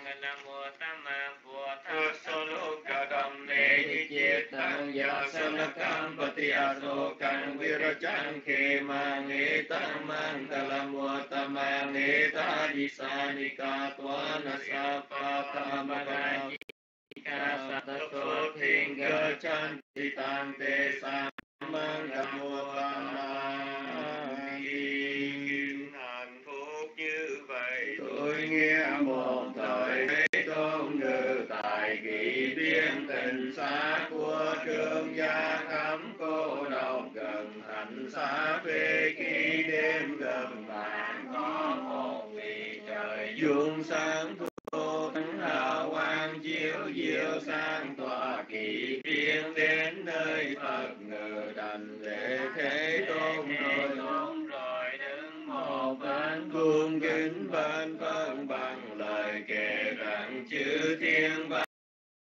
nam mô tam ma bồ tát sa lô ca đam mê di chiết tăng ya sa na cam pati aso cang virachan khe mang e tam mang talamua tamang e ta di sa ni ca toa na sa pa ta ma ga ca sa ta so thiên cơ chan ti tam te sa mang nam mô tam ma kim hạnh phúc như vậy tôi nghe một thời thế tôn ngự tại kỳ biên tình xa của trương gia cấm cô độc gần thành xa về khi đêm gần vàng có một vị trời dương sáng thu thánh hào quang chiếu diệu sang tòa kỳ biên đến nơi Phật ngự đảnh lễ Thế Tôn rồi đứng một bên cung kính bên vâng bằng lời kể rằng chư thiên bát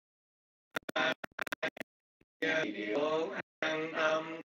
điều an tâm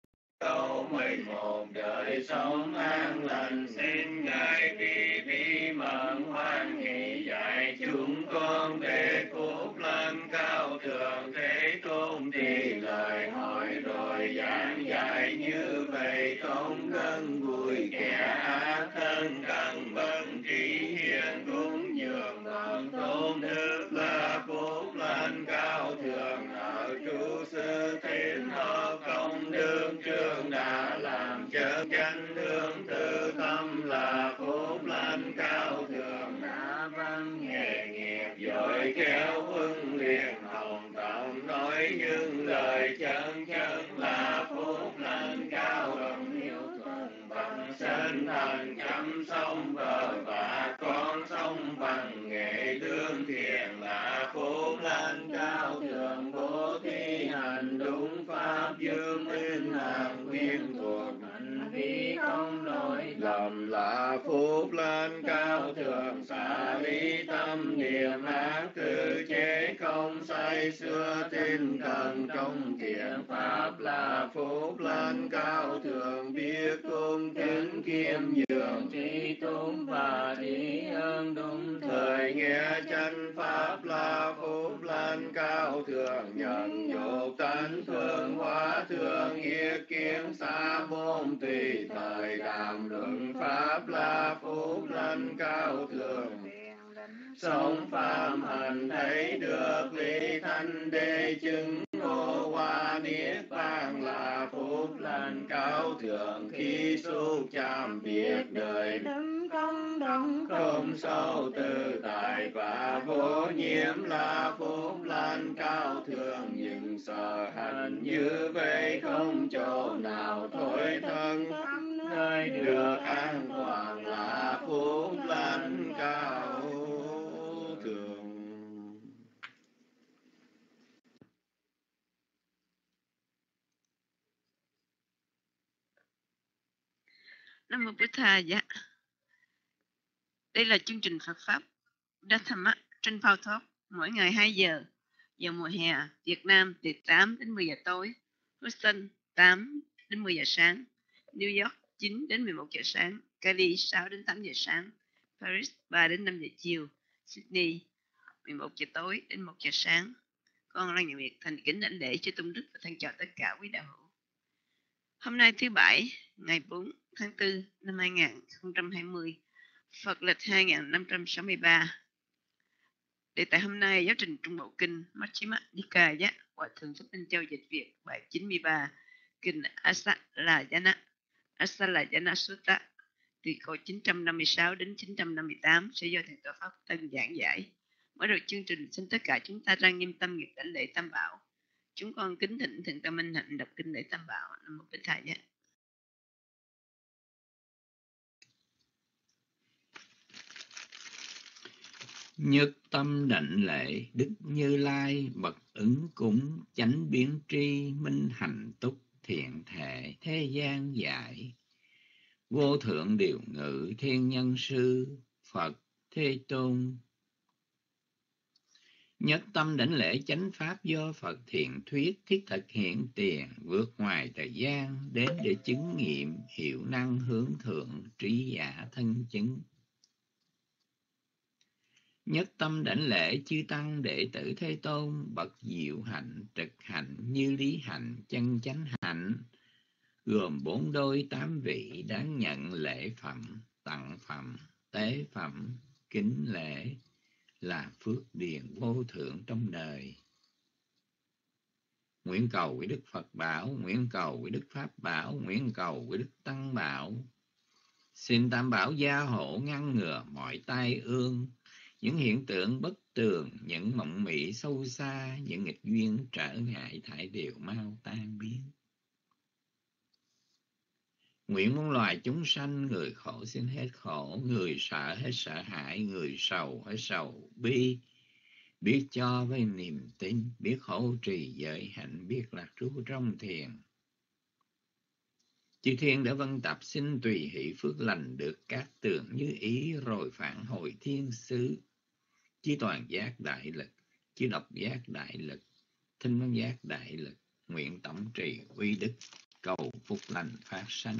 cầu 11 đời sống an lành xin ngài vì bi mẫn hoan hỷ dạy chúng con để phúc lành cao thượng Thế Tôn thì lời hỏi rồi giảng dạy như vậy không gần vui kẻ ác thân cần bần trí hiền cúng dường bằng tôn đức là phúc lành cao thượng ở trụ sư thiên họ công đức trương đã làm chân chánh hướng tự tâm là phúc lành cao thượng đã văn nghề nghiệp giỏi khéo huấn luyện hồng tâm nói những lời chân chân là phúc lành cao đồng hiếu thuận bằng sinh thành chăm sông vợ và con sông bằng nghệ lương thiện là phúc lành cao thượng bố thí hành đúng pháp dương minh hàng nguyên thuộc hành vi không lỗi lầm là phúc lành cao thượng xả lý tâm niệm ác tự chế không say xưa tinh cần trong thiện pháp là phúc lành cao thượng biết cung kính kiêm nhường trí tốn và trí ơn đúng thời nghe chân pháp là phúc lành cao thượng nhận dục tánh phương hóa thương nghĩa kiến xa môn tùy thời đàm luận pháp là phúc lành cao thượng sống pháp hành thấy được lý thanh đế chứng ngộ hoa niết bàn là phúc lành cao thượng khi xúc chạm biệt đời đấng công đấng không sâu tự tại và vô nhiễm là phúc lành cao thượng nhưng sở hành như vậy không chỗ nào thôi thân nơi được an toàn là phúc lành cao thượng. Nam mô Bụt Thà. Dạ. Đây là chương trình Phật pháp Dhamma trên Phao Talk mỗi ngày 2 giờ mùa hè Việt Nam từ 8 đến 10 giờ tối, Houston 8 đến 10 giờ sáng, New York 9 đến 11 giờ sáng, Cali 6 đến 8 giờ sáng, Paris 3 đến 5 giờ chiều, Sydney 11 giờ tối đến 1 giờ sáng. Con Lan Nhà Việt thành kính đảnh lễ chư tôn đức và thân chào tất cả quý đạo hữu. Hôm nay thứ Bảy, ngày 4 tháng 4 năm 2020, Phật lịch 2563. Đề tài hôm nay giáo trình Trung Bộ Kinh Majjhima Nikaya, Hòa Thượng Thích Minh Châu dịch Việt, bài 93, Kinh Asalajana Sutta, từ câu 956 đến 958 sẽ do Thượng Tọa Pháp Tân giảng giải. Mở đầu chương trình, xin tất cả chúng ta trang nghiêm tâm nghiệp đảnh lễ Tam Bảo. Chúng con kính thỉnh Thượng Tọa Minh Hạnh đọc kinh lễ Tam Bảo. Nam mô Bích Thầy nhé. Nhất tâm đảnh lễ Đức Như Lai bậc ứng cúng chánh biến tri minh hành túc thiện thể thế gian giải vô thượng điều ngự thiên nhân sư Phật Thế Tôn. Nhất tâm đảnh lễ chánh pháp do Phật thiện thuyết thiết thực hiện tiền vượt ngoài thời gian đến để chứng nghiệm hiệu năng hướng thượng trí giả thân chứng. Nhất tâm đảnh lễ chư tăng đệ tử Thế Tôn, bậc diệu hạnh trực hạnh như lý hạnh chân chánh hạnh, gồm 4 đôi 8 vị đáng nhận lễ phẩm, tặng phẩm, tế phẩm, kính lễ, là phước điền vô thượng trong đời. Nguyện cầu với Đức Phật bảo, nguyện cầu với Đức Pháp bảo, nguyện cầu với Đức Tăng bảo. Xin Tam Bảo gia hộ ngăn ngừa mọi tai ương, những hiện tượng bất tường, những mộng mị sâu xa, những nghịch duyên trở ngại thải đều mau tan biến. Nguyện muôn loài chúng sanh, người khổ xin hết khổ, người sợ hết sợ hãi, người sầu hết sầu bi, biết cho với niềm tin, biết hộ trì giới hạnh, biết lạc trú trong thiền. Chư thiên đã vân tập xin tùy hỷ phước lành được các tường như ý, rồi phản hồi thiên xứ. Chư toàn giác đại lực, chư độc giác đại lực, thinh văn giác đại lực, nguyện tổng trì uy đức, cầu phúc lành phát sanh.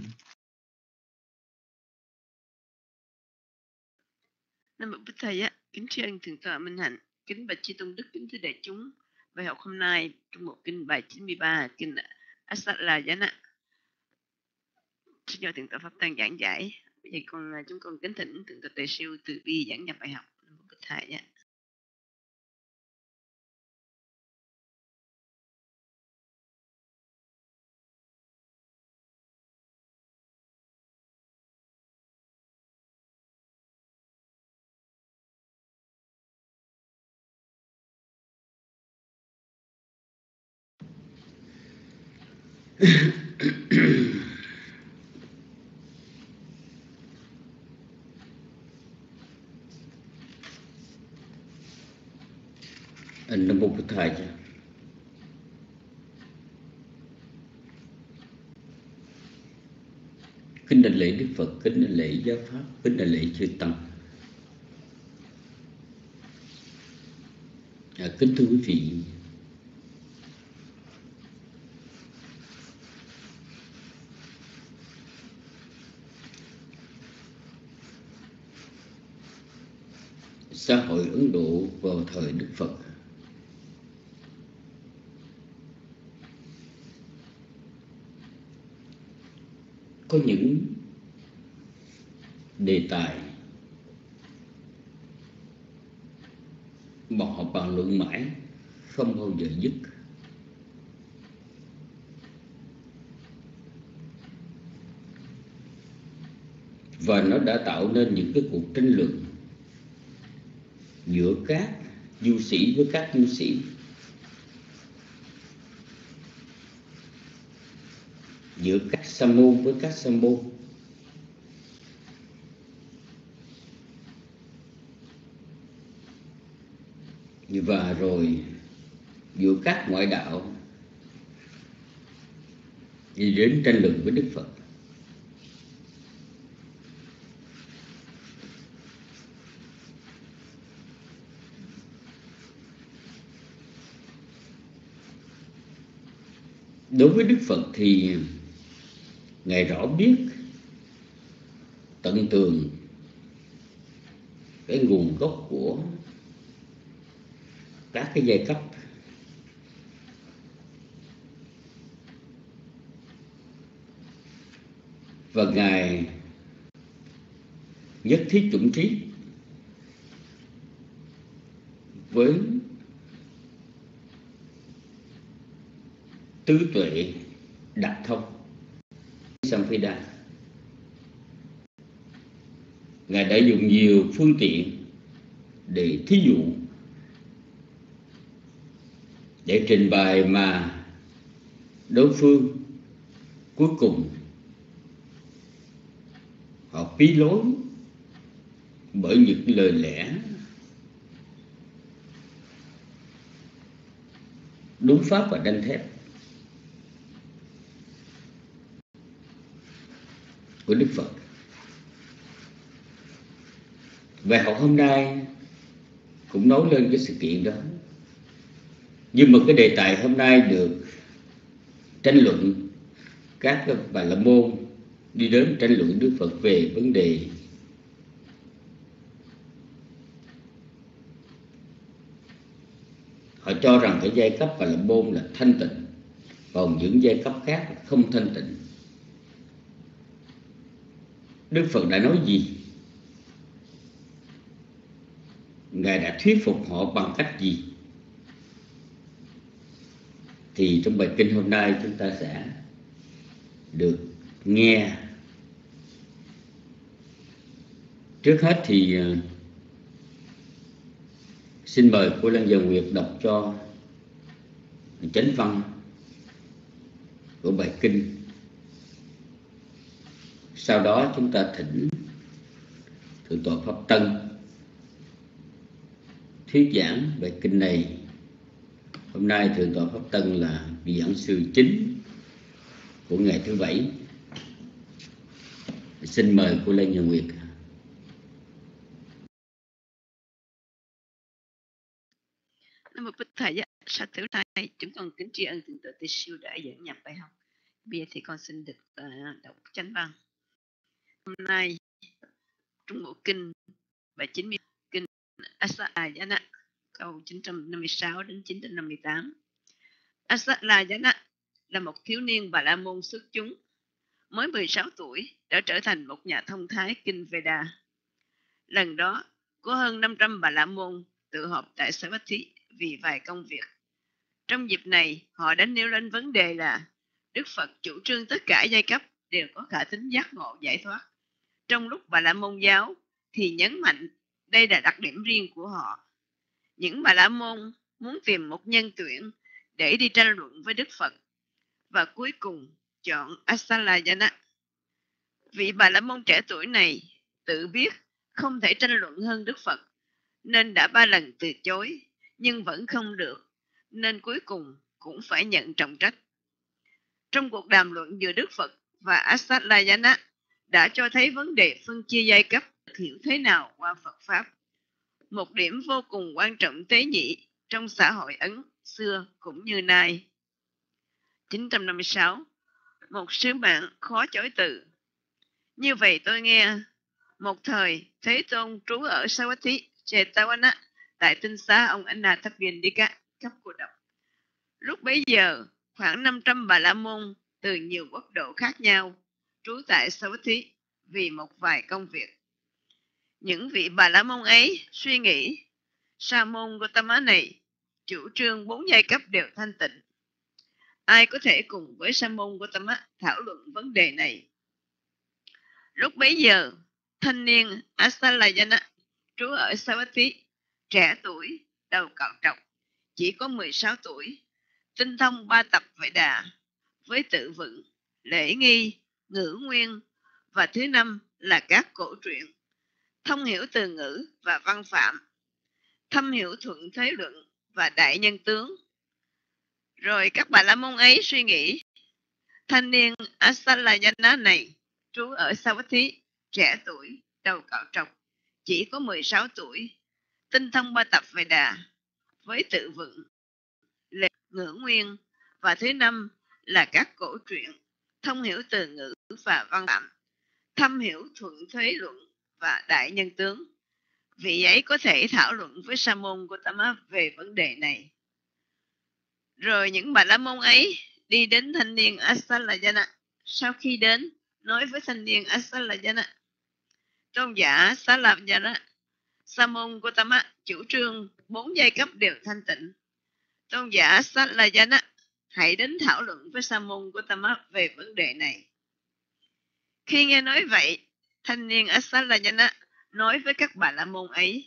Nam mô Bích Thầy kính tri ân thượng tọa Minh Hạnh, kính bạch chư tôn đức, kính thưa đại chúng. Bài học hôm nay trong bộ kinh bài 93, kinh Asatlayana. Xin nhờ thượng tọa Pháp Tăng giảng giải. Bây giờ chúng con kính thỉnh thượng tọa Tề Siêu từ bi giảng nhập bài học. Nam mô Bích Thầy Nam mô Bổn Thầy. Kính đảnh lễ Đức Phật, kính đảnh lễ giáo pháp, kính đảnh lễ chư tăng. Kính thưa quý vị, xã hội Ấn Độ vào thời Đức Phật có những đề tài mà họ bàn luận mãi không bao giờ dứt. Và nó đã tạo nên những cái cuộc tranh luận giữa các du sĩ với các nhu sĩ, giữa các sa môn với các sa môn, và rồi giữa các ngoại đạo đi đến tranh luận với Đức Phật. Đối với Đức Phật thì Ngài rõ biết tận tường cái nguồn gốc của các cái giai cấp, và Ngài nhất thiết chủng trí với tứ tuệ đặc thông Samphida. Ngài đã dùng nhiều phương tiện để thí dụ, để trình bày mà đối phương cuối cùng họ phí lối bởi những lời lẽ đúng pháp và đanh thép của Đức Phật. Bài học hôm nay cũng nói lên cái sự kiện đó. Nhưng mà cái đề tài hôm nay được tranh luận, các Bà La Môn đi đến tranh luận Đức Phật về vấn đề Họ cho rằng cái giai cấp Bà La Môn là thanh tịnh, còn những giai cấp khác là không thanh tịnh. Đức Phật đã nói gì? Ngài đã thuyết phục họ bằng cách gì? Thì trong bài kinh hôm nay chúng ta sẽ được nghe. Trước hết thì xin mời cô Lan Giờ Nguyệt đọc cho chánh văn của bài kinh. Sau đó chúng ta thỉnh Thượng tọa Pháp Tân thuyết giảng bài kinh này. Hôm nay Thượng tọa Pháp Tân là vị giảng sư chính của ngày thứ Bảy. Xin mời cô Lan Giờ Nguyệt. Nam mô Bích Thầy, sa tử thầy, chúng con kính tri ân Thượng tọa Tỳ Siêu đã dẫn nhập bài học. Bây giờ thì con xin được đọc chánh văn. Hôm nay trong bộ kinh bài 90, kinh Asayana, câu 956 đến 958. Asayana là một thiếu niên Bà La Môn xuất chúng, mới 16 tuổi đã trở thành một nhà thông thái kinh Veda. Lần đó có hơn 500 Bà La Môn tụ họp tại Savatthi vì vài công việc. Trong dịp này, họ đã nêu lên vấn đề là Đức Phật chủ trương tất cả giai cấp đều có khả tính giác ngộ giải thoát. Trong lúc Bà La Môn giáo thì nhấn mạnh đây là đặc điểm riêng của họ. Những Bà La Môn muốn tìm một nhân tuyển để đi tranh luận với Đức Phật và cuối cùng chọn Asalayana. Vị Bà La Môn trẻ tuổi này tự biết không thể tranh luận hơn Đức Phật nên đã 3 lần từ chối, nhưng vẫn không được, nên cuối cùng cũng phải nhận trọng trách. Trong cuộc đàm luận giữa Đức Phật và Asalayana đã cho thấy vấn đề phân chia giai cấp hiểu thế nào qua Phật Pháp. Một điểm vô cùng quan trọng tế nhị trong xã hội Ấn xưa cũng như nay. 956. Một sứ mạng khó chối từ. Như vậy tôi nghe, một thời Thế Tôn trú ở Savatthi, Chetavana, tại tinh xá ông Anathapindika, cấp cô độc. Lúc bấy giờ, khoảng 500 Bà La Môn từ nhiều quốc độ khác nhau trú tại Savatthi vì một vài công việc. Những vị Bà La Môn ấy suy nghĩ, Sa môn Gotama này chủ trương 4 giai cấp đều thanh tịnh. Ai có thể cùng với Sa môn Gotama thảo luận vấn đề này? Lúc bấy giờ, thanh niên Asalayana trú ở Savatthi, trẻ tuổi, đầu cạo trọc, chỉ có 16 tuổi, tinh thông 3 tập Veda với tự vựng, lễ nghi, ngữ nguyên, và thứ 5 là các cổ truyện, thông hiểu từ ngữ và văn phạm, thâm hiểu thuận thế luận và đại nhân tướng. Rồi các Bà La Môn ấy suy nghĩ, thanh niên Asalayana này trú ở Savatthi, trẻ tuổi, đầu cạo trọc, chỉ có 16 tuổi, tinh thông 3 tập Veda với tự vựng, lễ ngữ nguyên, và thứ 5 là các cổ truyện, thông hiểu từ ngữ và văn phạm, thâm hiểu thuận thế luận và đại nhân tướng. Vị ấy có thể thảo luận với Sa môn Gotama về vấn đề này. Rồi những Bà La Môn ấy đi đến thanh niên Asalayana. Sau khi đến, nói với thanh niên Asalayana, tôn giả Asalayana, Sa môn Gotama chủ trương 4 giai cấp đều thanh tịnh. Tôn giả Asalayana, hãy đến thảo luận với Sa môn Gotama về vấn đề này. Khi nghe nói vậy, thanh niên Asalayana nói với các Bà La Môn ấy,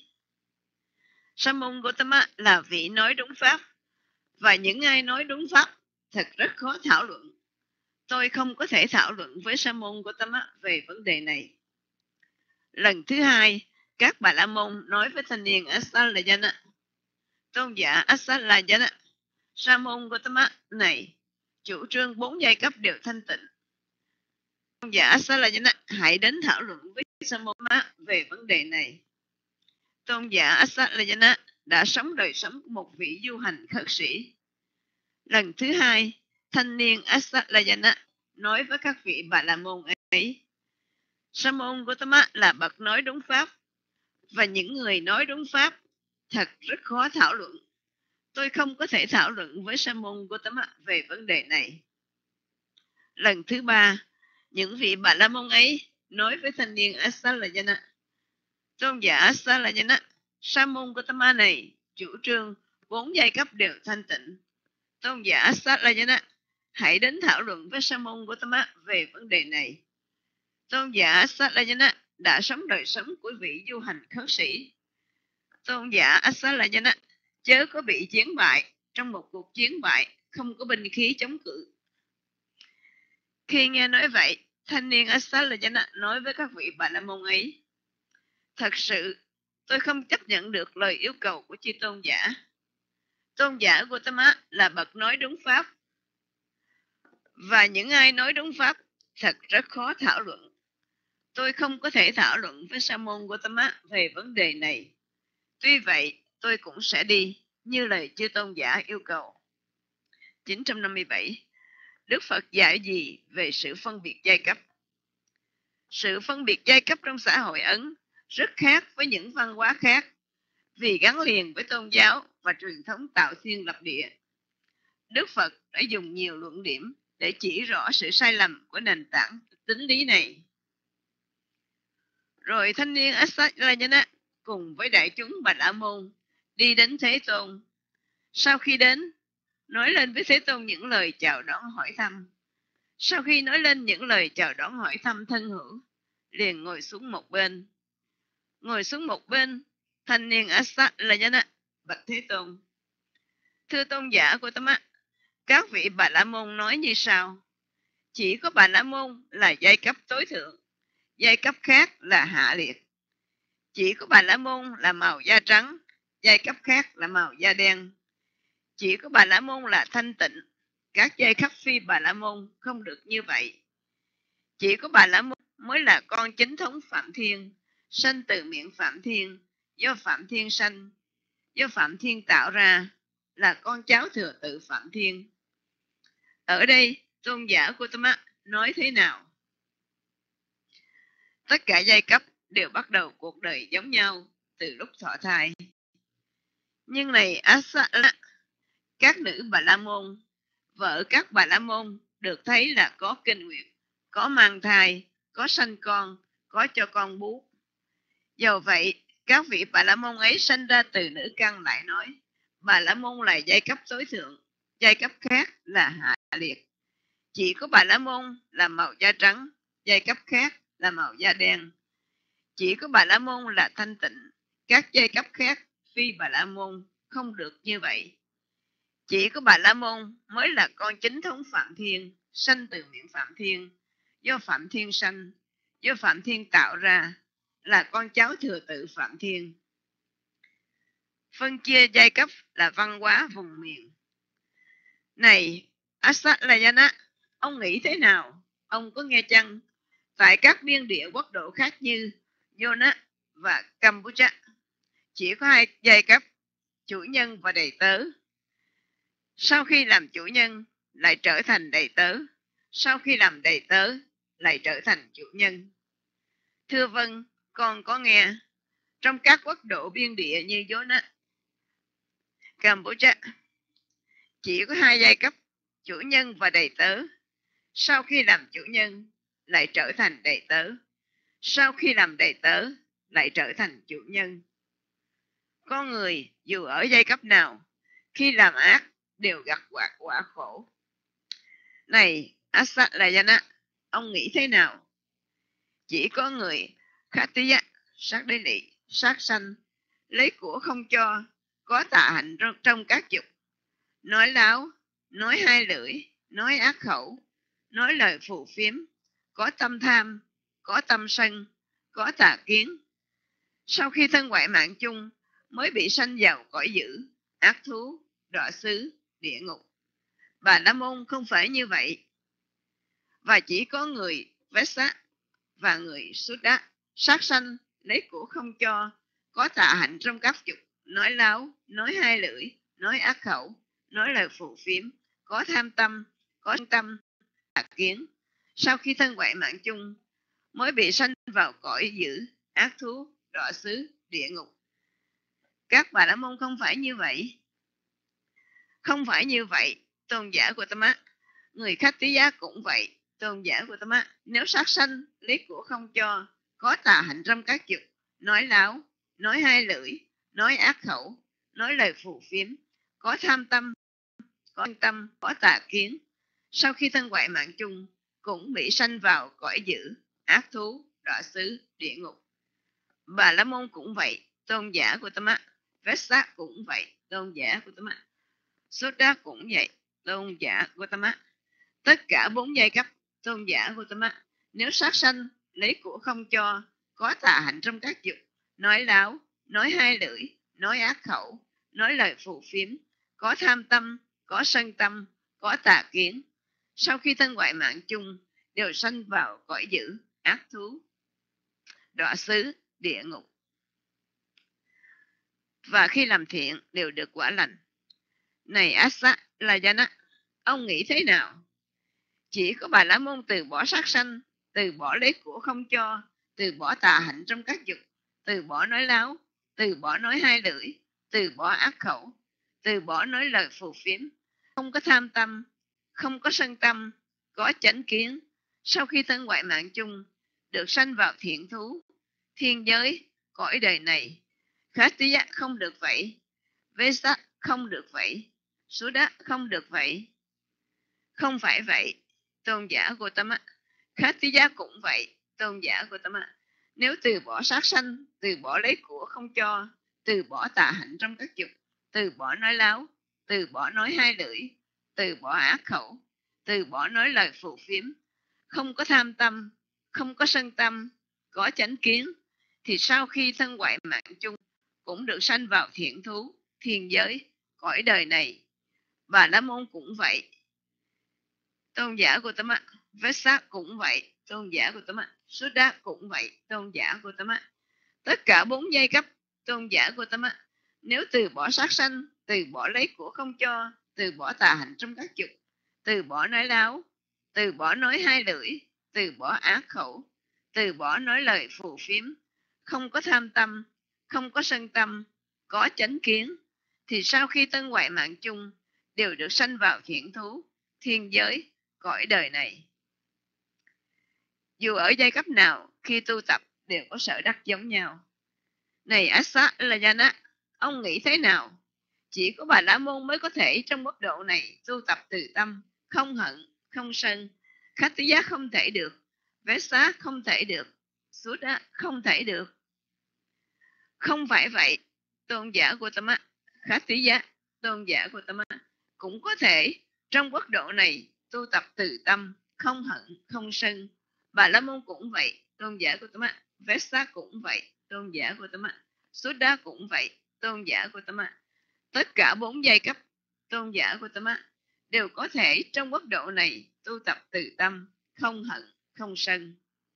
Sa môn Gotama là vị nói đúng pháp, và những ai nói đúng pháp thật rất khó thảo luận. Tôi không có thể thảo luận với Sa môn Gotama về vấn đề này. Lần thứ 2, các Bà La Môn nói với thanh niên Asalayana, tôn giả Asalayana, Sa môn Gotama này chủ trương 4 giai cấp đều thanh tịnh. Tôn giả Asalayana, hãy đến thảo luận với Sa môn Gotama về vấn đề này. Tôn giả Asalayana đã sống đời sống của một vị du hành khất sĩ. Lần thứ 2, thanh niên Asalayana nói với các vị Bà La Môn ấy, Sa môn Gotama là bậc nói đúng pháp, và những người nói đúng pháp thật rất khó thảo luận. Tôi không có thể thảo luận với Sa môn Gotama về vấn đề này. Lần thứ ba, những vị Bà La Môn ấy nói với thanh niên Asalayana: tôn giả Asalayana, Sa môn Gotama này chủ trương 4 giai cấp đều thanh tịnh. Tôn giả Asalayana, hãy đến thảo luận với Sa môn Gotama về vấn đề này. Tôn giả Asalayana đã sống đời sống của vị du hành khất sĩ. Tôn giả Asalayana chớ có bị chiến bại trong một cuộc chiến bại không có binh khí chống cự. Khi nghe nói vậy, thanh niên Asalayana nói với các vị Bà La Môn ấy: thật sự tôi không chấp nhận được lời yêu cầu của chư tôn giả. Tôn giả Gotama là bậc nói đúng pháp, và những ai nói đúng pháp thật rất khó thảo luận. Tôi không có thể thảo luận với Sa môn Gotama về vấn đề này. Tuy vậy, tôi cũng sẽ đi như lời chư tôn giả yêu cầu. 957. Đức Phật dạy gì về sự phân biệt giai cấp? Sự phân biệt giai cấp trong xã hội Ấn rất khác với những văn hóa khác vì gắn liền với tôn giáo và truyền thống tạo thiên lập địa. Đức Phật đã dùng nhiều luận điểm để chỉ rõ sự sai lầm của nền tảng tính lý này. Rồi thanh niên Asalayana cùng với đại chúng Bà La Môn đi đến Thế Tôn. Sau khi đến, nói lên với Thế Tôn những lời chào đón hỏi thăm. Sau khi nói lên những lời chào đón hỏi thăm thân hữu, liền ngồi xuống một bên. Ngồi xuống một bên, thanh niên Asalayana bạch Thế Tôn: thưa tôn giả Gotama, các vị Bà La Môn nói như sau: chỉ có Bà La Môn là giai cấp tối thượng, giai cấp khác là hạ liệt. Chỉ có Bà La Môn là màu da trắng, giai cấp khác là màu da đen. Chỉ có Bà La Môn là thanh tịnh, các giai cấp phi Bà La Môn không được như vậy. Chỉ có Bà La Môn mới là con chính thống Phạm Thiên, sanh từ miệng Phạm Thiên, do Phạm Thiên sanh, do Phạm Thiên tạo ra, là con cháu thừa tự Phạm Thiên. Ở đây, tôn giả Gotama nói thế nào? Tất cả giai cấp đều bắt đầu cuộc đời giống nhau từ lúc thọ thai. Nhưng này Asala, các nữ Bà La Môn, vợ các Bà La Môn được thấy là có kinh nguyệt, có mang thai, có sanh con, có cho con bú. Dầu vậy, các vị Bà La Môn ấy sanh ra từ nữ căn lại nói: Bà La Môn là giai cấp tối thượng, giai cấp khác là hạ liệt. Chỉ có Bà La Môn là màu da trắng, giai cấp khác là màu da đen. Chỉ có Bà La Môn là thanh tịnh, các giai cấp khác phi Bà La Môn không được như vậy. Chỉ có Bà La Môn mới là con chính thống Phạm Thiên, sanh từ miệng Phạm Thiên, do Phạm Thiên sanh, do Phạm Thiên tạo ra, là con cháu thừa tự Phạm Thiên. Phân chia giai cấp là văn hóa vùng miền. Này Asalayana, ông nghĩ thế nào? Ông có nghe chăng? Tại các biên địa quốc độ khác như Yona và Campuchia, chỉ có 2 giai cấp, chủ nhân và đầy tớ. Sau khi làm chủ nhân lại trở thành đầy tớ, sau khi làm đầy tớ lại trở thành chủ nhân. Thưa vâng, con có nghe. Trong các quốc độ biên địa như Yona, Campuchia, chỉ có 2 giai cấp, chủ nhân và đầy tớ. Sau khi làm chủ nhân lại trở thành đầy tớ, sau khi làm đầy tớ lại trở thành chủ nhân. Con người dù ở giai cấp nào, khi làm ác đều gặp quả khổ. Này Asalayana, ông nghĩ thế nào? Chỉ có người Khatiya, sát đế lị, sát sanh, lấy của không cho, có tà hạnh trong các dục, nói láo, nói hai lưỡi, nói ác khẩu, nói lời phù phiếm, có tâm tham, có tâm sân, có tà kiến. Sau khi thân ngoại mạng chung mới bị sanh vào cõi dữ, ác thú, đọa xứ, địa ngục. Bà La Môn không phải như vậy. Và chỉ có người Vesa và người Suddha, sát sanh, lấy của không cho, có tà hạnh trong các dục, nói láo, nói hai lưỡi, nói ác khẩu, nói lời phù phiếm, có tham tâm, có tâm, tà kiến. Sau khi thân ngoại mạng chung mới bị sanh vào cõi dữ, ác thú, đọa xứ, địa ngục. Các Bà La Môn không phải như vậy. Không phải như vậy, tôn giả Gautama. Người Khattiya cũng vậy, tôn giả Gautama. Nếu sát sanh lấy của không cho, có tà hạnh trong các dục, nói láo, nói hai lưỡi, nói ác khẩu, nói lời phù phiếm, có tham tâm, có tà kiến, sau khi thân ngoại mạng chung cũng bị sanh vào cõi dữ, ác thú, đọa xứ, địa ngục. Bà La Môn cũng vậy, tôn giả Gautama. Vesa cũng vậy, tôn giả Gautama. Sudha cũng vậy, tôn giả Gautama. Tất cả 4 giai cấp, tôn giả Gautama. Nếu sát sanh lấy của không cho, có tà hạnh trong các dục, nói láo, nói hai lưỡi, nói ác khẩu, nói lời phù phiếm, có tham tâm, có sân tâm, có tà kiến, sau khi thân ngoại mạng chung đều sanh vào cõi dữ, ác thú, đọa xứ, địa ngục. Và khi làm thiện đều được quả lành. Này Asa Lajana, ông nghĩ thế nào? Chỉ có Bà La Môn từ bỏ sát sanh, từ bỏ lấy của không cho, từ bỏ tà hạnh trong các dục, từ bỏ nói láo, từ bỏ nói hai lưỡi, từ bỏ ác khẩu, từ bỏ nói lời phù phiếm, không có tham tâm, không có sân tâm, có chánh kiến, sau khi thân ngoại mạng chung được sanh vào thiện thú, thiên giới, cõi đời này. Khattiya không được vậy, Vesa không được vậy, Sudha không được vậy. Không phải vậy, tôn giả Gautama. Khattiya cũng vậy, tôn giả Gautama. Nếu từ bỏ sát sanh, từ bỏ lấy của không cho, từ bỏ tà hạnh trong các dục, từ bỏ nói láo, từ bỏ nói hai lưỡi, từ bỏ ác khẩu, từ bỏ nói lời phù phiếm, không có tham tâm, không có sân tâm, có chánh kiến, thì sau khi thân ngoại mạng chung cũng được sanh vào thiện thú, thiên giới, cõi đời này. Bà La Môn cũng vậy, tôn giả Gautama. Vesa cũng vậy, tôn giả Gautama. Sudha cũng vậy, tôn giả Gautama. Tất cả 4 giai cấp, tôn giả Gautama. Nếu từ bỏ sát sanh, từ bỏ lấy của không cho, từ bỏ tà hạnh trong các dục, từ bỏ nói láo, từ bỏ nói hai lưỡi, từ bỏ ác khẩu, từ bỏ nói lời phù phiếm, không có tham tâm, không có sân tâm, có chánh kiến, thì sau khi thân ngoại mạng chung đều được sanh vào thiện thú, thiên giới, cõi đời này. Dù ở giai cấp nào, khi tu tập đều có sở đắc giống nhau. Này Asa Lajana, ông nghĩ thế nào? Chỉ có Bà La Môn mới có thể trong mức độ này tu tập từ tâm, không hận, không sân. Khattiya không thể được, Vesa không thể được, Sudha không thể được. Không phải vậy, tôn giả Gautama. Khattiya, tôn giả Gautama, cũng có thể trong quốc độ này tu tập từ tâm, không hận, không sân. Bà La Môn cũng vậy, tôn giả Gautama. Vesa cũng vậy, tôn giả Gautama. Sudha cũng vậy, tôn giả Gautama. Tất cả 4 giai cấp, tôn giả Gautama, đều có thể trong quốc độ này tu tập từ tâm, không hận, không sân.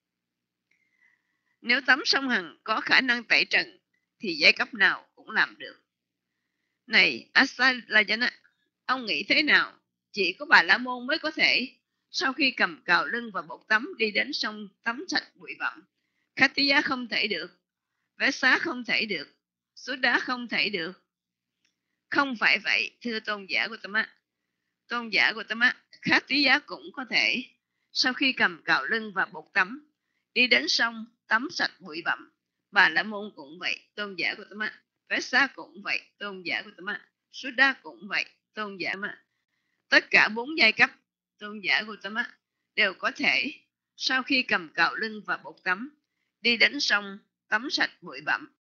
Nếu tấm sông Hằng có khả năng tẩy trần, thì giai cấp nào cũng làm được. Này Asalajana, ông nghĩ thế nào? Chỉ có Bà La Môn mới có thể sau khi cầm cào lưng và bột tắm đi đến sông tắm sạch bụi bặm. Khattiya không thể được, Vesa không thể được, Sudha không thể được. Không phải vậy, thưa tôn giả Gautama. Tôn giả Gautama, Khattiya cũng có thể sau khi cầm cào lưng và bột tắm đi đến sông tắm sạch bụi bặm. Bà La Môn cũng vậy, tôn giả Gautama. Vesa cũng vậy, tôn giả Gautama. Sudha cũng vậy, tôn giả Gautama. Tất cả 4 giai cấp, tôn giả Gautama, đều có thể sau khi cầm cào lưng và bột tắm đi đến sông tắm sạch bụi bặm.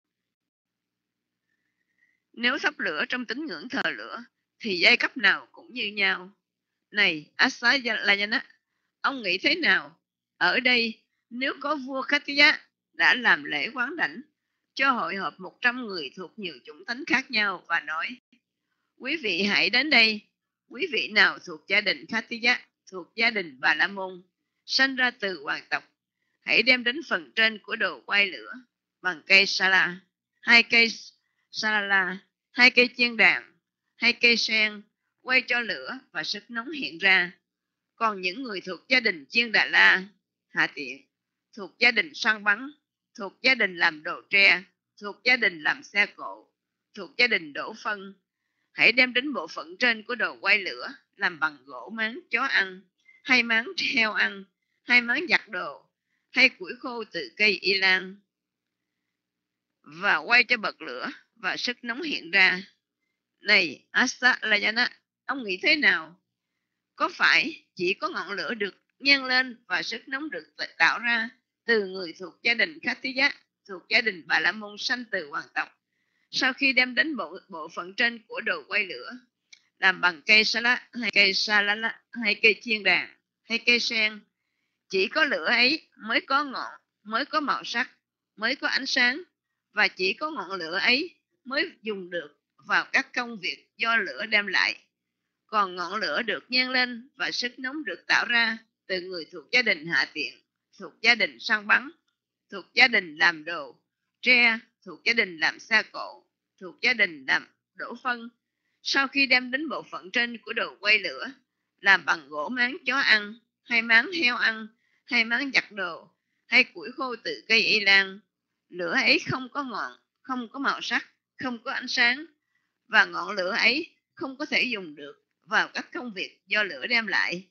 Nếu thắp lửa trong tín ngưỡng thờ lửa, thì giai cấp nào cũng như nhau. Này Asalajana, ông nghĩ thế nào? Ở đây, nếu có vua Khattiya đã làm lễ quán đảnh cho hội họp 100 người thuộc nhiều chủng tánh khác nhau và nói: quý vị hãy đến đây, quý vị nào thuộc gia đình Khattiya, thuộc gia đình Bà La Môn, sanh ra từ hoàng tộc, hãy đem đến phần trên của đồ quay lửa bằng cây sala, 2 cây salala, 2 cây chiên đàn, 2 cây sen, quay cho lửa và sức nóng hiện ra. Còn những người thuộc gia đình chiên Đà La, hạ tiện, thuộc gia đình săn bắn, thuộc gia đình làm đồ tre, thuộc gia đình làm xe cộ, thuộc gia đình đổ phân, hãy đem đến bộ phận trên của đồ quay lửa làm bằng gỗ máng chó ăn, hay máng heo ăn, hay máng giặt đồ, hay củi khô từ cây y lan, và quay cho bật lửa và sức nóng hiện ra. Này Asalayana, ông nghĩ thế nào? Có phải chỉ có ngọn lửa được nhân lên và sức nóng được tạo ra từ người thuộc gia đình Khattiya, thuộc gia đình Bà La Môn sanh từ hoàng tộc, sau khi đem đến bộ phận trên của đồ quay lửa làm bằng cây sala, hay cây salala, hay cây chiên đàn, hay cây sen, chỉ có lửa ấy mới có ngọn, mới có màu sắc, mới có ánh sáng, và chỉ có ngọn lửa ấy mới dùng được vào các công việc do lửa đem lại. Còn ngọn lửa được nhân lên và sức nóng được tạo ra từ người thuộc gia đình hạ tiện, thuộc gia đình săn bắn, thuộc gia đình làm đồ tre, thuộc gia đình làm xe cộ, thuộc gia đình làm đổ phân, sau khi đem đến bộ phận trên của đồ quay lửa làm bằng gỗ máng chó ăn, hay máng heo ăn, hay máng giặt đồ, hay củi khô từ cây y lan, lửa ấy không có ngọn, không có màu sắc, không có ánh sáng, và ngọn lửa ấy không có thể dùng được vào các công việc do lửa đem lại.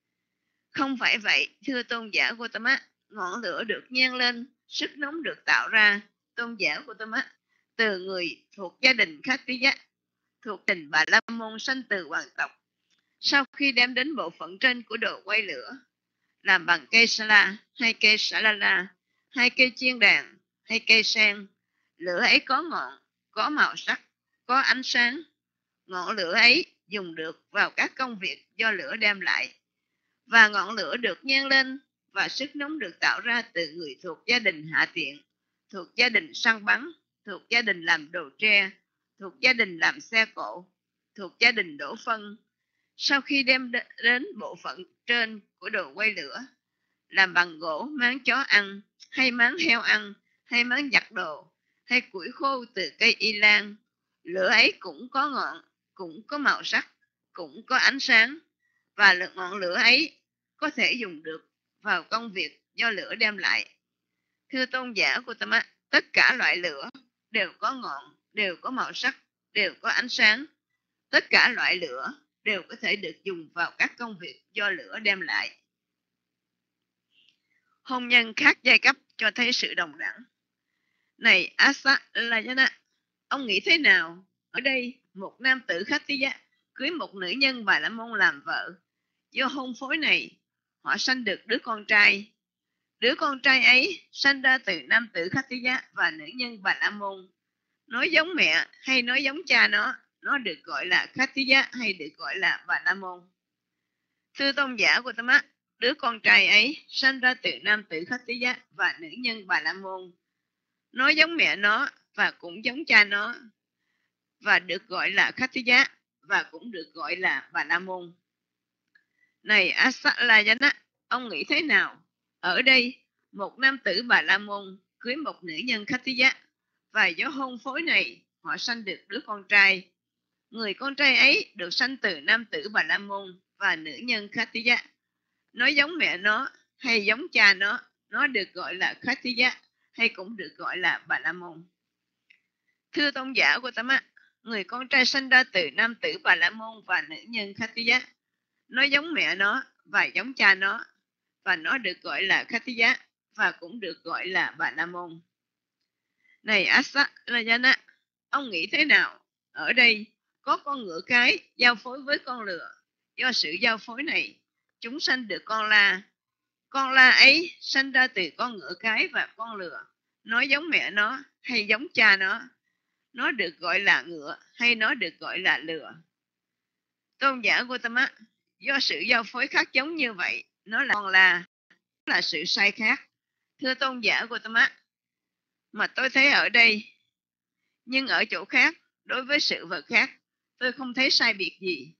Không phải vậy, thưa tôn giả Gautama, ngọn lửa được nhân lên, sức nóng được tạo ra, tôn giả Gautama, từ người thuộc gia đình Khattiya, thuộc đình Bà La Môn sanh từ hoàng tộc, sau khi đem đến bộ phận trên của đồ quay lửa làm bằng cây sala, hay cây salala, hay cây chiên đàn, hay cây sen, lửa ấy có ngọn, có màu sắc, có ánh sáng. Ngọn lửa ấy dùng được vào các công việc do lửa đem lại, và ngọn lửa được nhân lên và sức nóng được tạo ra từ người thuộc gia đình hạ tiện, thuộc gia đình săn bắn, thuộc gia đình làm đồ tre, thuộc gia đình làm xe cộ, thuộc gia đình đổ phân, sau khi đem đến bộ phận trên của đồ quay lửa làm bằng gỗ máng chó ăn, hay máng heo ăn, hay máng giặt đồ, hay củi khô từ cây y lan, lửa ấy cũng có ngọn, cũng có màu sắc, cũng có ánh sáng, và ngọn lửa ấy có thể dùng được vào công việc do lửa đem lại. Thưa tôn giả Gautama, tất cả loại lửa đều có ngọn, đều có màu sắc, đều có ánh sáng. Tất cả loại lửa đều có thể được dùng vào các công việc do lửa đem lại. Hôn nhân khác giai cấp cho thấy sự đồng đẳng. Này Asalayana, ông nghĩ thế nào? Ở đây, một nam tử Khattiya cưới một nữ nhân Bà La Môn làm vợ. Do hôn phối này, họ sanh được đứa con trai. Đứa con trai ấy sanh ra từ nam tử Khattiya và nữ nhân Bà La Môn. Nói giống mẹ hay nói giống cha nó được gọi là Khattiya hay được gọi là Bà La Môn. Thưa tôn giả Gautama, đứa con trai ấy sanh ra từ nam tử Khattiya và nữ nhân Bà La Môn. Nói giống mẹ nó và cũng giống cha nó, và được gọi là Khattiya và cũng được gọi là Bà La Môn. Này Asalayana, ông nghĩ thế nào? Ở đây, một nam tử Bà La Môn cưới một nữ nhân Khattiya, và do hôn phối này, họ sanh được đứa con trai. Người con trai ấy được sanh từ nam tử Bà La Môn và nữ nhân Khattiya. Nói giống mẹ nó hay giống cha nó được gọi là Khattiya hay cũng được gọi là Bà La Môn. Thưa tôn giả Gautama, người con trai sanh ra từ nam tử Bà La Môn và nữ nhân Khattiya, nó giống mẹ nó và giống cha nó, và nó được gọi là Khattiya và cũng được gọi là Bà La Môn. Này Asalayana, ông nghĩ thế nào? Ở đây có con ngựa cái giao phối với con lừa. Do sự giao phối này, chúng sanh được con la. Con la ấy sanh ra từ con ngựa cái và con lừa. Nó giống mẹ nó hay giống cha nó được gọi là ngựa hay nó được gọi là lừa. Tôn giả Gautama, do sự giao phối khác giống như vậy, nó là con la, là sự sai khác. Thưa tôn giả Gautama, mà tôi thấy ở đây, nhưng ở chỗ khác, đối với sự vật khác, tôi không thấy sai biệt gì.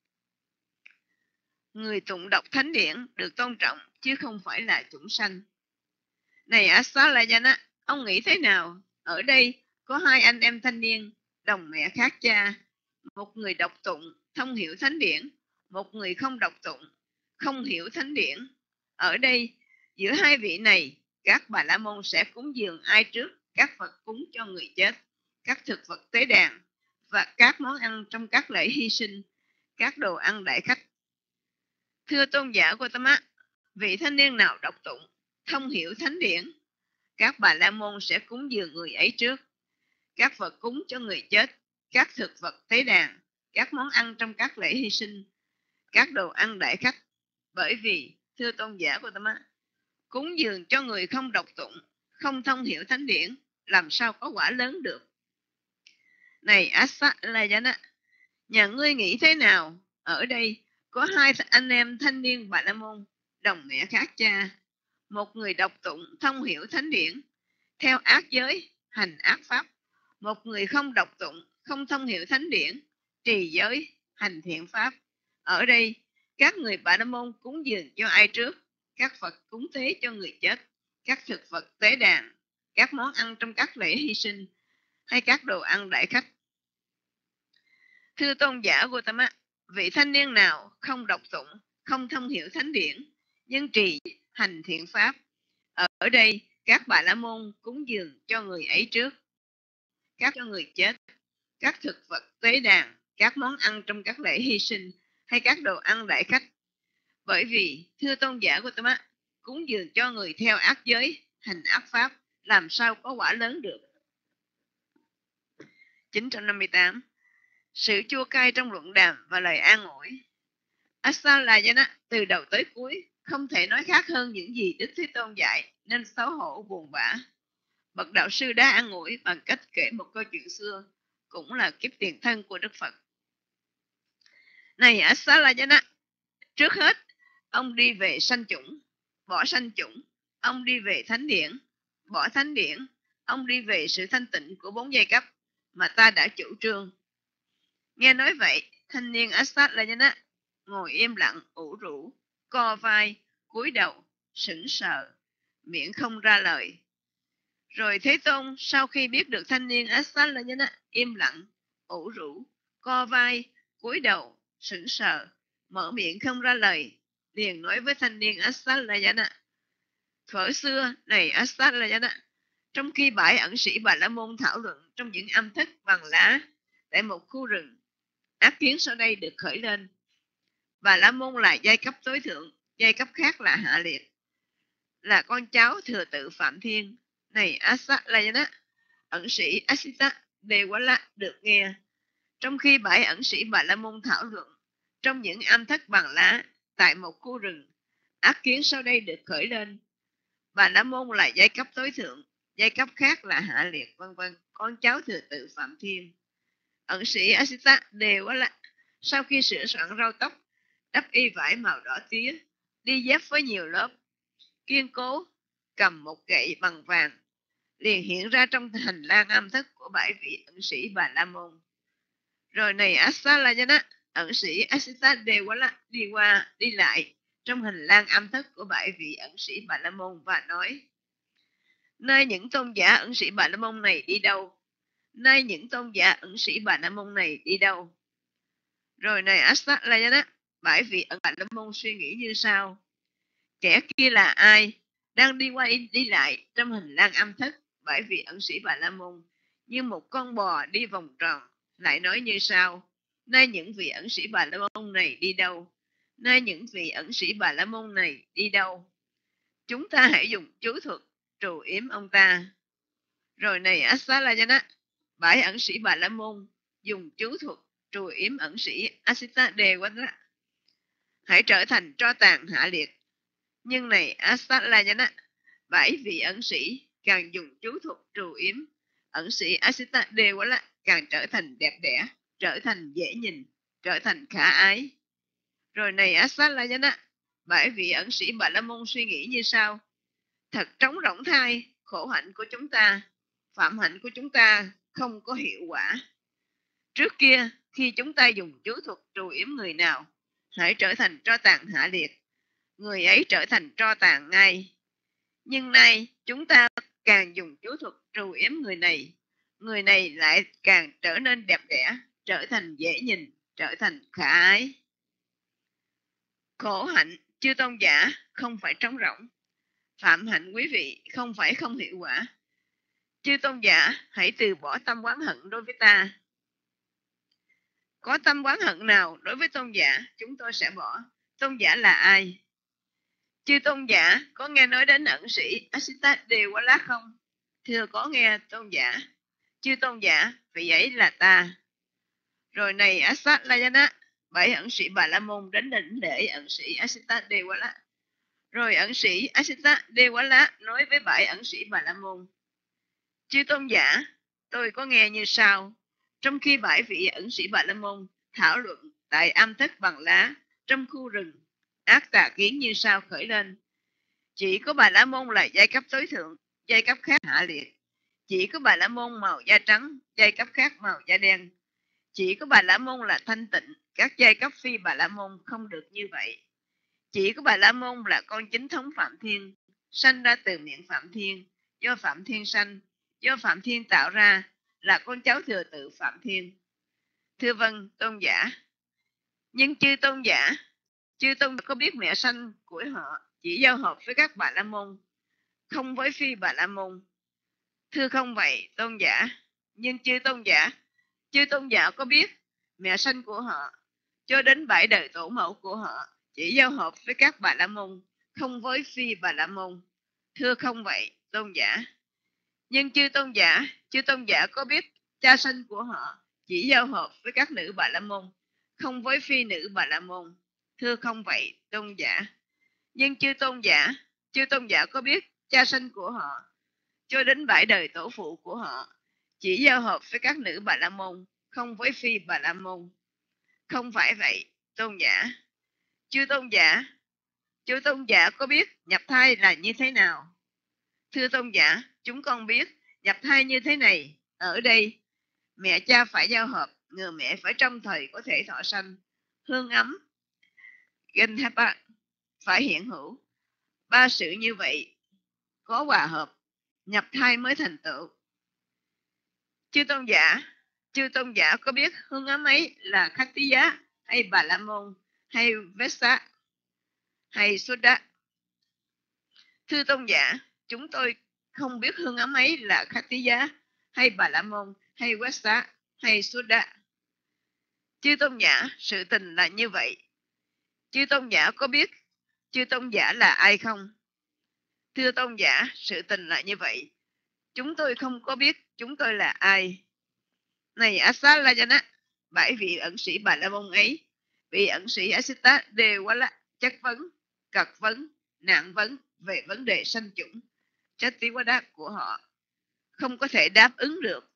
Người tụng đọc thánh điển được tôn trọng chứ không phải là chúng sanh. Này Asalayana, ông nghĩ thế nào? Ở đây có hai anh em thanh niên, đồng mẹ khác cha. Một người đọc tụng, thông hiểu thánh điển. Một người không đọc tụng, không hiểu thánh điển. Ở đây, giữa hai vị này, các Bà La Môn sẽ cúng dường ai trước các vật cúng cho người chết, các thực vật tế đàn, và các món ăn trong các lễ hy sinh, các đồ ăn đại khách. Thưa tôn giả Gautama, vị thanh niên nào đọc tụng, thông hiểu thánh điển, các bà la môn sẽ cúng dường người ấy trước. Các vật cúng cho người chết, các thực vật tế đàn, các món ăn trong các lễ hy sinh, các đồ ăn đại khách. Bởi vì, thưa tôn giả Gautama, cúng dường cho người không đọc tụng, không thông hiểu thánh điển, làm sao có quả lớn được. Này Asalayana, nhà ngươi nghĩ thế nào? Ở đây có hai anh em thanh niên Bà La Môn, đồng mẹ khác cha. Một người đọc tụng, thông hiểu thánh điển, theo ác giới, hành ác pháp. Một người không đọc tụng, không thông hiểu thánh điển, trì giới, hành thiện pháp. Ở đây, các người Bà La Môn cúng dường cho ai trước? Các Phật cúng tế cho người chết, các thực vật tế đàn, các món ăn trong các lễ hy sinh, hay các đồ ăn đại khách. Thưa tôn giả Gautama, vị thanh niên nào không đọc tụng, không thông hiểu thánh điển, nhưng trì hành thiện pháp, ở đây các Bà La Môn cúng dường cho người ấy trước, các cho người chết, các thực vật tế đàn, các món ăn trong các lễ hy sinh, hay các đồ ăn đại khách. Bởi vì, thưa tôn giả Gautama, cúng dường cho người theo ác giới, hành ác pháp, làm sao có quả lớn được. 958. Sự chua cay trong luận đàm và lời an ủi. Asalayana từ đầu tới cuối không thể nói khác hơn những gì Đức Thế Tôn dạy, nên xấu hổ buồn bã. Bậc đạo sư đã an ủi bằng cách kể một câu chuyện xưa, cũng là kiếp tiền thân của Đức Phật. Này Asalayana, trước hết ông đi về sanh chủng, bỏ sanh chủng. Ông đi về thánh điển, bỏ thánh điển. Ông đi về sự thanh tịnh của 4 giai cấp mà ta đã chủ trương. Nghe nói vậy, thanh niên Asalayana ngồi im lặng, ủ rũ, co vai, cúi đầu, sững sờ, miệng không ra lời. Rồi Thế Tôn sau khi biết được thanh niên Asalayana im lặng, ủ rũ, co vai, cúi đầu, sững sờ, mở miệng không ra lời, liền nói với thanh niên Asalayana: thuở xưa này Asalayana, trong khi bãi ẩn sĩ Bà La Môn thảo luận trong những âm thức bằng lá tại một khu rừng, ác kiến sau đây được khởi lên. Bà La Môn là giai cấp tối thượng, giai cấp khác là hạ liệt, là con cháu thừa tự Phạm Thiên. Này Asalayana, ẩn sĩ Asita Dewala được nghe, trong khi bãi ẩn sĩ Bà La Môn thảo luận trong những âm thức bằng lá tại một khu rừng, ác kiến sau đây được khởi lên. Bà La Môn là giai cấp tối thượng, giai cấp khác là hạ liệt, vân vân, con cháu thừa tự Phạm Thiên. Ẩn sĩ Asita Dewala sau khi sửa soạn rau tóc, đắp y vải màu đỏ tía, đi dép với nhiều lớp, kiên cố, cầm một gậy bằng vàng, liền hiện ra trong hành lang âm thức của 7 vị ẩn sĩ Bà La Môn. Rồi này Asalayana, ẩn sĩ Asita Dewala đi qua đi lại trong hành lang âm thức của 7 vị ẩn sĩ Bà La Môn và nói: nơi những tôn giả ẩn sĩ Bà La Môn này đi đâu? Nơi những tôn giả ẩn sĩ Bà La Môn này đi đâu? Rồi này Asalayana, 7 vị ẩn Bà La Môn suy nghĩ như sau: kẻ kia là ai đang đi qua đi lại trong hành lang âm thức 7 vị ẩn sĩ Bà La Môn như một con bò đi vòng tròn, lại nói như sau: nơi những vị ẩn sĩ Bà La Môn này đi đâu? Nơi những vị ẩn sĩ Bà La Môn này đi đâu? Chúng ta hãy dùng chú thuật trù yếm ông ta. Rồi này Asalayana, 7 ẩn sĩ Bà La Môn dùng chú thuật trù yếm ẩn sĩ Asita Dewala: hãy trở thành tro tàn hạ liệt. Nhưng này Asalayana, 7 vị ẩn sĩ càng dùng chú thuật trù yếm ẩn sĩ Asita Dewala càng trở thành đẹp đẽ, trở thành dễ nhìn, trở thành khả ái. Rồi này Asalayana, 7 vị ẩn sĩ Bà La Môn suy nghĩ như sau: thật trống rỗng thay, khổ hạnh của chúng ta, phạm hạnh của chúng ta không có hiệu quả. Trước kia, khi chúng ta dùng chú thuật trù yếm người nào, hãy trở thành tro tàn hạ liệt, người ấy trở thành tro tàn ngay. Nhưng nay, chúng ta càng dùng chú thuật trù yếm người này lại càng trở nên đẹp đẽ, trở thành dễ nhìn, trở thành khả ái. Khổ hạnh, chư tôn giả, không phải trống rỗng. Phạm hạnh quý vị không phải không hiệu quả. Chư tôn giả, hãy từ bỏ tâm oán hận đối với ta. Có tâm oán hận nào đối với tôn giả, chúng tôi sẽ bỏ. Tôn giả là ai? Chư tôn giả có nghe nói đến ẩn sĩ Asita Dewala không? Thưa có nghe tôn giả. Chư tôn giả, vị ấy là ta. Rồi này Asat Layana, 7 ẩn sĩ Bà La Môn đến đỉnh lễ ẩn sĩ Asita Dewala. Rồi ẩn sĩ Asita Dewala nói với 7 ẩn sĩ Bà La Môn: chư tôn giả, tôi có nghe như sau. Trong khi 7 vị ẩn sĩ Bà La Môn thảo luận tại am thất bằng lá trong khu rừng, ác tà kiến như sau khởi lên: chỉ có Bà La Môn là giai cấp tối thượng, giai cấp khác hạ liệt. Chỉ có Bà La Môn màu da trắng, giai cấp khác màu da đen. Chỉ có Bà La Môn là thanh tịnh, các giai cấp phi Bà La Môn không được như vậy. Chỉ có Bà La Môn là con chính thống Phạm Thiên, sanh ra từ miệng Phạm Thiên, do Phạm Thiên sanh, do Phạm Thiên tạo ra, là con cháu thừa tự Phạm Thiên. Thưa vâng, tôn giả. Nhưng chư tôn giả có biết mẹ sanh của họ chỉ giao hợp với các Bà La Môn, không với phi Bà La Môn? Thưa không vậy, tôn giả. Nhưng chư tôn giả có biết mẹ sanh của họ cho đến 7 đời tổ mẫu của họ chỉ giao hợp với các Bà La Môn, không với phi Bà La Môn? Thưa không vậy, tôn giả. Nhưng chư tôn giả có biết cha sanh của họ chỉ giao hợp với các nữ Bà La Môn, không với phi nữ Bà La Môn? Thưa không vậy, tôn giả. Nhưng chư tôn giả có biết cha sanh của họ cho đến 7 đời tổ phụ của họ chỉ giao hợp với các nữ Bà La Môn, không với phi Bà La Môn? Không phải vậy, tôn giả. Chư tôn giả có biết nhập thai là như thế nào? Thưa tôn giả, chúng con biết nhập thai như thế này. Ở đây, mẹ cha phải giao hợp, người mẹ phải trong thời có thể thọ sanh, hương ấm, Genthapa phải hiện hữu. 3 sự như vậy có hòa hợp, nhập thai mới thành tựu. Chư tôn giả có biết hương ấm ấy là Khắc Tí Giá hay Bà La Môn hay Vesa hay Suda? Thưa tôn giả, chúng tôi không biết hương ấm ấy là Khắc Tí Giá hay Bà La Môn hay Vesa hay Suda. Chư tôn giả, sự tình là như vậy. Chư tôn giả có biết chư tôn giả là ai không? Thưa tôn giả, sự tình là như vậy. Chúng tôi không có biết chúng tôi là ai. Này Asalajana, 7 vị ẩn sĩ Bà La Môn ấy, vị ẩn sĩ Asita Dewala chất vấn, cật vấn, nạn vấn về vấn đề sanh chủng, Chatiwada của họ không có thể đáp ứng được.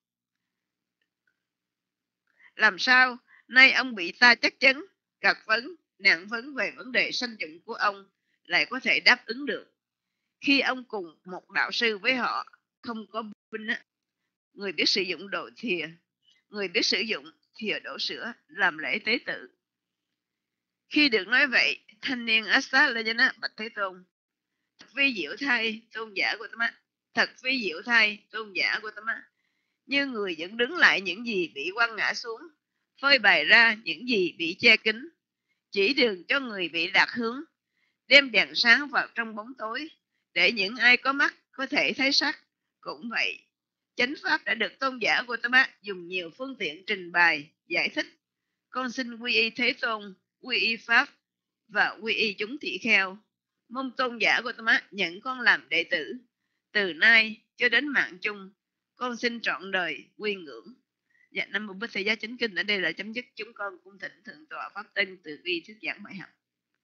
Làm sao nay ông bị ta chắc chắn, cật vấn, nạn vấn về vấn đề sanh chủng của ông lại có thể đáp ứng được, khi ông cùng một đạo sư với họ không có binh? Người biết sử dụng đồ thìa, người biết sử dụng thìa đổ sữa làm lễ tế tự. Khi được nói vậy, thanh niên Asalajana bạch Thế Tôn: thật vi diệu thay tôn giả của Tama, thật vi diệu thay tôn giả của Tama. Như người vẫn đứng lại những gì bị quăng ngã xuống, phơi bày ra những gì bị che kín, chỉ đường cho người bị lạc hướng, đem đèn sáng vào trong bóng tối, để những ai có mắt có thể thấy sắc. Cũng vậy, chánh pháp đã được tôn giả Gautama dùng nhiều phương tiện trình bày, giải thích. Con xin quy y Thế Tôn, quy y Pháp và quy y chúng tỷ kheo. Mong tôn giả Gautama nhận con làm đệ tử. Từ nay cho đến mạng chung, con xin trọn đời quy ngưỡng. Dạ, Nam Mô Bích Thầy Giá Chánh Kinh ở đây là chấm dứt. Chúng con cung thỉnh Thượng tọa Pháp Tân từ bi thuyết giảng bài học.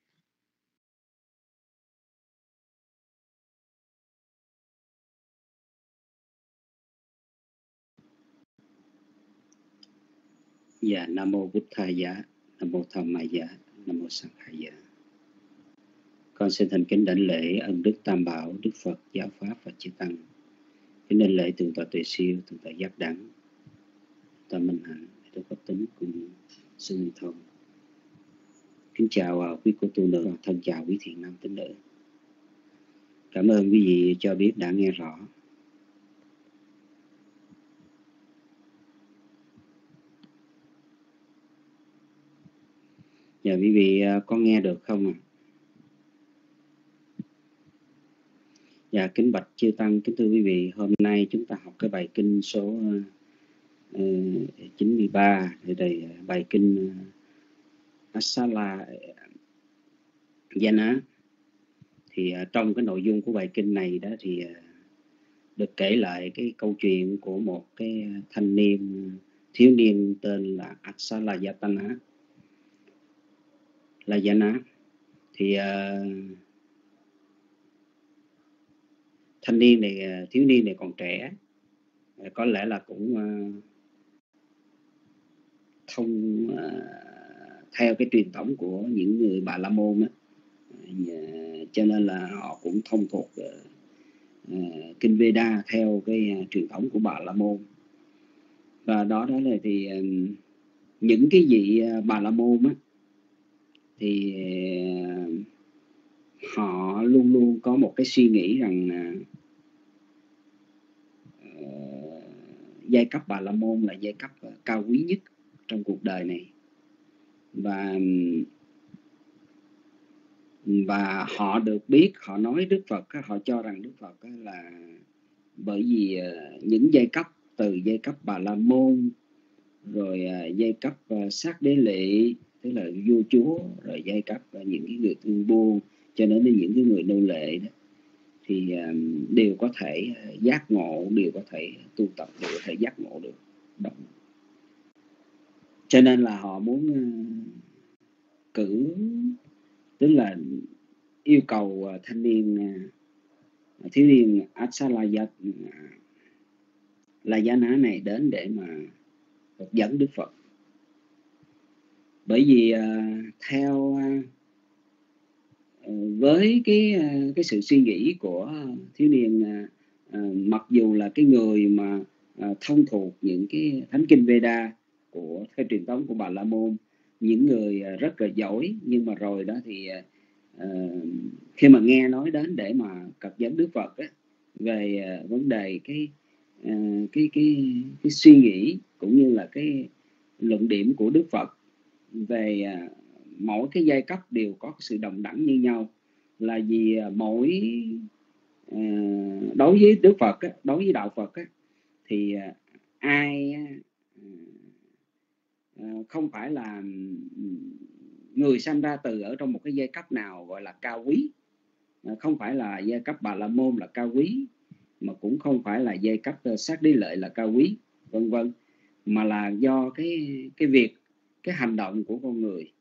Dạ, Nam Mô Bụt Thầy Giá, Nam Mô Tham Ma Giá, Nam Mô Sang Khai Giá. Con xin thành kính đảnh lễ ân đức Tam Bảo, Đức Phật, Giáo Pháp và Chư Tăng. Kính đảnh lễ Thượng tọa Tuệ Siêu, Thượng tọa Giác Đẳng, tọa Minh Hạnh, Đức Pháp Tính cùng sư Minh Thông. Kính chào quý cô tu nữ, thân chào quý thiện nam tín nữ. Cảm ơn quý vị cho biết đã nghe rõ. Dạ, quý vị có nghe được không ạ? Dạ, kính bạch chư Tăng, kính thưa quý vị, hôm nay chúng ta học cái bài kinh số 93 đây bài kinh Asala Jana. Thì trong cái nội dung của bài kinh này đó thì được kể lại cái câu chuyện của một cái thanh niên thiếu niên tên là Asala Jana. Thì thanh niên này, thiếu niên này còn trẻ, có lẽ là cũng thông theo cái truyền thống của những người Bà La Môn đó. Cho nên là họ cũng thông thuộc kinh Veda theo cái truyền thống của Bà La Môn. Và đó là thì những cái vị Bà La Môn á, thì họ luôn luôn có một cái suy nghĩ rằng giai cấp Bà La Môn là giai cấp cao quý nhất trong cuộc đời này. Và họ được biết, họ nói Đức Phật, họ cho rằng Đức Phật là bởi vì những giai cấp từ giai cấp Bà La Môn, rồi giai cấp Sát Đế Lệ, tức là vua chúa, rồi giai cấp những cái người thương buôn, cho nên những cái người nô lệ đó, thì đều có thể giác ngộ, đều có thể tu tập, đều có thể giác ngộ được. Cho nên là họ muốn cử, tức là yêu cầu thiếu niên Asala Jana này đến để mà dẫn Đức Phật. Bởi vì theo với cái sự suy nghĩ của thiếu niên, mặc dù là cái người mà thông thuộc những cái thánh kinh Veda của theo truyền thống của Bà La Môn, những người rất là giỏi, nhưng mà rồi đó thì khi mà nghe nói đến để mà cập dẫn Đức Phật á, về vấn đề cái suy nghĩ cũng như là cái luận điểm của Đức Phật về mỗi cái giai cấp đều có sự đồng đẳng như nhau, là vì mỗi đối với Đức Phật á, đối với đạo Phật á, thì ai không phải là người sanh ra từ ở trong một cái giai cấp nào gọi là cao quý, không phải là giai cấp Bà La Môn là cao quý, mà cũng không phải là giai cấp Sát Đế Lợi là cao quý, vân vân, mà là do cái việc, cái hành động của con người,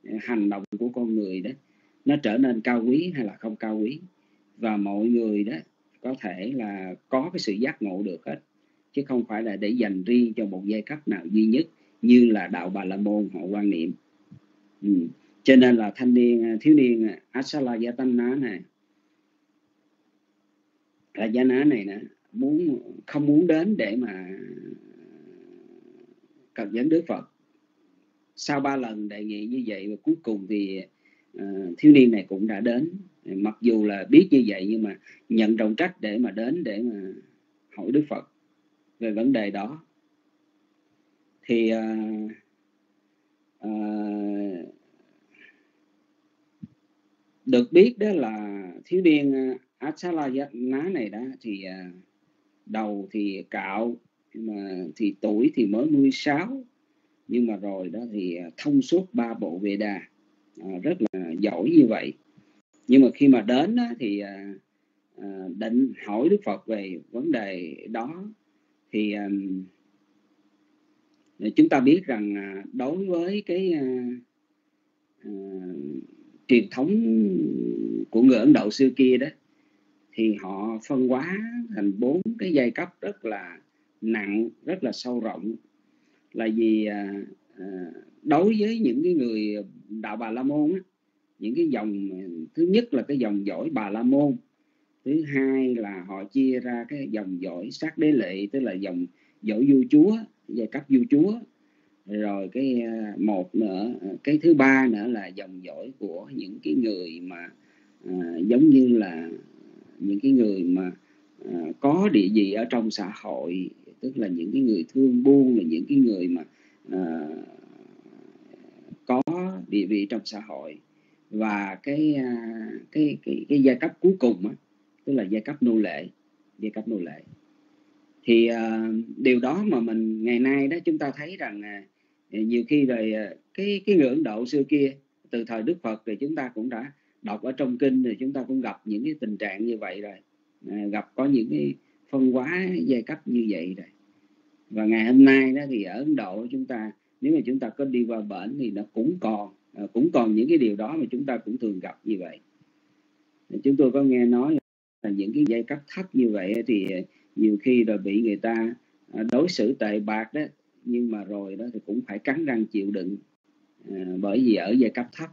đó nó trở nên cao quý hay là không cao quý. Và mọi người đó có thể là có cái sự giác ngộ được hết, chứ không phải là để dành riêng cho một giai cấp nào duy nhất như là đạo Bà La Môn họ quan niệm. Cho nên là thiếu niên Asala Jana này, Jana này nè, không muốn đến để mà cập dẫn Đức Phật. Sau 3 lần đề nghị như vậy, và cuối cùng thì thiếu niên này cũng đã đến, mặc dù là biết như vậy nhưng mà nhận trọng trách để mà đến để mà hỏi Đức Phật về vấn đề đó. Thì được biết đó là thiếu niên Asala Jana này đó thì đầu thì cạo, mà thì tuổi thì mới 16, nhưng mà rồi đó thì thông suốt 3 bộ Veda, rất là giỏi như vậy. Nhưng mà khi mà đến đó, thì định hỏi Đức Phật về vấn đề đó, thì chúng ta biết rằng đối với cái truyền thống của người Ấn Độ xưa kia đó, thì họ phân hóa thành 4 cái giai cấp rất là nặng, rất là sâu rộng. Là vì đối với những cái người đạo Bà La Môn á, những cái dòng, thứ nhất là cái dòng dõi Bà La Môn, thứ hai là họ chia ra cái dòng dõi Sát Đế Lệ, tức là dòng dõi vua chúa, giai cấp vua chúa. Rồi cái một nữa, cái thứ ba nữa là dòng dõi của những cái người mà giống như là những cái người mà có địa vị ở trong xã hội, tức là những cái người thương buôn, là những cái người mà có địa vị trong xã hội. Và cái giai cấp cuối cùng á, tức là giai cấp nô lệ. Thì điều đó mà mình ngày nay đó chúng ta thấy rằng nhiều khi rồi cái người Ấn Độ xưa kia từ thời Đức Phật thì chúng ta cũng đã đọc ở trong kinh, thì chúng ta cũng gặp những cái tình trạng như vậy rồi, gặp có những cái phân hóa giai cấp như vậy rồi. Và ngày hôm nay đó thì ở Ấn Độ chúng ta, nếu mà chúng ta có đi qua bển thì nó cũng còn những cái điều đó mà chúng ta cũng thường gặp như vậy. Chúng tôi có nghe nói là những cái giai cấp thấp như vậy thì nhiều khi rồi bị người ta đối xử tệ bạc đó, nhưng mà rồi đó thì cũng phải cắn răng chịu đựng, bởi vì ở giai cấp thấp.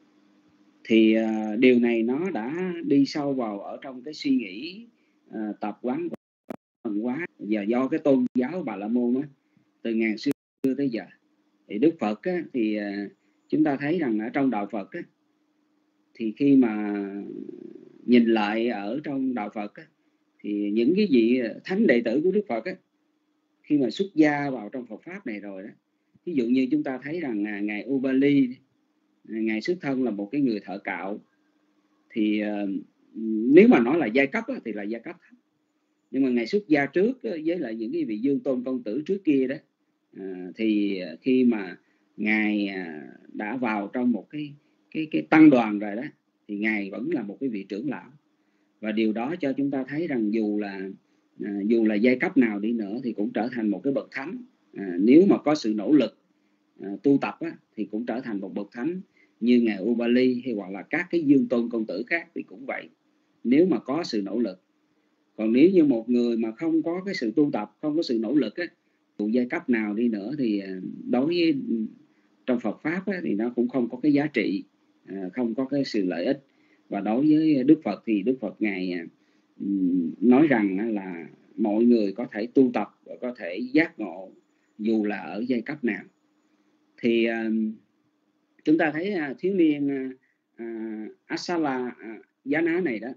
Thì điều này nó đã đi sâu vào ở trong cái suy nghĩ, tập quán văn hóa, và do cái tôn giáo Bà La Môn á, từ ngàn xưa tới giờ. Thì Đức Phật á, thì chúng ta thấy rằng ở trong đạo Phật á, thì khi mà nhìn lại ở trong đạo Phật á, thì những cái vị thánh đệ tử của Đức Phật á, khi mà xuất gia vào trong Phật pháp này rồi đó, ví dụ như chúng ta thấy rằng ngài Ubali, ngài xuất thân là một cái người thợ cạo, thì nếu mà nói là giai cấp á, thì là giai cấp thấp. Nhưng mà ngài xuất gia trước với lại những cái vị Dương Tôn công tử trước kia đó, thì khi mà ngài đã vào trong một cái tăng đoàn rồi đó, thì ngài vẫn là một cái vị trưởng lão. Và điều đó cho chúng ta thấy rằng dù là giai cấp nào đi nữa thì cũng trở thành một cái bậc thánh. Nếu mà có sự nỗ lực tu tập á, thì cũng trở thành một bậc thánh như ngài Ubali hay hoặc là các cái Dương Tôn công tử khác thì cũng vậy, nếu mà có sự nỗ lực. Còn nếu như một người mà không có cái sự tu tập, không có sự nỗ lực á, dù giai cấp nào đi nữa thì đối với trong Phật pháp á, thì nó cũng không có cái giá trị, không có cái sự lợi ích. Và đối với Đức Phật thì Đức Phật ngài nói rằng là mọi người có thể tu tập và có thể giác ngộ dù là ở giai cấp nào. Thì chúng ta thấy thiếu niên Asala Giá Ná này đó,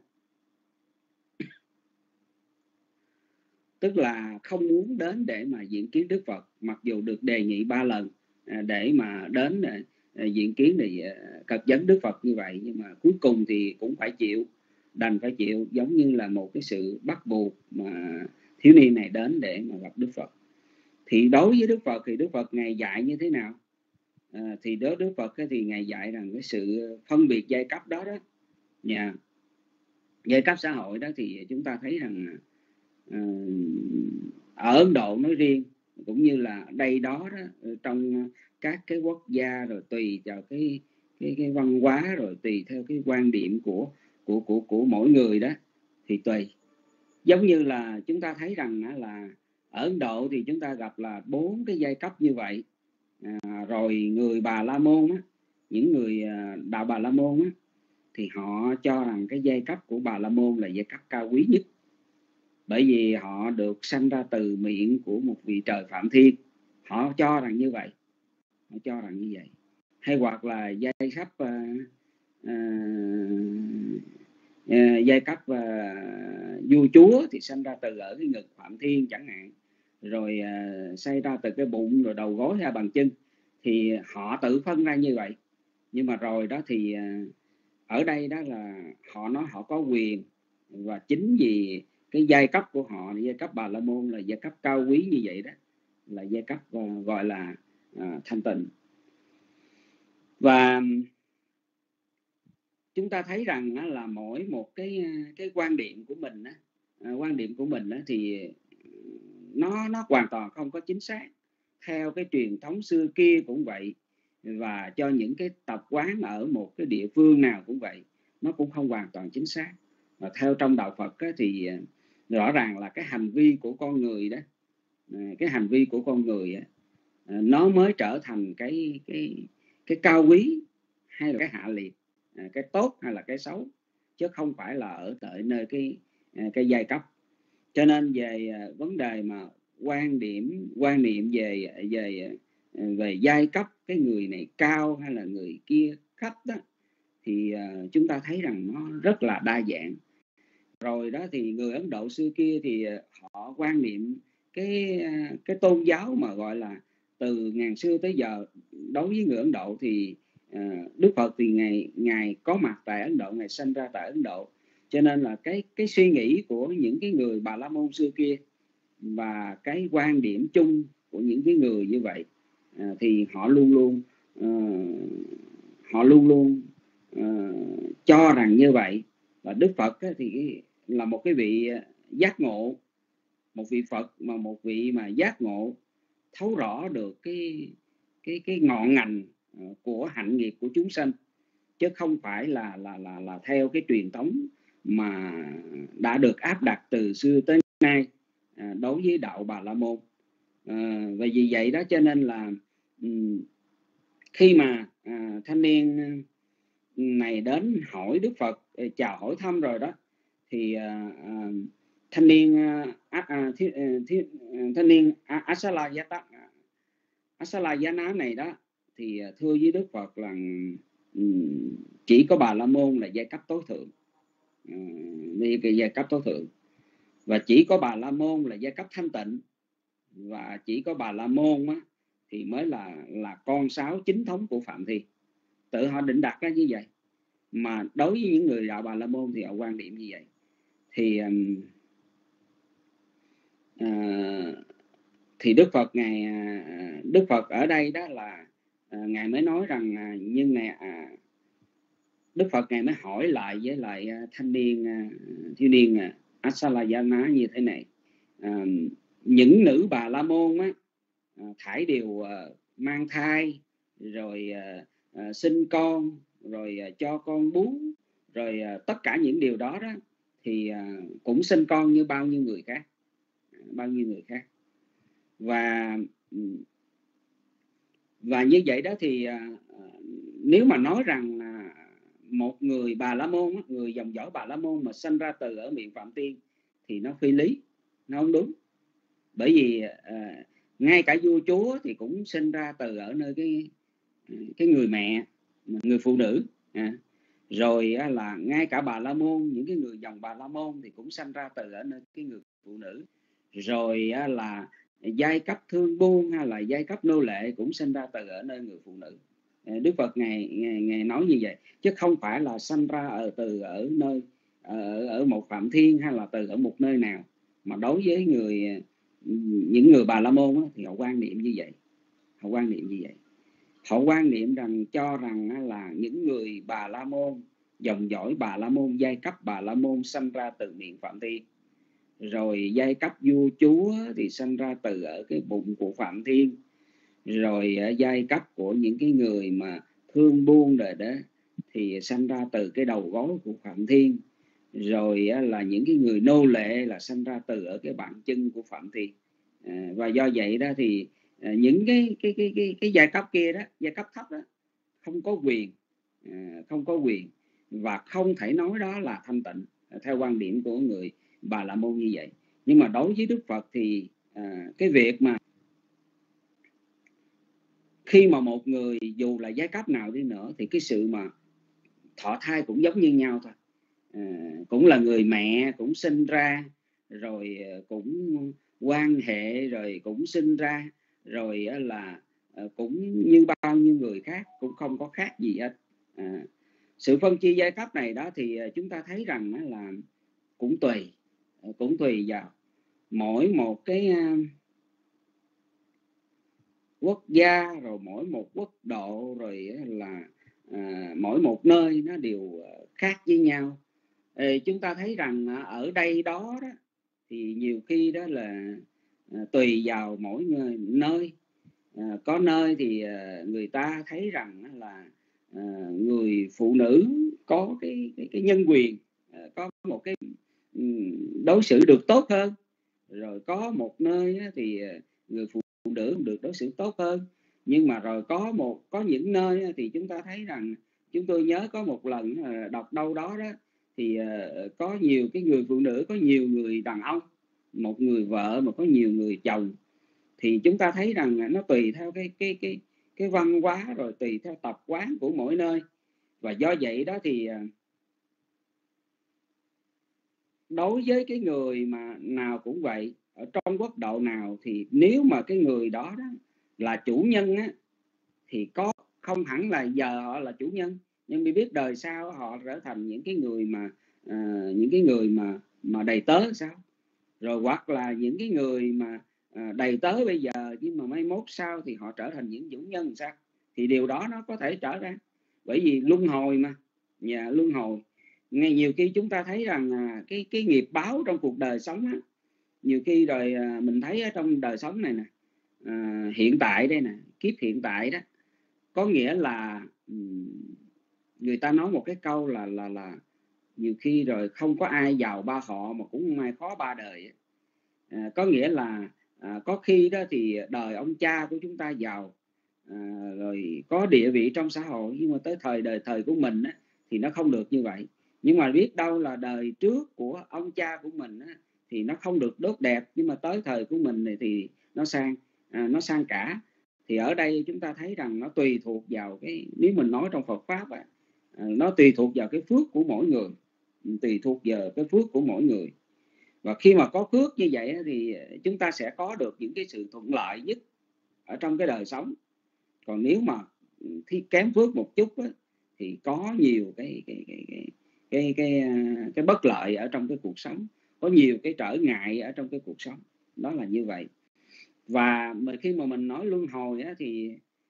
tức là không muốn đến để mà diện kiến Đức Phật, mặc dù được đề nghị 3 lần để mà đến diện kiến để cật vấn Đức Phật như vậy, nhưng mà cuối cùng thì cũng phải chịu, đành phải chịu, giống như là một cái sự bắt buộc mà thiếu niên này đến để mà gặp Đức Phật. Thì đối với Đức Phật thì Đức Phật ngài dạy như thế nào? Thì đối với Đức Phật thì ngài dạy rằng cái sự phân biệt giai cấp đó đó, giai cấp xã hội đó, thì chúng ta thấy rằng ở Ấn Độ nói riêng cũng như là đây đó, trong các cái quốc gia, rồi tùy vào cái văn hóa, rồi tùy theo cái quan điểm của mỗi người đó thì tùy. Giống như là chúng ta thấy rằng là ở Ấn Độ thì chúng ta gặp là 4 cái giai cấp như vậy. Rồi người Bà La Môn á, những người đạo Bà La Môn á, thì họ cho rằng cái giai cấp của Bà La Môn là giai cấp cao quý nhất, bởi vì họ được sanh ra từ miệng của một vị trời Phạm Thiên. Họ cho rằng như vậy, hay hoặc là giai cấp giai cấp vua chúa thì sanh ra từ ở cái ngực Phạm Thiên chẳng hạn, rồi xây ra từ cái bụng, rồi đầu gối hay bằng chân, thì họ tự phân ra như vậy. Nhưng mà rồi đó thì ở đây đó là họ nói họ có quyền, và chính vì cái giai cấp của họ, giai cấp Bà La Môn là giai cấp cao quý như vậy đó, là giai cấp gọi là thanh tịnh. Và chúng ta thấy rằng là mỗi một cái quan điểm của mình thì nó hoàn toàn không có chính xác. Theo cái truyền thống xưa kia cũng vậy, và cho những cái tập quán ở một cái địa phương nào cũng vậy, nó cũng không hoàn toàn chính xác. Và theo trong đạo Phật thì rõ ràng là cái hành vi của con người đó, nó mới trở thành cái cao quý hay là cái hạ liệt, cái tốt hay là cái xấu, chứ không phải là ở tại nơi cái giai cấp. Cho nên về vấn đề mà quan niệm về giai cấp, cái người này cao hay là người kia thấp đó, thì chúng ta thấy rằng nó rất là đa dạng. Rồi đó thì người Ấn Độ xưa kia thì họ quan niệm cái tôn giáo mà gọi là từ ngàn xưa tới giờ. Đối với người Ấn Độ thì Đức Phật thì ngài có mặt tại Ấn Độ, ngài sinh ra tại Ấn Độ, cho nên là cái suy nghĩ của những cái người Bà La Môn xưa kia và cái quan điểm chung của những cái người như vậy thì họ luôn luôn cho rằng như vậy. Và Đức Phật thì là một cái vị giác ngộ, một vị Phật mà một vị mà giác ngộ thấu rõ được cái ngọn ngành của hạnh nghiệp của chúng sanh, chứ không phải là theo cái truyền thống mà đã được áp đặt từ xưa tới nay đối với đạo Bà La Môn. Và vì vậy đó cho nên là khi mà thanh niên này đến hỏi Đức Phật, chào hỏi thăm rồi đó, thì thanh niên Asalayana này đó thì thưa với Đức Phật là chỉ có Bà La Môn là giai cấp tối thượng, giai cấp tối thượng, và chỉ có Bà La Môn là giai cấp thanh tịnh, và chỉ có Bà La Môn á, thì mới là con cháu chính thống của Phạm Thiên. Tự họ định đặt ra như vậy. Mà đối với những người đạo Bà La Môn thì họ quan điểm như vậy. Thì Đức Phật ở đây đó là ngài mới nói rằng Đức Phật ngài mới hỏi lại với lại thiếu niên Asalayana như thế này: những nữ Bà La Môn á, thảy đều mang thai, rồi sinh con, rồi cho con bú, rồi tất cả những điều đó đó thì cũng sinh con như bao nhiêu người khác, và như vậy đó thì nếu mà nói rằng một người Bà La Môn, người dòng dõi Bà La Môn mà sinh ra từ ở miệng Phạm Thiên thì nó phi lý, nó không đúng. Bởi vì ngay cả vua chúa thì cũng sinh ra từ ở nơi cái người mẹ, người phụ nữ. Rồi là ngay cả Bà La Môn, những cái người dòng Bà La Môn thì cũng sinh ra từ ở nơi cái người phụ nữ. Rồi là giai cấp thương buôn hay là giai cấp nô lệ cũng sinh ra từ ở nơi người phụ nữ. Đức Phật ngài nói như vậy, chứ không phải là sinh ra từ ở nơi ở một Phạm Thiên hay là từ ở một nơi nào. Mà đối với những người Bà La Môn thì họ quan niệm như vậy. Họ quan niệm rằng, cho rằng là những người Bà La Môn, dòng dõi Bà La Môn, giai cấp Bà La Môn sinh ra từ miệng Phạm Thiên. Rồi giai cấp vua chúa thì sinh ra từ ở cái bụng của Phạm Thiên. Rồi giai cấp của những cái người mà thương buôn rồi đó thì sinh ra từ cái đầu gối của Phạm Thiên. Rồi là những cái người nô lệ là sinh ra từ ở cái bàn chân của Phạm Thiên. Và do vậy đó thì những cái giai cấp kia đó, giai cấp thấp đó, không có quyền và không thể nói đó là thanh tịnh theo quan điểm của người Bà La Môn như vậy. Nhưng mà đối với Đức Phật thì cái việc mà khi mà một người dù là giai cấp nào đi nữa thì cái sự mà thọ thai cũng giống như nhau thôi. Cũng là người mẹ, cũng sinh ra, rồi cũng quan hệ, rồi cũng sinh ra, rồi là cũng như bao nhiêu người khác, cũng không có khác gì hết. Sự phân chia giai cấp này đó thì chúng ta thấy rằng là cũng tùy vào mỗi một cái quốc gia, rồi mỗi một quốc độ, rồi là mỗi một nơi nó đều khác với nhau. Chúng ta thấy rằng ở đây đó thì nhiều khi đó là tùy vào mỗi nơi. Có nơi thì người ta thấy rằng là người phụ nữ có cái nhân quyền, có một cái đối xử được tốt hơn. Rồi có một nơi thì người phụ nữ được đối xử tốt hơn. Nhưng mà rồi có những nơi thì chúng ta thấy rằng, chúng tôi nhớ có một lần đọc đâu đó thì có nhiều cái người phụ nữ, có nhiều người đàn ông, một người vợ mà có nhiều người chồng. Thì chúng ta thấy rằng nó tùy theo cái văn hóa, rồi tùy theo tập quán của mỗi nơi. Và do vậy đó thì đối với cái người mà nào cũng vậy, ở trong quốc độ nào thì nếu mà cái người đó là chủ nhân thì không hẳn là giờ họ là chủ nhân, nhưng mà biết đời sau họ trở thành những cái người mà đầy tớ sao. Rồi hoặc là những cái người mà đầy tớ bây giờ nhưng mà mai mốt sau thì họ trở thành những chủ nhân sao? Thì điều đó nó có thể trở ra, bởi vì luân hồi mà, luân hồi. Ngay nhiều khi chúng ta thấy rằng cái nghiệp báo trong cuộc đời sống á, nhiều khi rồi mình thấy ở trong đời sống này nè, hiện tại đây nè, kiếp hiện tại đó, có nghĩa là người ta nói một cái câu là nhiều khi rồi không có ai giàu ba họ mà cũng không ai khó ba đời. Có nghĩa là có khi đó thì đời ông cha của chúng ta giàu, rồi có địa vị trong xã hội, nhưng mà tới thời của mình á, thì nó không được như vậy. Nhưng mà biết đâu là đời trước của ông cha của mình á, thì nó không được tốt đẹp, nhưng mà tới thời của mình này thì nó sang cả. Thì ở đây chúng ta thấy rằng nó tùy thuộc vào cái, nếu mình nói trong Phật pháp á, nó tùy thuộc vào cái phước của mỗi người, tùy thuộc vào cái phước của mỗi người. Và khi mà có phước như vậy thì chúng ta sẽ có được những cái sự thuận lợi nhất ở trong cái đời sống. Còn nếu mà kém phước một chút á, thì có nhiều cái bất lợi ở trong cái cuộc sống, có nhiều cái trở ngại ở trong cái cuộc sống. Đó là như vậy. Và khi mà mình nói luân hồi á, thì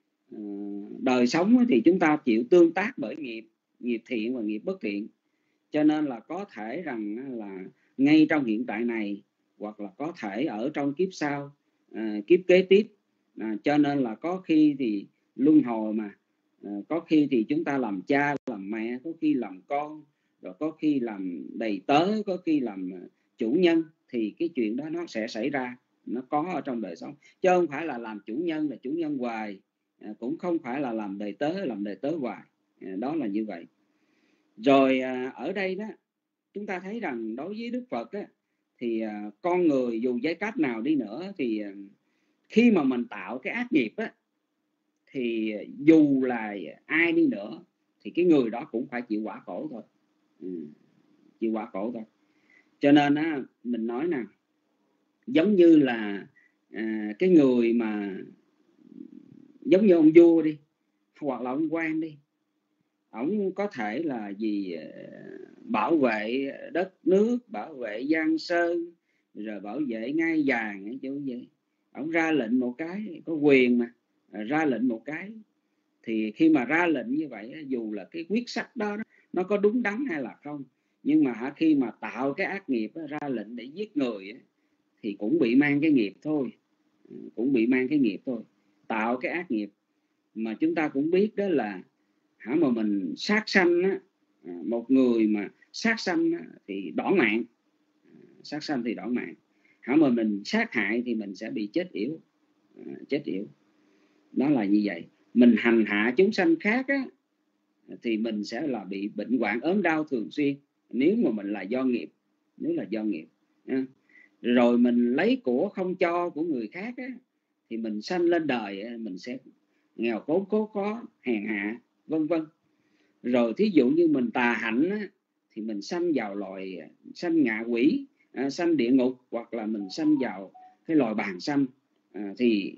đời sống á, thì chúng ta chịu tương tác bởi nghiệp thiện và nghiệp bất thiện. Cho nên là có thể rằng là ngay trong hiện tại này, hoặc là có thể ở trong kiếp sau, kiếp kế tiếp. Cho nên là có khi thì luân hồi mà, có khi thì chúng ta làm cha làm mẹ, có khi làm con, rồi có khi làm đầy tớ, có khi làm chủ nhân. Thì cái chuyện đó nó sẽ xảy ra, nó có ở trong đời sống, chứ không phải là làm chủ nhân là chủ nhân hoài, cũng không phải là làm đầy tớ hoài. Đó là như vậy. Rồi ở đây đó chúng ta thấy rằng đối với Đức Phật á, thì con người dù giai cấp nào đi nữa thì khi mà mình tạo cái ác nghiệp á, thì dù là ai đi nữa thì cái người đó cũng phải chịu quả khổ thôi, chịu quả khổ thôi. Cho nên á, mình nói nè, giống như là cái người mà giống như ông vua đi, hoặc là ông quan đi, ông có thể là bảo vệ đất nước, bảo vệ Giang Sơn, rồi bảo vệ ngai vàng chứ vậy. Ông ra lệnh một cái, có quyền mà, ra lệnh một cái. Thì khi mà ra lệnh như vậy, dù là cái quyết sách đó nó có đúng đắn hay là không, nhưng mà khi mà tạo cái ác nghiệp, ra lệnh để giết người, thì cũng bị mang cái nghiệp thôi, cũng bị mang cái nghiệp thôi. Tạo cái ác nghiệp mà chúng ta cũng biết đó là mà mình sát sanh á, một người mà sát sanh á, thì đỏ mạng, sát sanh thì đỏ mạng. Mà mình sát hại thì mình sẽ bị chết yểu, chết yểu. Đó là như vậy. Mình hành hạ chúng sanh khác á, thì mình sẽ là bị bệnh hoạn ốm đau thường xuyên, nếu mà mình là do nghiệp, nếu là do nghiệp. Rồi mình lấy của không cho của người khác á, thì mình sanh lên đời mình sẽ nghèo khốn cố khó, hèn hạ, vân vân. Rồi thí dụ như mình tà hạnh á, thì mình sanh vào loài sanh ngạ quỷ, sanh địa ngục, hoặc là mình sanh vào cái loài bàn sanh. Thì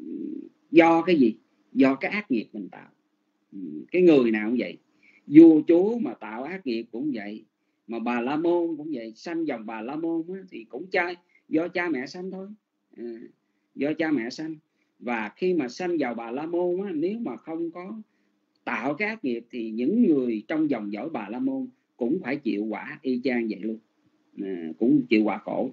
do cái gì? Do cái ác nghiệp mình tạo. Cái người nào cũng vậy, vua chúa mà tạo ác nghiệp cũng vậy, mà Bà La Môn cũng vậy, sanh dòng Bà La Môn á, thì cũng do cha mẹ sanh thôi, do cha mẹ sanh. Và khi mà sanh vào Bà La Môn á, nếu mà không có tạo cái ác nghiệp thì những người trong dòng dõi Bà La Môn cũng phải chịu quả y chang vậy luôn, cũng chịu quả khổ.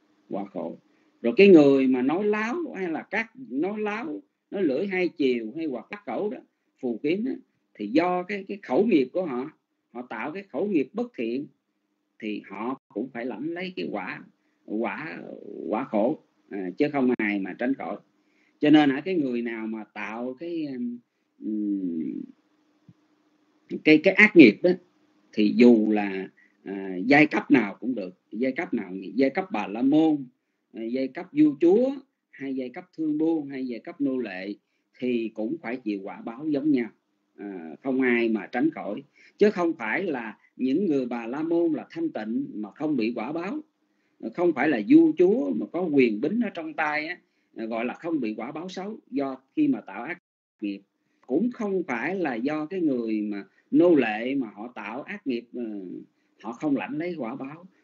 Rồi cái người mà nói láo, hay là nói láo, nói lưỡi hai chiều, hay hoặc cắt khẩu đó, phù kiếm đó, thì do cái khẩu nghiệp của họ tạo cái khẩu nghiệp bất thiện, thì họ cũng phải lãnh lấy cái quả khổ, chứ không ai mà tránh khỏi. Cho nên cái người nào mà tạo cái ác nghiệp đó, thì dù là giai cấp nào cũng được, giai cấp Bà La Môn, giai cấp vua chúa, hay giai cấp thương buôn, hay giai cấp nô lệ, thì cũng phải chịu quả báo giống nhau, không ai mà tránh khỏi. Chứ không phải là những người Bà La Môn là thanh tịnh mà không bị quả báo, không phải là vua chúa mà có quyền bính ở trong tay á, gọi là không bị quả báo xấu do khi mà tạo ác nghiệp. Cũng không phải là do cái người mà nô lệ mà họ tạo ác nghiệp, họ không lãnh lấy quả báo,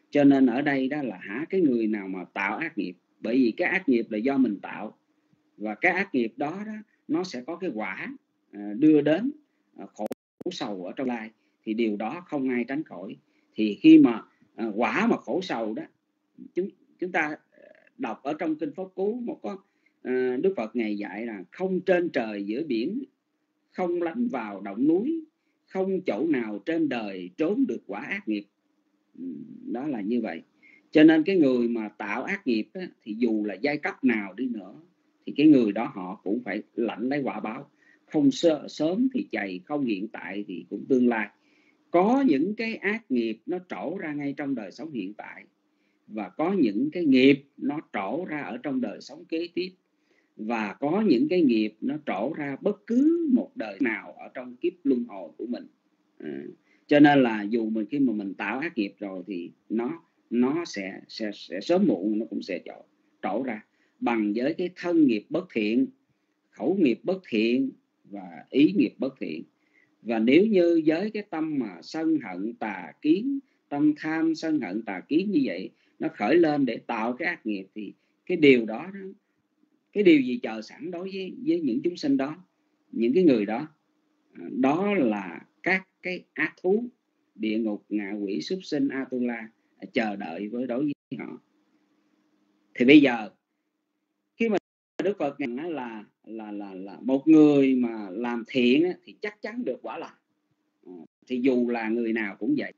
Cho nên ở đây đó là cái người nào mà tạo ác nghiệp, bởi vì cái ác nghiệp là do mình tạo, và cái ác nghiệp đó nó sẽ có cái quả đưa đến khổ sầu ở trong lai, thì điều đó không ai tránh khỏi. Thì khi mà quả mà khổ sầu đó, chúng ta đọc ở trong kinh Pháp Cú một có Đức Phật Ngài dạy là không trên trời giữa biển, không lánh vào động núi, không chỗ nào trên đời trốn được quả ác nghiệp. Đó là như vậy. Cho nên cái người mà tạo ác nghiệp á, thì dù là giai cấp nào đi nữa thì cái người đó họ cũng phải lãnh lấy quả báo. Không sớm thì chày, không hiện tại thì cũng tương lai. Có những cái ác nghiệp nó trổ ra ngay trong đời sống hiện tại, và có những cái nghiệp nó trổ ra ở trong đời sống kế tiếp, và có những cái nghiệp nó trổ ra bất cứ một đời nào ở trong kiếp luân hồi của mình. Cho nên là dù khi mà mình tạo ác nghiệp rồi thì nó sẽ sớm muộn nó cũng sẽ trổ ra bằng với cái thân nghiệp bất thiện, khẩu nghiệp bất thiện và ý nghiệp bất thiện. Và nếu như với cái tâm mà sân hận tà kiến, tâm tham sân hận tà kiến như vậy nó khởi lên để tạo cái ác nghiệp, thì cái điều đó, cái điều gì chờ sẵn đối với những chúng sinh đó, những cái người đó, đó là các cái ác thú, địa ngục, ngạ quỷ, súc sinh, Atula chờ đợi với đối với họ. Thì bây giờ khi mà Đức Phật nói là một người mà làm thiện thì chắc chắn được quả lành, thì dù là người nào cũng vậy.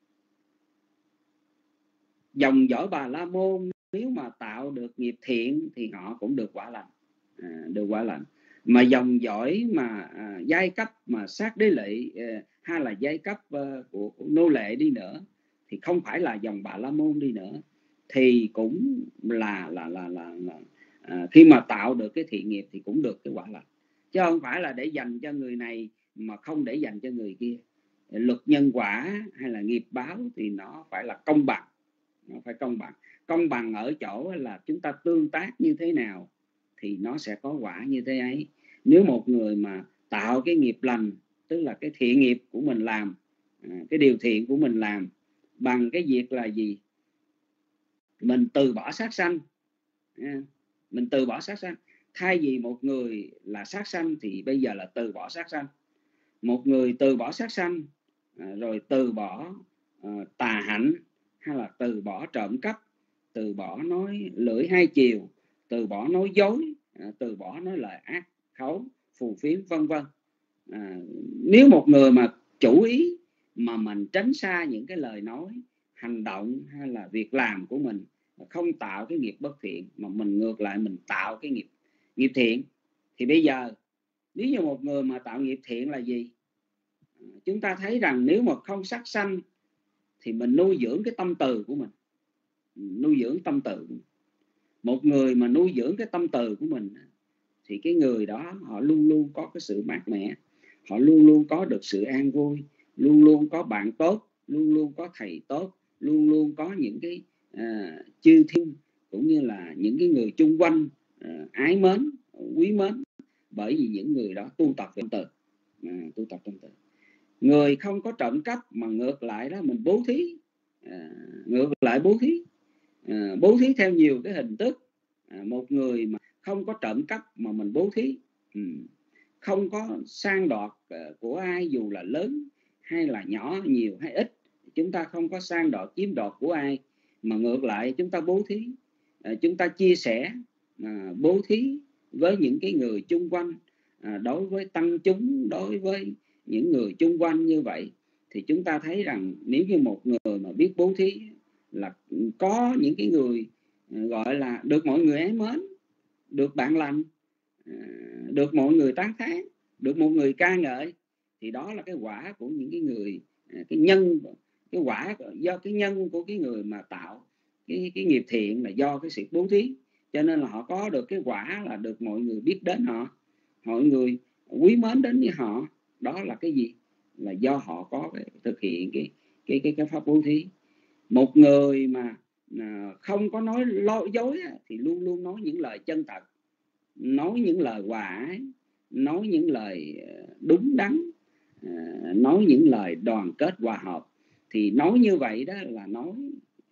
Dòng dõi Bà La Môn nếu mà tạo được nghiệp thiện thì họ cũng được quả lành, được quả lành. Mà dòng dõi mà giai cấp mà sát đế lệ hay là giai cấp của nô lệ đi nữa, thì không phải là dòng Bà La Môn đi nữa, thì cũng là khi mà tạo được cái thiện nghiệp thì cũng được cái quả lành, chứ không phải là để dành cho người này mà không để dành cho người kia. Luật nhân quả hay là nghiệp báo thì nó phải là công bằng, nó phải công bằng. Công bằng ở chỗ là chúng ta tương tác như thế nào thì nó sẽ có quả như thế ấy. Nếu một người mà tạo cái nghiệp lành, tức là cái thiện nghiệp của mình làm, cái điều thiện của mình làm bằng cái việc là gì? Mình từ bỏ sát sanh, mình từ bỏ sát sanh. Thay vì một người là sát sanh thì bây giờ là từ bỏ sát sanh. Một người từ bỏ sát sanh rồi từ bỏ tà hạnh, hay là từ bỏ trộm cắp, từ bỏ nói lưỡi hai chiều, từ bỏ nói dối, từ bỏ nói lời ác khẩu, phù phiếm vân vân. Nếu một người mà chủ ý mà mình tránh xa những cái lời nói, hành động hay là việc làm của mình, không tạo cái nghiệp bất thiện, mà mình ngược lại mình tạo cái nghiệp thiện, thì bây giờ nếu như một người mà tạo nghiệp thiện là gì? Chúng ta thấy rằng nếu mà không sát sanh thì mình nuôi dưỡng cái tâm từ của mình, nuôi dưỡng tâm từ. Một người mà nuôi dưỡng cái tâm từ của mình thì cái người đó họ luôn luôn có cái sự mát mẻ, họ luôn luôn có được sự an vui, luôn luôn có bạn tốt, luôn luôn có thầy tốt, luôn luôn có những cái chư thiên cũng như là những cái người chung quanh ái mến, quý mến, bởi vì những người đó tu tập tâm từ, tu tập tâm từ. Người không có trộm cắp mà ngược lại đó mình bố thí, ngược lại bố thí theo nhiều cái hình thức. Một người mà không có trộm cắp mà mình bố thí, không có sang đoạt của ai dù là lớn hay là nhỏ, nhiều hay ít, chúng ta không có sang đoạt chiếm đoạt của ai, mà ngược lại chúng ta bố thí, chúng ta chia sẻ, bố thí với những cái người chung quanh, đối với tăng chúng, đối với những người chung quanh như vậy, thì chúng ta thấy rằng nếu như một người mà biết bố thí là có những cái người gọi là được mọi người ái mến, được bạn lành, được mọi người tán thán, được mọi người ca ngợi, thì đó là cái quả của những cái người, cái nhân, cái quả do cái nhân của cái người mà tạo cái nghiệp thiện là do cái sự bố thí, cho nên là họ có được cái quả là được mọi người biết đến họ, mọi người quý mến đến với họ. Đó là cái gì? Là do họ có cái thực hiện cái pháp bố thí. Một người mà không có nói dối thì luôn luôn nói những lời chân thật, nói những lời hòa ái, nói những lời đúng đắn, nói những lời đoàn kết hòa hợp, thì nói như vậy đó là nói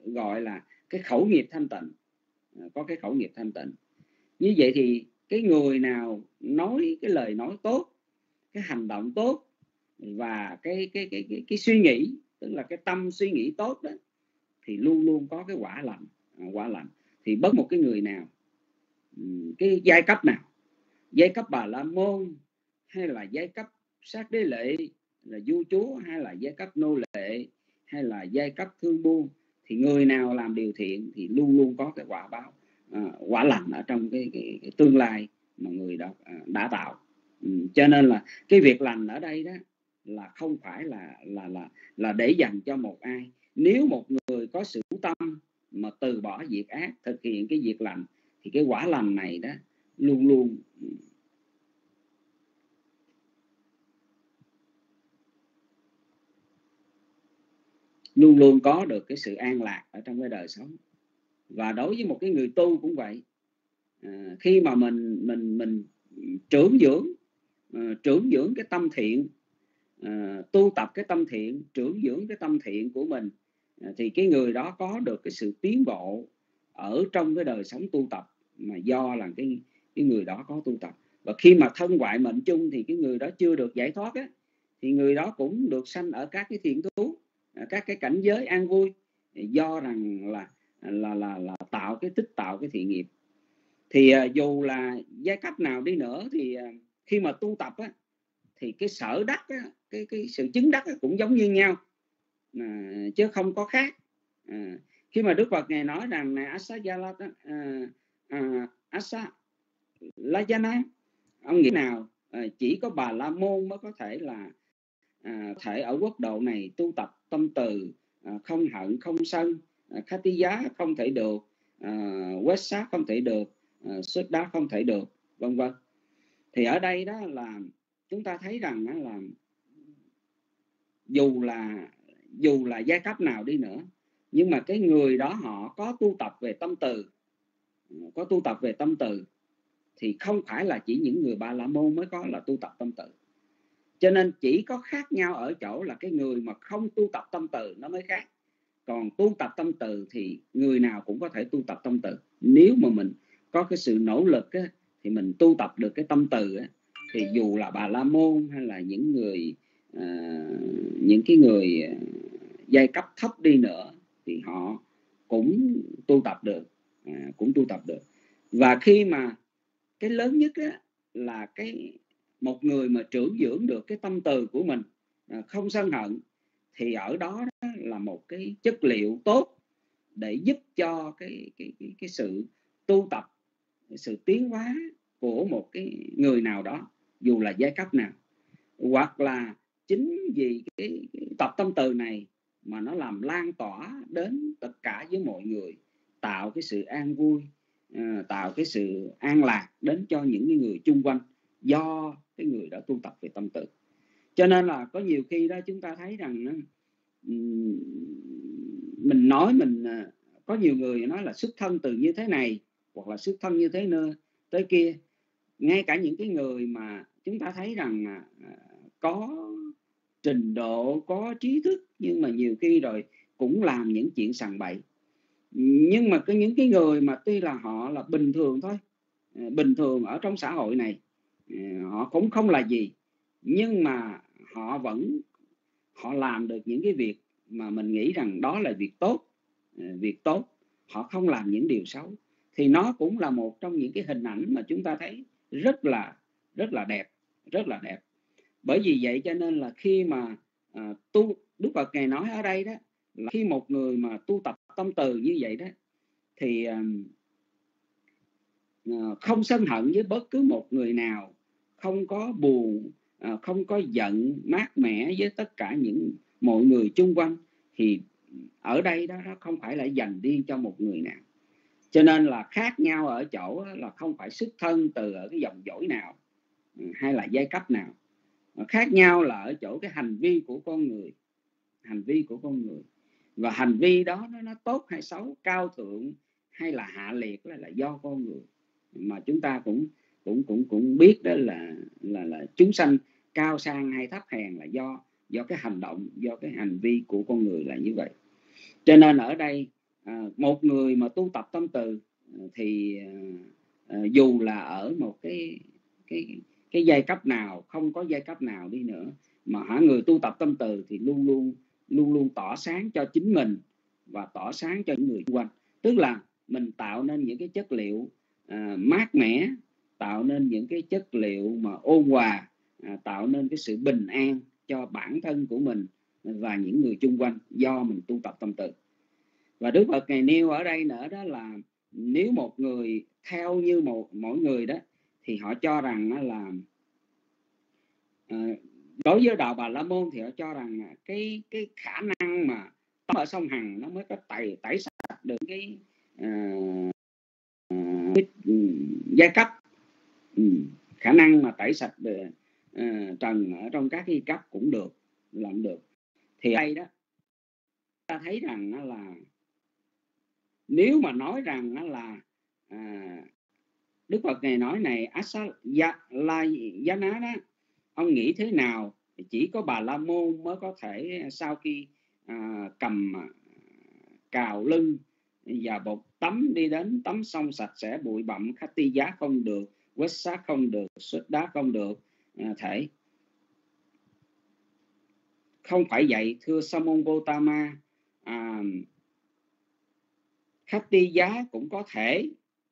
gọi là cái khẩu nghiệp thanh tịnh, có cái khẩu nghiệp thanh tịnh. Như vậy thì cái người nào nói cái lời nói tốt, cái hành động tốt và cái suy nghĩ, tức là cái tâm suy nghĩ tốt đó, thì luôn luôn có cái quả lành. Quả lành thì bất một cái người nào, cái giai cấp nào, giai cấp Bà La Môn hay là giai cấp Sát Đế Lệ là vua chúa, hay là giai cấp nô lệ, hay là giai cấp thương buôn, thì người nào làm điều thiện thì luôn luôn có cái quả báo, quả lành ở trong cái tương lai mà người đó đã tạo. Cho nên là cái việc lành ở đây đó là không phải là để dành cho một ai. Nếu một người có sự tâm mà từ bỏ việc ác, thực hiện cái việc lành, thì cái quả lành này đó luôn luôn có được cái sự an lạc ở trong cái đời sống. Và đối với một cái người tu cũng vậy. Khi mà mình trưởng dưỡng cái tâm thiện, tu tập cái tâm thiện, trưởng dưỡng cái tâm thiện của mình, thì cái người đó có được cái sự tiến bộ ở trong cái đời sống tu tập, mà do là cái người đó có tu tập. Và khi mà thân ngoại mệnh chung thì cái người đó chưa được giải thoát á, thì người đó cũng được sanh ở các cái thiện thú, các cái cảnh giới an vui, do rằng là tạo cái thiện nghiệp. Thì dù là giai cấp nào đi nữa thì khi mà tu tập á, thì cái sở đắc á, cái sự chứng đắc á, cũng giống như nhau, chứ không có khác. Khi mà Đức Phật Ngài nói rằng này Asayalajana, ông nghĩ nào chỉ có Bà La Môn mới có thể là thể ở quốc độ này tu tập tâm từ, không hận không sân, Khatija không thể được, Wessa không thể được, Suddha không thể được, vân vân. Thì ở đây đó là chúng ta thấy rằng là dù là giai cấp nào đi nữa, nhưng mà cái người đó họ có tu tập về tâm từ, thì không phải là chỉ những người Bà La Môn mới có là tu tập tâm từ. Cho nên chỉ có khác nhau ở chỗ là cái người mà không tu tập tâm từ nó mới khác. Còn tu tập tâm từ thì người nào cũng có thể tu tập tâm từ. Nếu mà mình có cái sự nỗ lực á, thì mình tu tập được cái tâm từ á, thì dù là Bà La Môn hay là những cái người giai cấp thấp đi nữa thì họ cũng tu tập được, Và khi mà cái lớn nhất á, là một người mà trưởng dưỡng được cái tâm từ của mình, không sân hận, thì ở đó là một cái chất liệu tốt để giúp cho cái sự tu tập, sự tiến hóa của một cái người nào đó, dù là giai cấp nào. Hoặc là chính vì cái tập tâm từ này mà nó làm lan tỏa đến tất cả với mọi người, tạo cái sự an vui, tạo cái sự an lạc đến cho những người chung quanh, do cái người đã tu tập về tâm từ. Cho nên là có nhiều khi đó chúng ta thấy rằng mình có nhiều người nói là xuất thân từ như thế này, hoặc là xuất thân như thế nơi tới kia. Ngay cả những cái người mà chúng ta thấy rằng có trình độ, có trí thức, nhưng mà nhiều khi rồi cũng làm những chuyện sằng bậy. Nhưng mà những cái người mà tuy là họ là bình thường thôi, bình thường ở trong xã hội này, họ cũng không là gì, nhưng mà họ làm được những cái việc mà mình nghĩ rằng đó là việc tốt, họ không làm những điều xấu, thì nó cũng là một trong những cái hình ảnh mà chúng ta thấy rất là đẹp. Bởi vì vậy cho nên là khi mà Đức Phật Ngài nói ở đây đó, là khi một người mà tu tập tâm từ như vậy đó, thì không sân hận với bất cứ một người nào, không có buồn, không có giận, mát mẻ với tất cả mọi người chung quanh, thì ở đây đó không phải là dành riêng cho một người nào. Cho nên là khác nhau ở chỗ là không phải xuất thân từ ở cái dòng dõi nào hay là giai cấp nào. Khác nhau là ở chỗ cái hành vi của con người. Và hành vi đó nó tốt hay xấu, cao thượng hay là hạ liệt là do con người. Mà chúng ta cũng biết đó là chúng sanh cao sang hay thấp hèn là do cái hành động, do cái hành vi của con người là như vậy. Cho nên ở đây một người mà tu tập tâm từ thì dù là ở một cái giai cấp nào, không có giai cấp nào đi nữa, mà người tu tập tâm từ thì luôn luôn tỏ sáng cho chính mình và tỏ sáng cho những người xung quanh. Tức là mình tạo nên những cái chất liệu mát mẻ, tạo nên những cái chất liệu mà ôn hòa, tạo nên cái sự bình an cho bản thân của mình và những người chung quanh do mình tu tập tâm từ. Và Đức Phật Ngài nêu ở đây nữa đó là nếu một người theo như mỗi người đó thì họ cho rằng là đối với đạo Bà La Môn thì họ cho rằng cái khả năng mà tắm ở sông Hằng nó mới có tẩy sạch được cái giai cấp, khả năng mà tẩy sạch trần ở trong các cái cấp cũng được, làm được. Thì đây đó ta thấy rằng là nếu mà nói rằng là Đức Phật Ngài nói này Asala-yana đó, ông nghĩ thế nào? Chỉ có Bà La Môn mới có thể sau khi cầm cào lưng và bột tắm đi đến tắm xong sạch sẽ bụi bặm, khách ti giá không được, quét xác không được, xuất đá không được, thể không phải vậy thưa Sa môn Gotama. Khách ti giá cũng có thể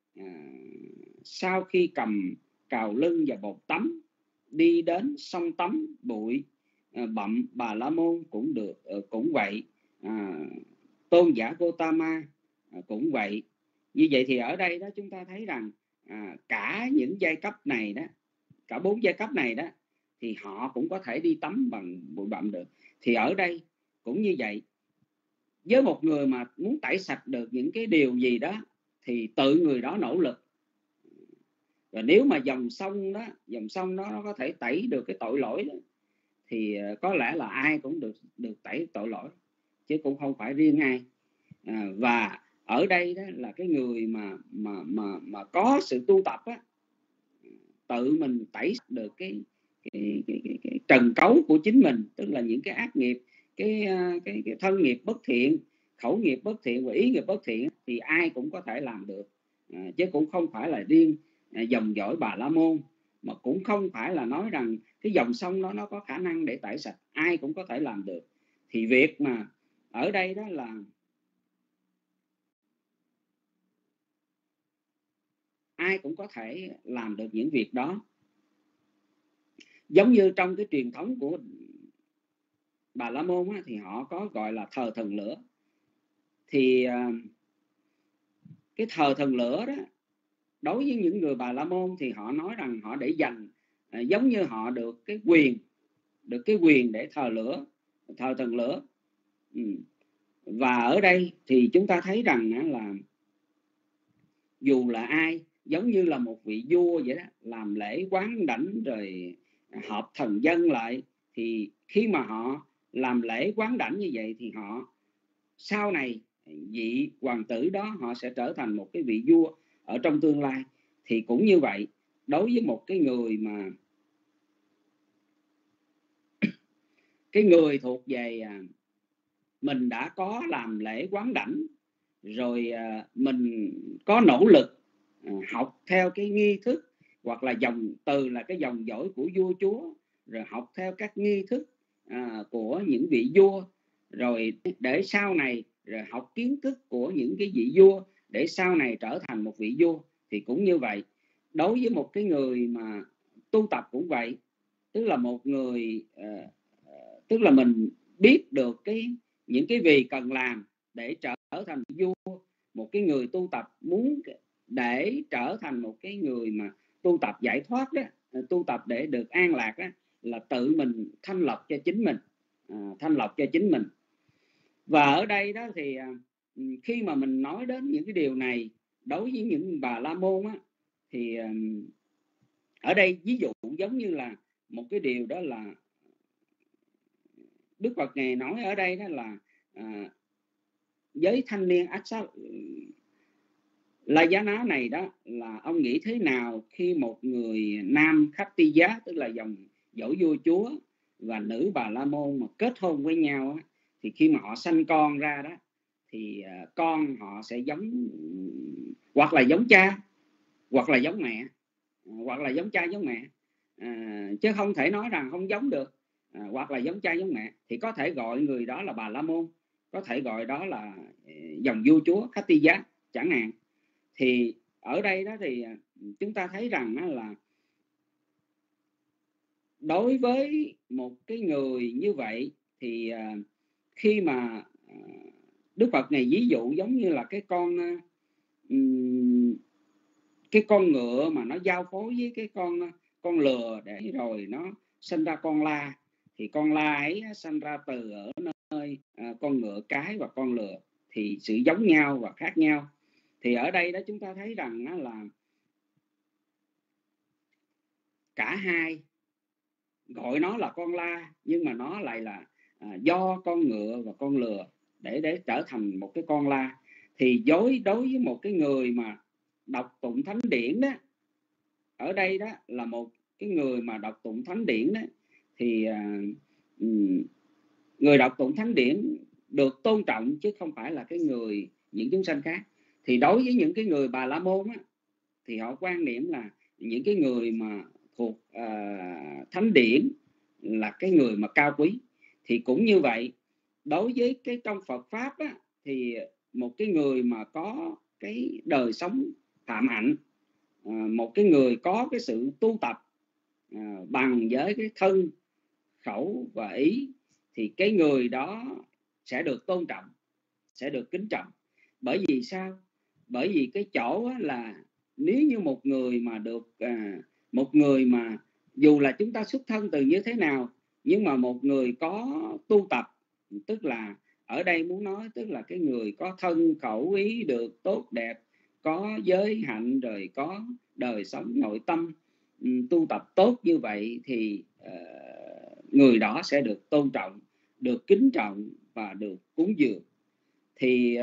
sau khi cầm cào lưng và bột tắm đi đến sông tắm bụi bặm Bà La Môn cũng được, cũng vậy. Tôn giả Gotama cũng vậy. Như vậy thì ở đây đó chúng ta thấy rằng cả những giai cấp này đó, cả 4 giai cấp này đó, thì họ cũng có thể đi tắm bằng bụi bặm được. Thì ở đây cũng như vậy, với một người mà muốn tẩy sạch được những cái điều gì đó thì tự người đó nỗ lực. Và nếu mà dòng sông đó nó có thể tẩy được cái tội lỗi đó, thì có lẽ là ai cũng được tẩy tội lỗi, chứ cũng không phải riêng ai. Và ở đây đó là cái người mà có sự tu tập á, tự mình tẩy được cái trần cấu của chính mình, tức là những cái ác nghiệp, cái thân nghiệp bất thiện, khẩu nghiệp bất thiện và ý nghiệp bất thiện, thì ai cũng có thể làm được, chứ cũng không phải là riêng dòng dõi Bà La Môn, mà cũng không phải là nói rằng cái dòng sông đó nó có khả năng để tẩy sạch, ai cũng có thể làm được. Thì việc mà ở đây đó là ai cũng có thể làm được những việc đó. Giống như trong cái truyền thống của Bà La Môn á, thì họ có gọi là thờ thần lửa. Thì cái thờ thần lửa đó, đối với những người Bà La Môn thì họ nói rằng họ để dành giống như họ được cái quyền để thờ lửa, thờ thần lửa. Và ở đây thì chúng ta thấy rằng là dù là ai, giống như là một vị vua vậy đó, làm lễ quán đảnh rồi họp thần dân lại, thì khi mà họ làm lễ quán đảnh như vậy thì họ sau này vị hoàng tử đó họ sẽ trở thành một cái vị vua ở trong tương lai. Thì cũng như vậy, đối với một cái người mà cái người thuộc về mình đã có làm lễ quán đảnh rồi, mình có nỗ lực học theo cái nghi thức, hoặc là là cái dòng dõi của vua chúa, rồi học theo các nghi thức của những vị vua, rồi để sau này rồi học kiến thức của những cái vị vua để sau này trở thành một vị vua. Thì cũng như vậy, đối với một cái người mà tu tập cũng vậy, tức là một người tức là mình biết được những cái gì cần làm để trở thành vua. Một cái người tu tập muốn để trở thành một cái người mà tu tập giải thoát đó, tu tập để được an lạc đó, là tự mình thanh lọc cho chính mình. Và ở đây đó thì khi mà mình nói đến những cái điều này đối với những Bà La Môn á, thì ở đây ví dụ giống như là một cái điều đó là Đức Phật Ngài nói ở đây đó là với thanh niên Asala-yana này đó, là ông nghĩ thế nào khi một người nam khách ti giá, tức là dòng dõi vua chúa, và nữ Bà La Môn mà kết hôn với nhau á, thì khi mà họ sanh con ra đó thì con họ sẽ giống, hoặc là giống cha, hoặc là giống mẹ, hoặc là giống cha giống mẹ, chứ không thể nói rằng không giống được. Hoặc là giống cha giống mẹ thì có thể gọi người đó là Bà La Môn, có thể gọi đó là dòng vua chúa Khattiya chẳng hạn. Thì ở đây đó thì chúng ta thấy rằng là đối với một cái người như vậy thì khi mà Đức Phật này ví dụ giống như là cái con ngựa mà nó giao phối với cái con lừa để rồi nó sinh ra con la, thì con la ấy sinh ra từ ở nơi con ngựa cái và con lừa, thì sự giống nhau và khác nhau. Thì ở đây đó chúng ta thấy rằng là cả hai gọi nó là con la, nhưng mà nó lại là do con ngựa và con lừa để trở thành một cái con la. Thì đối với một cái người mà đọc tụng thánh điển đó, ở đây đó là một cái người mà đọc tụng thánh điển đó, thì người đọc tụng thánh điển được tôn trọng chứ không phải là cái người những chúng sanh khác. Thì đối với những cái người Bà La Môn á, thì họ quan niệm là những cái người mà thuộc thánh điển là cái người mà cao quý. Thì cũng như vậy, đối với cái trong Phật pháp á, thì một cái người mà có cái đời sống phạm hạnh, một cái người có cái sự tu tập bằng với cái thân, khẩu và ý, thì cái người đó sẽ được tôn trọng, sẽ được kính trọng. Bởi vì sao? Bởi vì cái chỗ là nếu như một người mà được một người mà dù là chúng ta xuất thân từ như thế nào, nhưng mà một người có tu tập, tức là ở đây muốn nói tức là cái người có thân khẩu ý được tốt đẹp, có giới hạnh, rồi có đời sống nội tâm tu tập tốt như vậy, thì người đó sẽ được tôn trọng, được kính trọng và được cúng dường. Thì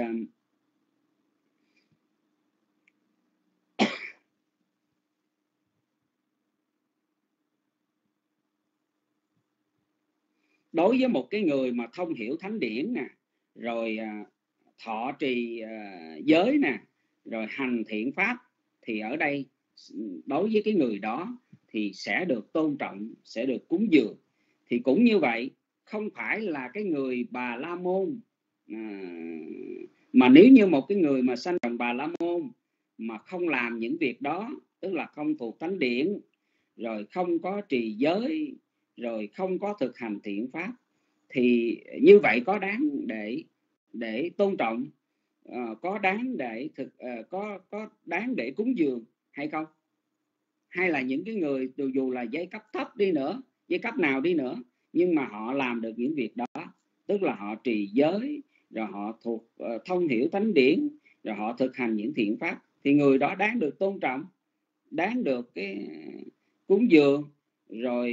đối với một cái người mà thông hiểu thánh điển nè, rồi thọ trì giới nè, rồi hành thiện pháp, thì ở đây đối với cái người đó thì sẽ được tôn trọng, sẽ được cúng dường. Thì cũng như vậy, không phải là cái người Bà La Môn mà nếu như một cái người mà sanh bằng Bà La Môn mà không làm những việc đó, tức là không thuộc thánh điển, rồi không có trì giới, rồi không có thực hành thiện pháp, thì như vậy có đáng để tôn trọng, có đáng để có đáng để cúng dường hay không? Hay là những cái người dù là giai cấp thấp đi nữa, giai cấp nào đi nữa, nhưng mà họ làm được những việc đó, tức là họ trì giới, rồi họ thuộc thông hiểu thánh điển, rồi họ thực hành những thiện pháp, thì người đó đáng được tôn trọng, đáng được cái cúng dường, rồi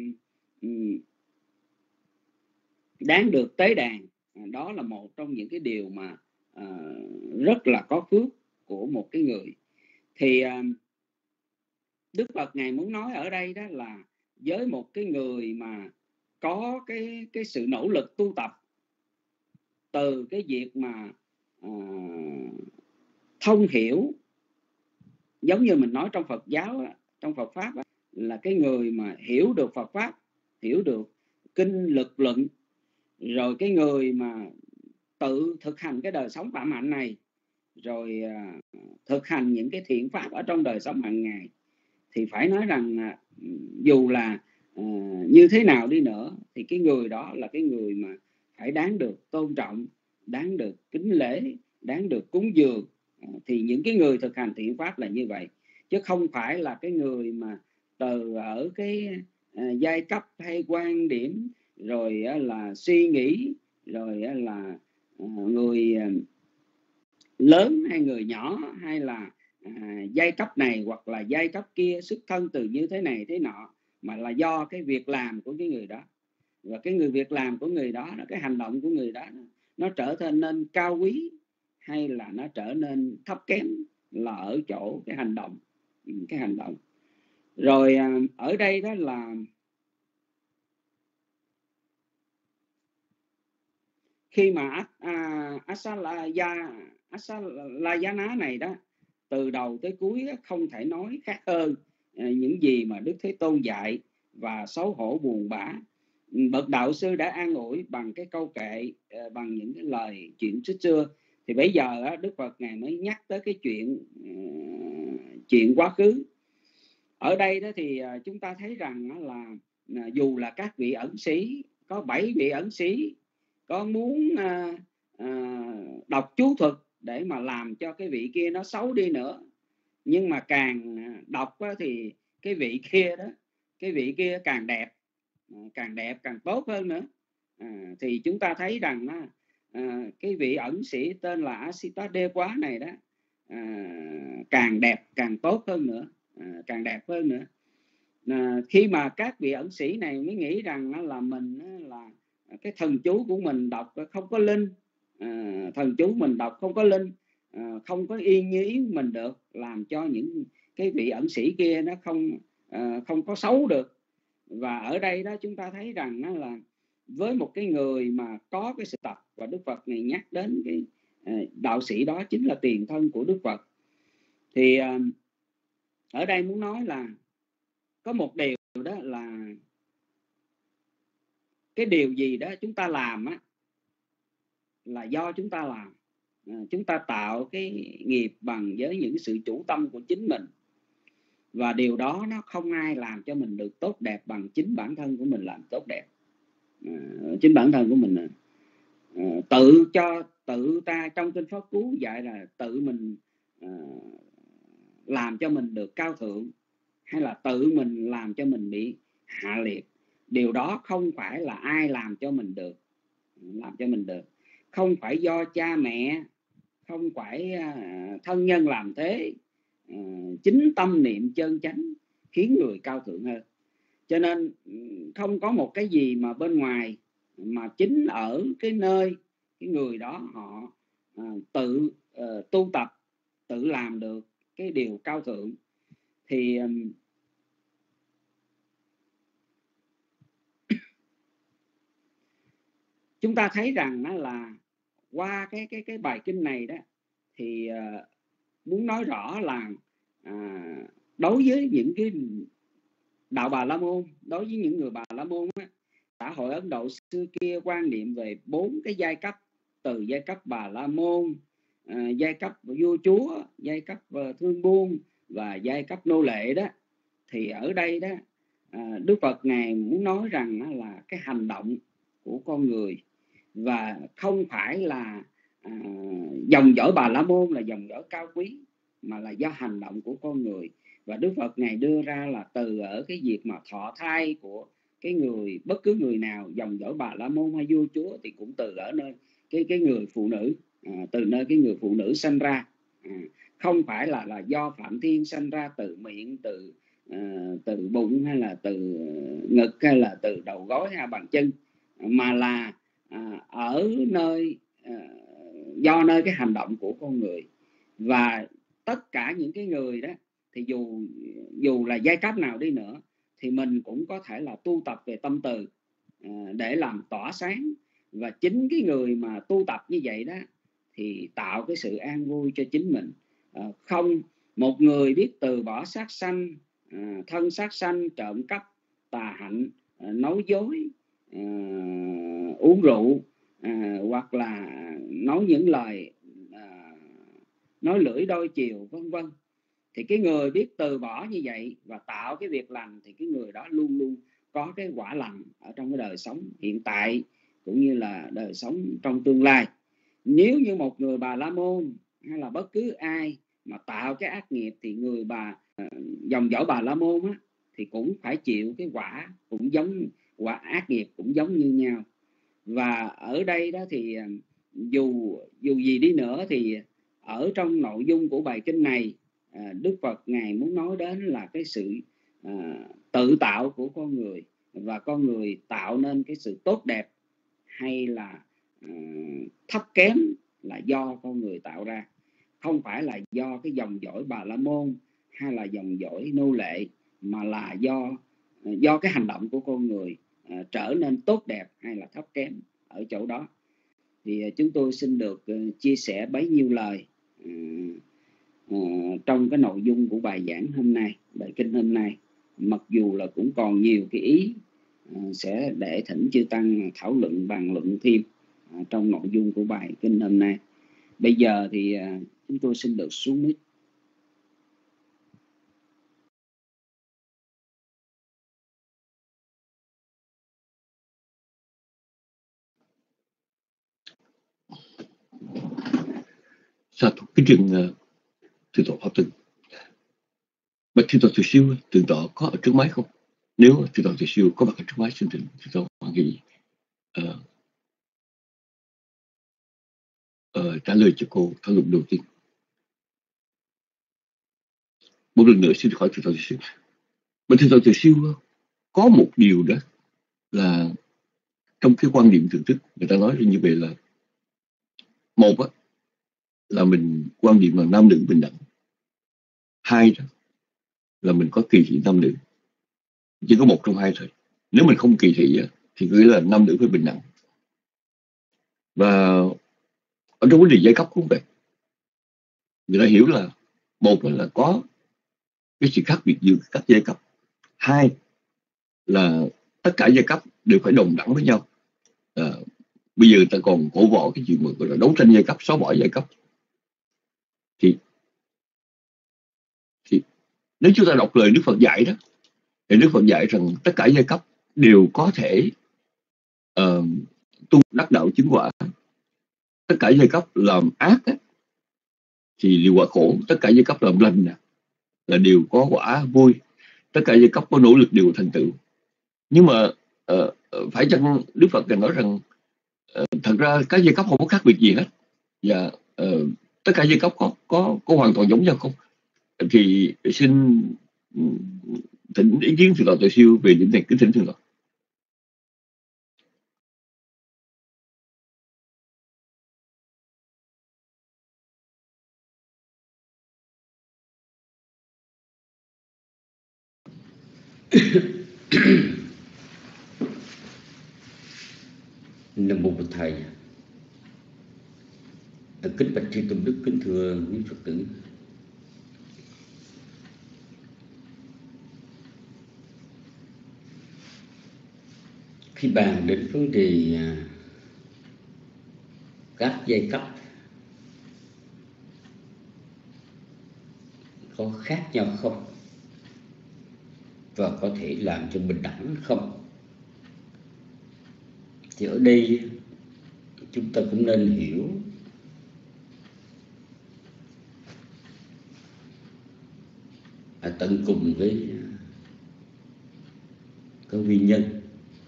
đáng được tế đàn. Đó là một trong những cái điều mà rất là có phước của một cái người. Thì Đức Phật Ngài muốn nói ở đây đó là với một cái người mà có cái sự nỗ lực tu tập, từ cái việc mà thông hiểu, giống như mình nói trong Phật giáo, trong Phật pháp là cái người mà hiểu được Phật pháp, hiểu được kinh lực luận, rồi cái người mà tự thực hành cái đời sống phạm hạnh này, rồi thực hành những cái thiện pháp ở trong đời sống hàng ngày, thì phải nói rằng dù là như thế nào đi nữa, thì cái người đó là cái người mà phải đáng được tôn trọng, đáng được kính lễ, đáng được cúng dường. Thì những cái người thực hành thiện pháp là như vậy, chứ không phải là cái người mà từ ở cái giai cấp hay quan điểm, rồi là suy nghĩ, rồi là người lớn hay người nhỏ, hay là giai cấp này hoặc là giai cấp kia, xuất thân từ như thế này thế nọ, mà là do cái việc làm của cái người đó. Và cái việc làm của người đó, cái hành động của người đó, nó trở nên cao quý hay là nó trở nên thấp kém là ở chỗ cái hành động. Rồi ở đây đó là khi mà Asalayana này đó, từ đầu tới cuối không thể nói khác hơn những gì mà Đức Thế Tôn dạy, và xấu hổ buồn bã. Bậc đạo sư đã an ủi bằng cái câu kệ, bằng những cái lời chuyện xưa. Thì bây giờ Đức Phật Ngài mới nhắc tới cái chuyện quá khứ. Ở đây đó thì chúng ta thấy rằng là dù là các vị ẩn sĩ, có 7 vị ẩn sĩ có muốn đọc chú thuật để mà làm cho cái vị kia nó xấu đi nữa, nhưng mà càng đọc thì cái vị kia càng đẹp càng tốt hơn nữa. Thì chúng ta thấy rằng cái vị ẩn sĩ tên là Asitadewa này đó, càng đẹp càng tốt hơn nữa, càng đẹp hơn nữa. Khi mà các vị ẩn sĩ này mới nghĩ rằng là mình là cái thần chú của mình đọc không có linh, thần chú mình đọc không có linh, không có y như ý mình được, làm cho những cái vị ẩn sĩ kia nó không có xấu được. Và ở đây đó chúng ta thấy rằng là với một cái người mà có cái sự tập, và Đức Phật này nhắc đến cái đạo sĩ đó chính là tiền thân của Đức Phật. Thì ở đây muốn nói là có một điều đó là cái điều gì đó chúng ta làm là do chúng ta làm. Chúng ta tạo cái nghiệp bằng với những sự chủ tâm của chính mình, và điều đó nó không ai làm cho mình được tốt đẹp bằng chính bản thân của mình làm tốt đẹp. Chính bản thân của mình tự ta trong kinh Pháp Cú dạy là tự mình làm cho mình được cao thượng, hay là tự mình làm cho mình bị hạ liệt. Điều đó không phải là ai làm cho mình được. Không phải do cha mẹ, không phải thân nhân làm thế. Chính tâm niệm chân chánh khiến người cao thượng hơn. Cho nên không có một cái gì mà bên ngoài, mà chính ở cái nơi cái người đó họ tự tu tập, tự làm được cái điều cao thượng. Thì chúng ta thấy rằng là qua cái bài kinh này đó thì muốn nói rõ là đối với những cái đạo Bà La Môn, đối với những người Bà La Môn xã hội Ấn Độ xưa kia quan niệm về 4 cái giai cấp, từ giai cấp Bà La Môn, giai cấp vua chúa, giai cấp thương buôn và giai cấp nô lệ đó. Thì ở đây đó Đức Phật Ngài muốn nói rằng là cái hành động của con người, và không phải là dòng dõi Bà La Môn là dòng dõi cao quý, mà là do hành động của con người. Và Đức Phật Ngài đưa ra là từ ở cái việc mà thọ thai của cái người, bất cứ người nào dòng dõi Bà La Môn hay vua chúa, thì cũng từ ở nơi cái người phụ nữ, từ nơi cái người phụ nữ sanh ra. Không phải là do Phạm Thiên sanh ra từ miệng, từ bụng, hay là từ ngực, hay là từ đầu gối, hay bằng chân, mà là ở nơi do nơi cái hành động của con người. Và tất cả những cái người đó thì dù là giai cấp nào đi nữa, thì mình cũng có thể là tu tập về tâm từ để làm tỏa sáng. Và chính cái người mà tu tập như vậy đó thì tạo cái sự an vui cho chính mình. Không một người biết từ bỏ sát sanh, thân sát sanh, trộm cắp, tà hạnh, nói dối, uống rượu, hoặc là nói những lời nói lưỡi đôi chiều vân vân. Thì cái người biết từ bỏ như vậy và tạo cái việc lành, thì cái người đó luôn luôn có cái quả lành ở trong cái đời sống hiện tại cũng như là đời sống trong tương lai. Nếu như một người Bà La Môn hay là bất cứ ai mà tạo cái ác nghiệp, thì người dòng dõi Bà La Môn thì cũng phải chịu cái quả, cũng giống quả ác nghiệp cũng giống như nhau. Và ở đây đó thì dù gì đi nữa thì ở trong nội dung của bài kinh này, Đức Phật Ngài muốn nói đến là cái sự tự tạo của con người, và con người tạo nên cái sự tốt đẹp hay là thấp kém là do con người tạo ra, không phải là do cái dòng dõi Bà La Môn hay là dòng dõi nô lệ, mà là do cái hành động của con người trở nên tốt đẹp hay là thấp kém ở chỗ đó. thì chúng tôi xin được chia sẻ bấy nhiêu lời trong cái nội dung của bài giảng hôm nay, bài kinh hôm nay. Mặc dù là cũng còn nhiều cái ý sẽ để thỉnh chư tăng thảo luận bàn luận thêm trong nội dung của bài kinh hôm nay. Bây giờ thì chúng tôi xin được xuống mic. Sa thú kính trình thượng tọa Pháp Tân. Bạch thượng tọa Từ Siêu, thượng tọa có ở trước máy không? Nếu thượng tọa Từ Siêu có mặt ở trước máy, xin thỉnh thượng tọa Hoàng Nghị trả lời cho cô thảo luận đầu tiên. Một lần nữa xin hỏi thượng tọa Từ Siêu. Bạch thượng tọa Từ Siêu, có một điều đó là trong cái quan điểm thưởng thức người ta nói như vậy là một á, là mình quan điểm là nam nữ bình đẳng. Hai đó là mình có kỳ thị nam nữ. Chỉ có một trong hai thôi. Nếu mình không kỳ thị thì nghĩa là nam nữ phải bình đẳng. Và ở trong vấn đề giai cấp cũng vậy. Người ta hiểu là một là có cái sự khác biệt giữa các giai cấp. Hai là tất cả giai cấp đều phải đồng đẳng với nhau. Bây giờ người ta còn cổ võ cái chuyện mà gọi là đấu tranh giai cấp, xóa bỏ giai cấp. Thì nếu chúng ta đọc lời Đức Phật dạy đó, thì Đức Phật dạy rằng tất cả giai cấp đều có thể tu đắc đạo chứng quả. Tất cả giai cấp làm ác thì đều quả khổ. Tất cả giai cấp làm lành là đều có quả vui. Tất cả giai cấp có nỗ lực đều thành tựu. Nhưng mà phải chăng Đức Phật nói rằng thật ra các giai cấp không có khác biệt gì hết, và tất cả giai cấp có hoàn toàn giống nhau không? Thì xin thỉnh ý kiến thượng tọa Từ Siêu về điểm này, kính thỉnh thượng tọa. Nam mô Bụt Thầy. Kính bạch Tri Tôn Đức, kính thưa quý Phật tử. Khi bàn đến vấn đề các giai cấp có khác nhau không và có thể làm cho bình đẳng không, thì ở đây chúng ta cũng nên hiểu tận cùng với cái nguyên nhân.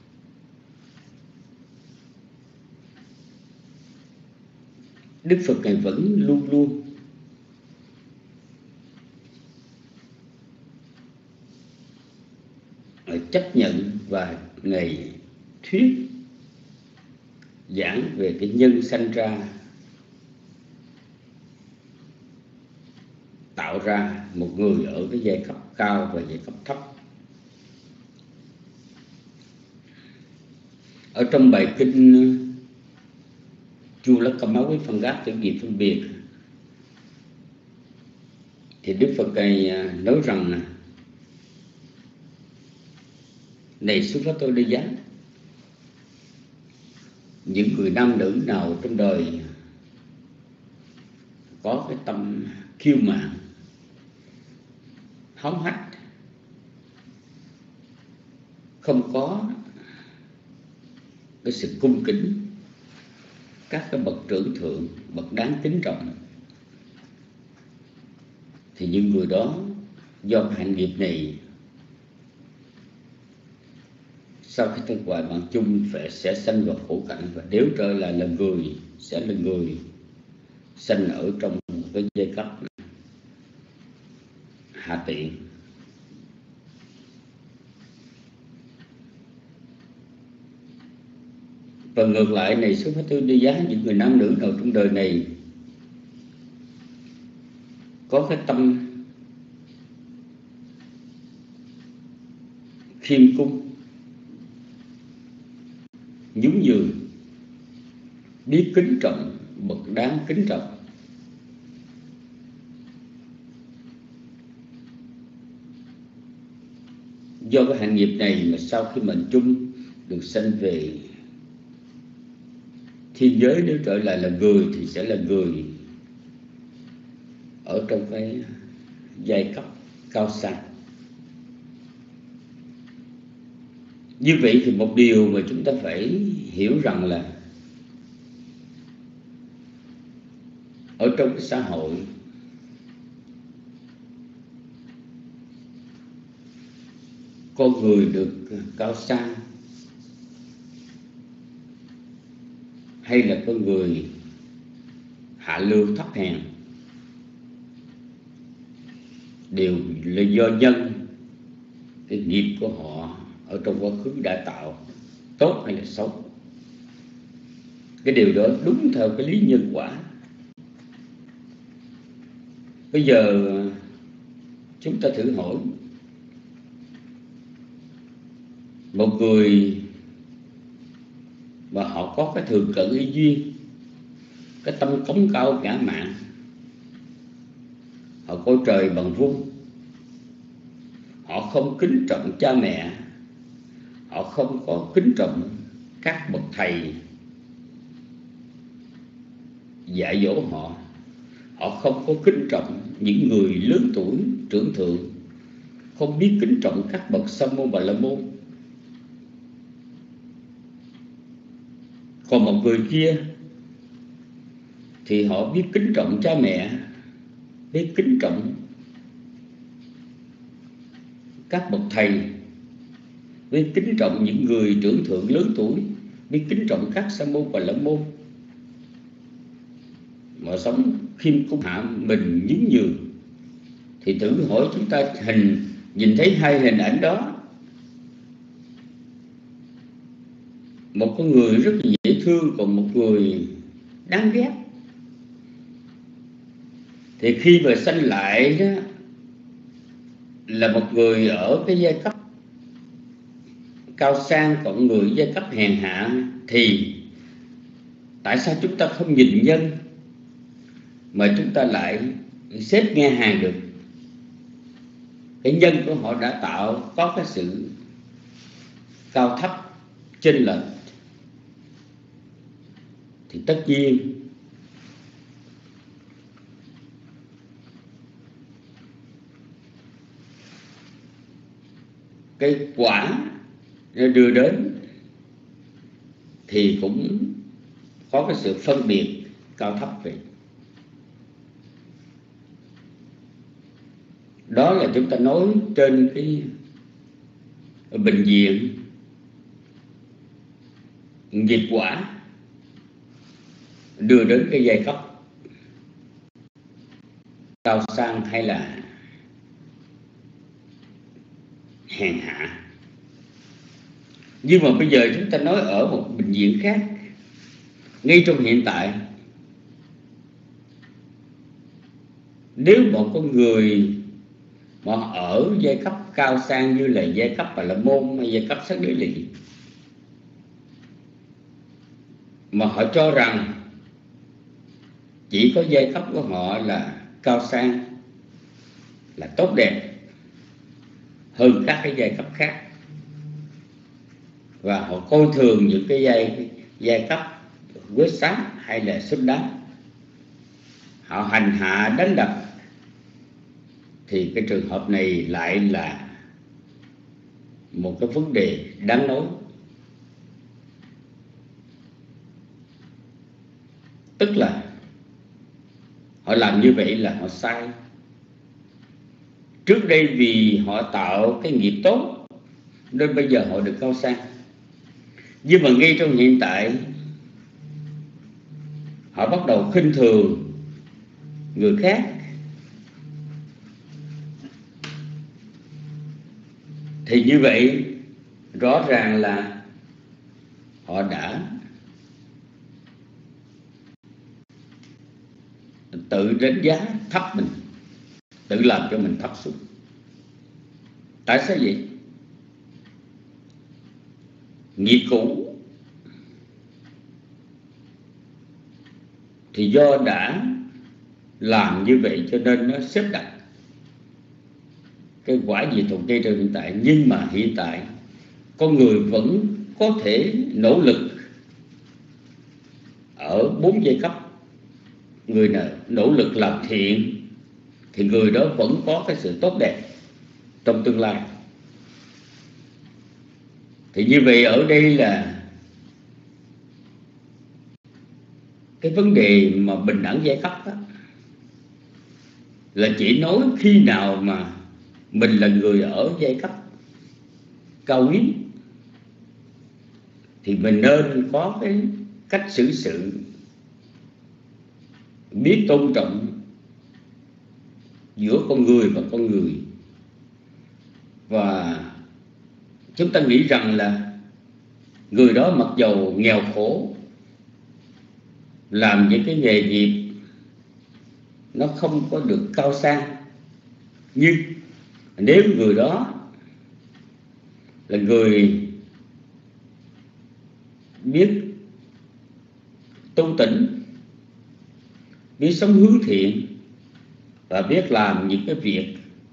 Đức Phật Ngài vẫn luôn luôn chấp nhận và Ngài thuyết giảng về cái nhân sanh ra, tạo ra một người ở cái giai cấp cao và giai cấp thấp. Ở trong bài kinh Chu Lắc Ca Máu với Phân Gác Tử Nghiệp Phân Biệt thì Đức Phật Ngài nói rằng: này xuất phát tôi đi giáng, những người nam nữ nào trong đời có cái tâm kiêu mạn, háo hách, không có cái sự cung kính các cái bậc trưởng thượng, bậc đáng kính trọng, thì những người đó do hạnh nghiệp này sau khi thân hoại mạng chung sẽ sanh vào khổ cảnh, và nếu trở lại là người sẽ là người sanh ở trong cái giai cấp hạ tiện. Và ngược lại, này xuất phát tư đi giá, những người nam nữ nào trong đời này có cái tâm khiêm cung, nhún nhường, biết kính trọng bậc đáng kính trọng. Do cái hạnh nghiệp này mà sau khi mệnh chung được sanh về thiên giới, nếu trở lại là người thì sẽ là người ở trong cái giai cấp cao sang. Như vậy thì một điều mà chúng ta phải hiểu rằng là ở trong cái xã hội con người được cao sang hay là con người hạ lưu thấp hèn đều là do nhân cái nghiệp của họ ở trong quá khứ đã tạo, tốt hay là xấu. Cái điều đó đúng theo cái lý nhân quả. Bây giờ chúng ta thử hỏi một người mà họ có cái thường cận ý duyên, cái tâm cống cao ngã mạn, họ coi trời bằng vuông, họ không kính trọng cha mẹ, họ không có kính trọng các bậc thầy dạy dỗ họ, họ không có kính trọng những người lớn tuổi trưởng thượng, không biết kính trọng các bậc sa môn bà la môn. Còn một người kia thì họ biết kính trọng cha mẹ, biết kính trọng các bậc thầy, biết kính trọng những người trưởng thượng lớn tuổi, biết kính trọng các sa môn và la môn, mà sống khiêm cung hạ mình nhún nhường. Thì thử hỏi chúng ta nhìn thấy hai hình ảnh đó, một con người rất là dễ thương, còn một người đáng ghét, thì khi mà sanh lại đó là một người ở cái giai cấp cao sang, còn người giai cấp hèn hạ, thì tại sao chúng ta không nhìn nhân mà chúng ta lại xếp ngang hàng được? Cái nhân của họ đã tạo có cái sự cao thấp chênh lệch, thì tất nhiên cái quả nó đưa đến thì cũng có cái sự phân biệt cao thấp vậy. Đó là chúng ta nói trên cái bình diện nghiệp quả đưa đến cái giai cấp cao sang hay là hèn hạ. Nhưng mà bây giờ chúng ta nói ở một bình diện khác, ngay trong hiện tại, nếu một con người mà ở giai cấp cao sang như là giai cấp Bà La Môn hay giai cấp Sắc Đế Lị, mà họ cho rằng chỉ có giai cấp của họ là cao sang, là tốt đẹp hơn các cái giai cấp khác, và họ coi thường những cái giai cấp quét sáng hay là xứng đáng, họ hành hạ đánh đập, thì cái trường hợp này lại là một cái vấn đề đáng nói. Tức là họ làm như vậy là họ sai. Trước đây vì họ tạo cái nghiệp tốt nên bây giờ họ được cao sang. Nhưng mà ngay trong hiện tại họ bắt đầu khinh thường người khác, thì như vậy rõ ràng là họ đã tự đánh giá thấp mình, tự làm cho mình thấp xuống. Tại sao vậy? Nghiệp cũ thì do đã làm như vậy cho nên nó xếp đặt cái quả gì thuộc cây trong hiện tại. Nhưng mà hiện tại con người vẫn có thể nỗ lực ở 4 giai cấp. Người nào nỗ lực làm thiện thì người đó vẫn có cái sự tốt đẹp trong tương lai. Thì như vậy ở đây là cái vấn đề mà bình đẳng giai cấp đó, là chỉ nói khi nào mà mình là người ở giai cấp cao quý thì mình nên có cái cách xử sự biết tôn trọng giữa con người và con người. Và chúng ta nghĩ rằng là người đó mặc dầu nghèo khổ, làm những cái nghề nghiệp nó không có được cao sang, nhưng nếu người đó là người biết tu tỉnh, biết sống hướng thiện và biết làm những cái việc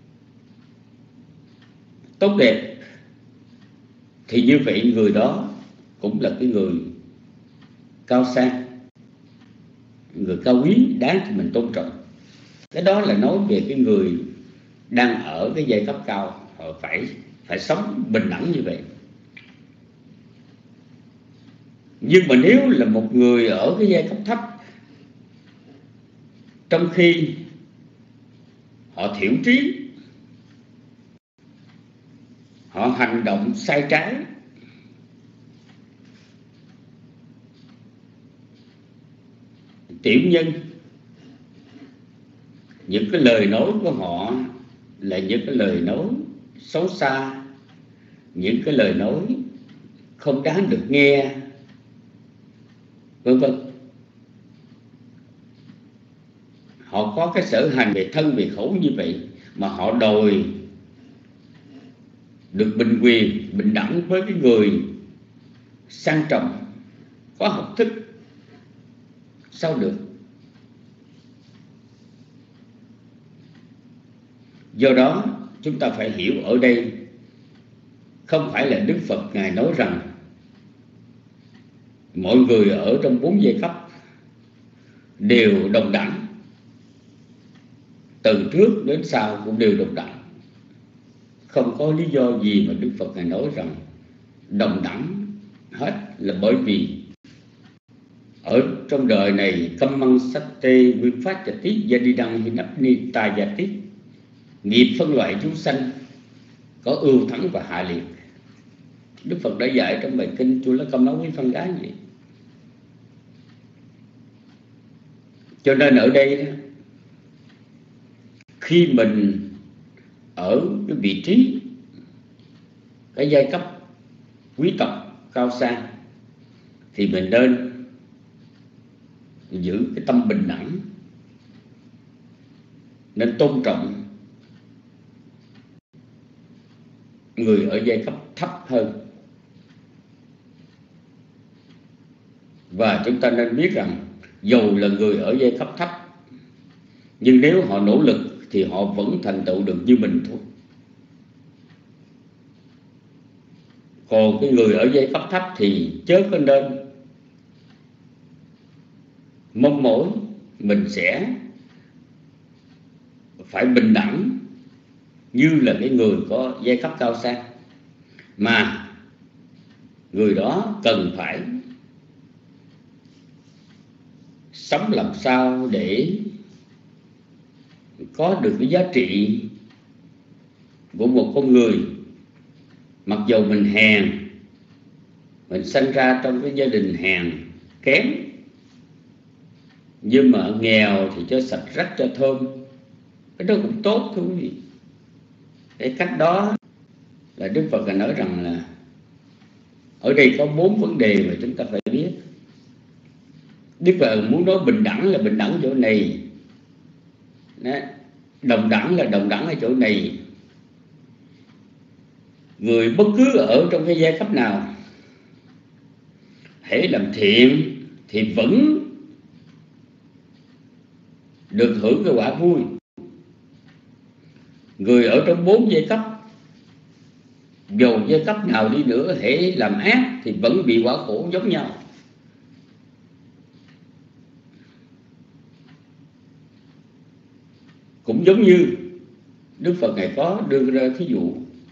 tốt đẹp, thì như vậy người đó cũng là cái người cao sang, người cao quý, đáng cho mình tôn trọng. Cái đó là nói về cái người đang ở cái giai cấp cao, họ phải sống bình đẳng như vậy. Nhưng mà nếu là một người ở cái giai cấp thấp, trong khi họ thiểu trí, họ hành động sai trái, tiểu nhân, những cái lời nói của họ là những cái lời nói xấu xa, những cái lời nói không đáng được nghe, vân vân. Họ có cái sở hành về thân về khẩu như vậy mà họ đòi được bình quyền, bình đẳng với cái người sang trọng, có học thức, sao được? Do đó chúng ta phải hiểu ở đây không phải là Đức Phật Ngài nói rằng mọi người ở trong 4 giai cấp đều đồng đẳng, từ trước đến sau cũng đều đồng đẳng. Không có lý do gì mà Đức Phật Ngài nói rằng đồng đẳng hết, là bởi vì ở trong đời này căm măng sách tê nguyên phát chả tiết gia đi đăng hi nắp ni ta gia tiết, nghiệp phân loại chúng sanh có ưu thắng và hạ liệt. Đức Phật đã dạy trong bài kinh Chu Lá Công nói với phân gái vậy. Cho nên ở đây đó, khi mình ở cái vị trí, cái giai cấp quý tộc cao sang thì mình nên giữ cái tâm bình đẳng, nên tôn trọng người ở giai cấp thấp hơn. Và chúng ta nên biết rằng dầu là người ở giai cấp thấp, nhưng nếu họ nỗ lực thì họ vẫn thành tựu được như mình thôi. Còn cái người ở giai cấp thấp thì chớ có nên mong mỏi mình sẽ phải bình đẳng như là cái người có giai cấp cao sang, mà người đó cần phải sống làm sao để có được cái giá trị của một con người. Mặc dầu mình hèn, mình sinh ra trong cái gia đình hèn kém, nhưng mà nghèo thì cho sạch rách cho thơm, cái đó cũng tốt thưa quý vị. Cái cách đó là Đức Phật đã nói rằng là ở đây có 4 vấn đề mà chúng ta phải biết. Đức Phật muốn nói bình đẳng là bình đẳng chỗ này, đồng đẳng là đồng đẳng ở chỗ này. Người bất cứ ở trong cái giai cấp nào, hễ làm thiện thì vẫn được hưởng cái quả vui. Người ở trong 4 giai cấp, dù giai cấp nào đi nữa, hễ làm ác thì vẫn bị quả khổ giống nhau. Cũng giống như Đức Phật Ngài có đưa ra thí dụ,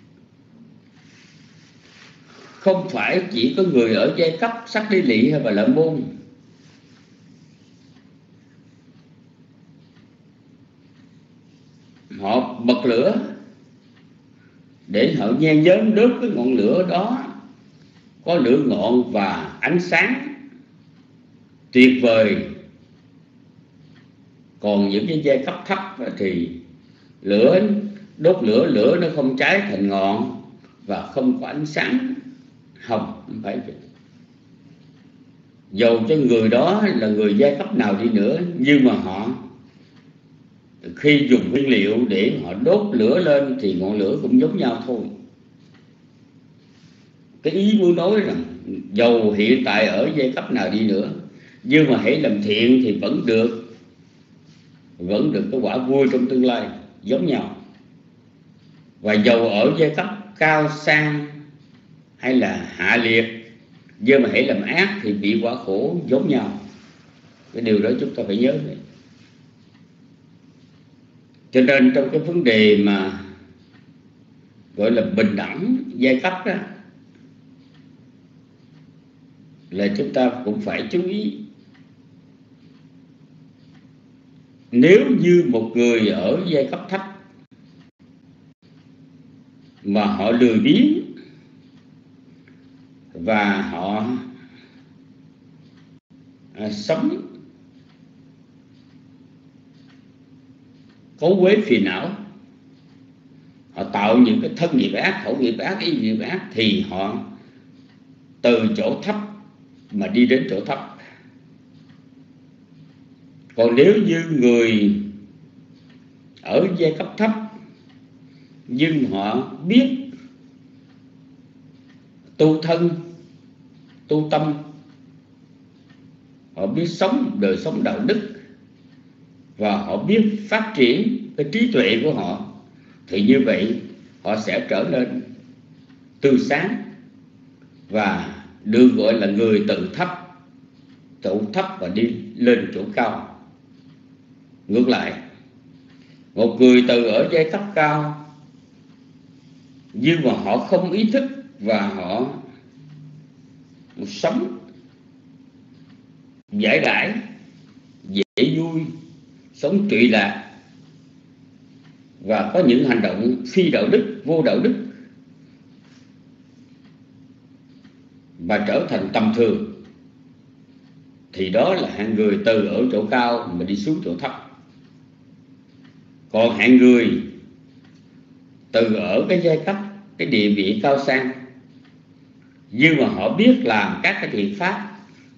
không phải chỉ có người ở giai cấp Sắc Đế Lị hay Bà La Môn họ bật lửa để họ nhen nhóm đốt cái ngọn lửa đó, có lửa ngọn và ánh sáng tuyệt vời. Còn những cái giai cấp thấp thì đốt lửa nó không cháy thành ngọn và không có ánh sáng. Không phải vậy. Dầu cho người đó là người giai cấp nào đi nữa, nhưng mà họ khi dùng nguyên liệu để họ đốt lửa lên thì ngọn lửa cũng giống nhau thôi. Cái ý muốn nói rằng dầu hiện tại ở giai cấp nào đi nữa, nhưng mà hãy làm thiện thì vẫn được cái quả vui trong tương lai giống nhau. Và dầu ở giai cấp cao sang hay là hạ liệt, nhưng mà hãy làm ác thì bị quả khổ giống nhau. Cái điều đó chúng ta phải nhớ này. Cho nên trong cái vấn đề mà gọi là bình đẳng giai cấp đó, là chúng ta cũng phải chú ý. Nếu như một người ở giai cấp thấp mà họ lười biếng và họ sống cấu quế phiền não, họ tạo những cái thân nghiệp ác, khẩu nghiệp ác, ý nghiệp ác, thì họ từ chỗ thấp mà đi đến chỗ thấp. Còn nếu như người ở giai cấp thấp nhưng họ biết tu thân, tu tâm, họ biết sống đời sống đạo đức và họ biết phát triển cái trí tuệ của họ, thì như vậy họ sẽ trở nên tươi sáng và được gọi là người từ chỗ thấp và đi lên chỗ cao. Ngược lại, một người từ ở giai cấp cao nhưng mà họ không ý thức và họ sống giải đãi, dễ vui, sống trụy lạc và có những hành động phi đạo đức, vô đạo đức và trở thành tầm thường, thì đó là hạng người từ ở chỗ cao mà đi xuống chỗ thấp. Còn hạng người từ ở cái giai cấp, cái địa vị cao sang, nhưng mà họ biết làm các cái thiện pháp,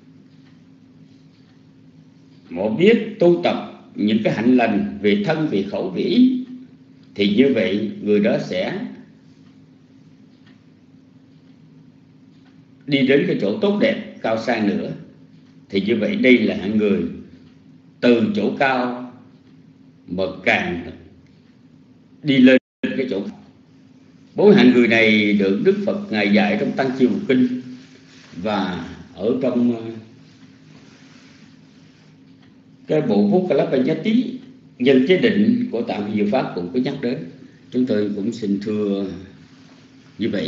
họ biết tu tập những cái hạnh lành về thân, về khẩu, về ý, thì như vậy người đó sẽ đi đến cái chỗ tốt đẹp cao sang nữa. Thì như vậy đây là hạng người từ chỗ cao mà càng đi lên cái chỗ. 4 hạng người này được Đức Phật Ngài dạy trong Tăng Chi Bộ Kinh, và ở trong cái bộ Phukalapanyati nhân chế định của Tạng Diệu Pháp cũng có nhắc đến. Chúng tôi cũng xin thưa như vậy.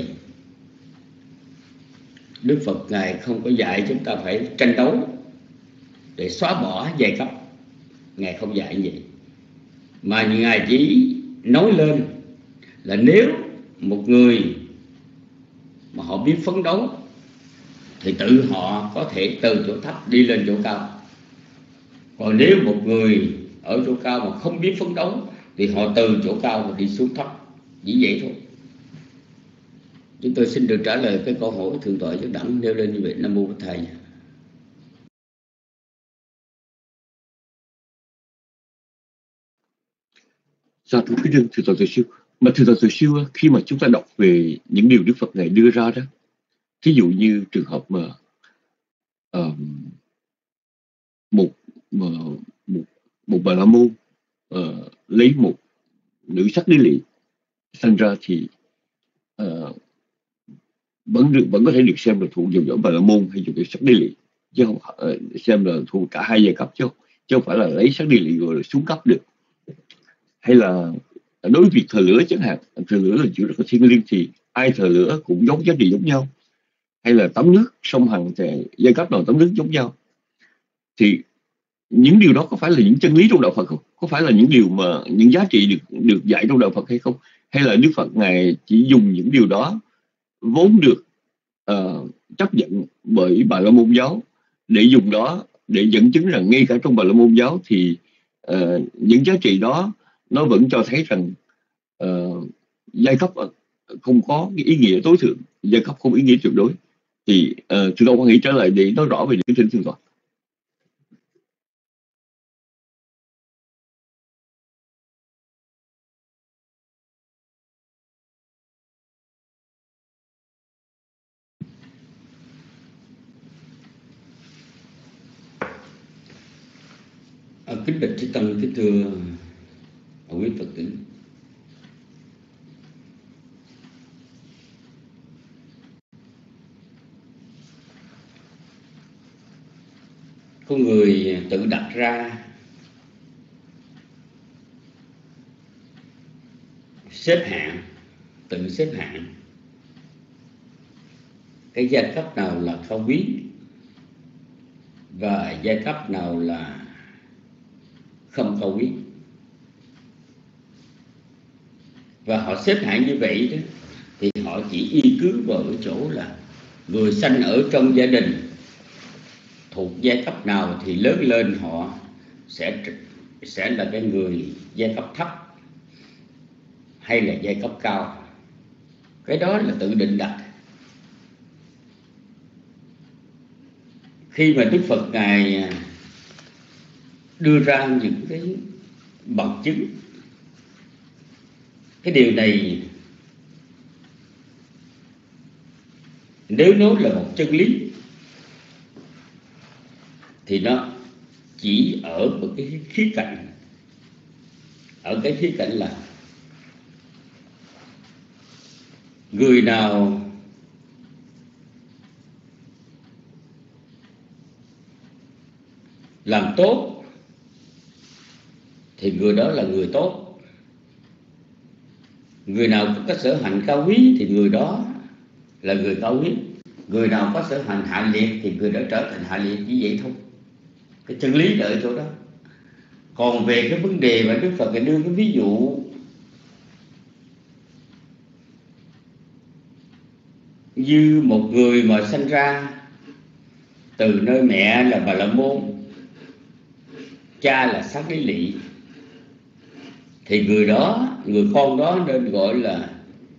Đức Phật Ngài không có dạy chúng ta phải tranh đấu để xóa bỏ giai cấp. Ngài không dạy như vậy, mà Ngài chỉ nói lên là nếu một người mà họ biết phấn đấu thì tự họ có thể từ chỗ thấp đi lên chỗ cao. Còn nếu một người ở chỗ cao mà không biết phấn đấu thì họ từ chỗ cao mà đi xuống thấp, chỉ vậy thôi. Chúng tôi xin được trả lời cái câu hỏi thượng tọa Giác Đẳng nêu lên như vậy. Nam mô Bổn Thầy. Dạ thưa quý thượng tọa Từ Siêu. Mà thượng tọa Từ Siêu, khi mà chúng ta đọc về những điều Đức Phật này đưa ra đó, thí dụ như trường hợp mà một một Bà La Môn lấy một nữ sắc đế lị sanh ra thì vẫn có thể được xem là thuộc dòng dõi Bà La Môn hay dòng dõi sắc đế lị, chứ không xem là thuộc cả hai giai cấp, chứ không phải là lấy sắc đế lị rồi xuống cấp được. Hay là đối với việc thờ lửa chẳng hạn, thờ lửa là chuyện rất là thiêng liêng, thì ai thờ lửa cũng giống giá trị giống nhau. Hay là tắm nước sông Hằng thì giai cấp nào tắm nước giống nhau. Thì những điều đó có phải là những chân lý trong đạo Phật không? Có phải là những điều mà những giá trị được dạy trong đạo Phật hay không? Hay là Đức Phật Ngài chỉ dùng những điều đó vốn được chấp nhận bởi Bà La Môn giáo để dùng đó để dẫn chứng rằng ngay cả trong Bà La Môn giáo thì những giá trị đó nó vẫn cho thấy rằng giai cấp không có cái ý nghĩa tối thượng, giai cấp không ý nghĩa tuyệt đối. Thì Thưa Tôn Hoan Hỷ trở lại để nói rõ về những thỉnh thưa Toàn. Kính bạch chư tăng, kính thưa quý Phật tử. Con người tự đặt ra xếp hạng, tự xếp hạng cái giai cấp nào là cao quý và giai cấp nào là không cao quý. Và họ xếp hạng như vậy đó, thì họ chỉ y cứ vào cái chỗ là người sanh ở trong gia đình thuộc giai cấp nào thì lớn lên họ sẽ là cái người giai cấp thấp hay là giai cấp cao. Cái đó là tự định đặt. Khi mà Đức Phật Ngài đưa ra những cái bằng chứng, cái điều này nếu nói là một chân lý thì nó chỉ ở một cái khía cạnh, ở cái khía cạnh là người nào làm tốt thì người đó là người tốt. Người nào có sở hành cao quý thì người đó là người cao quý. Người nào có sở hành hạ liệt thì người đó trở thành hạ liệt, chỉ vậy thôi. Cái chân lý ở chỗ đó. Còn về cái vấn đề mà Đức Phật đưa cái ví dụ như một người mà sanh ra từ nơi mẹ là Bà La Môn, cha là Sắc Đế Lị, thì người đó, người con đó nên gọi là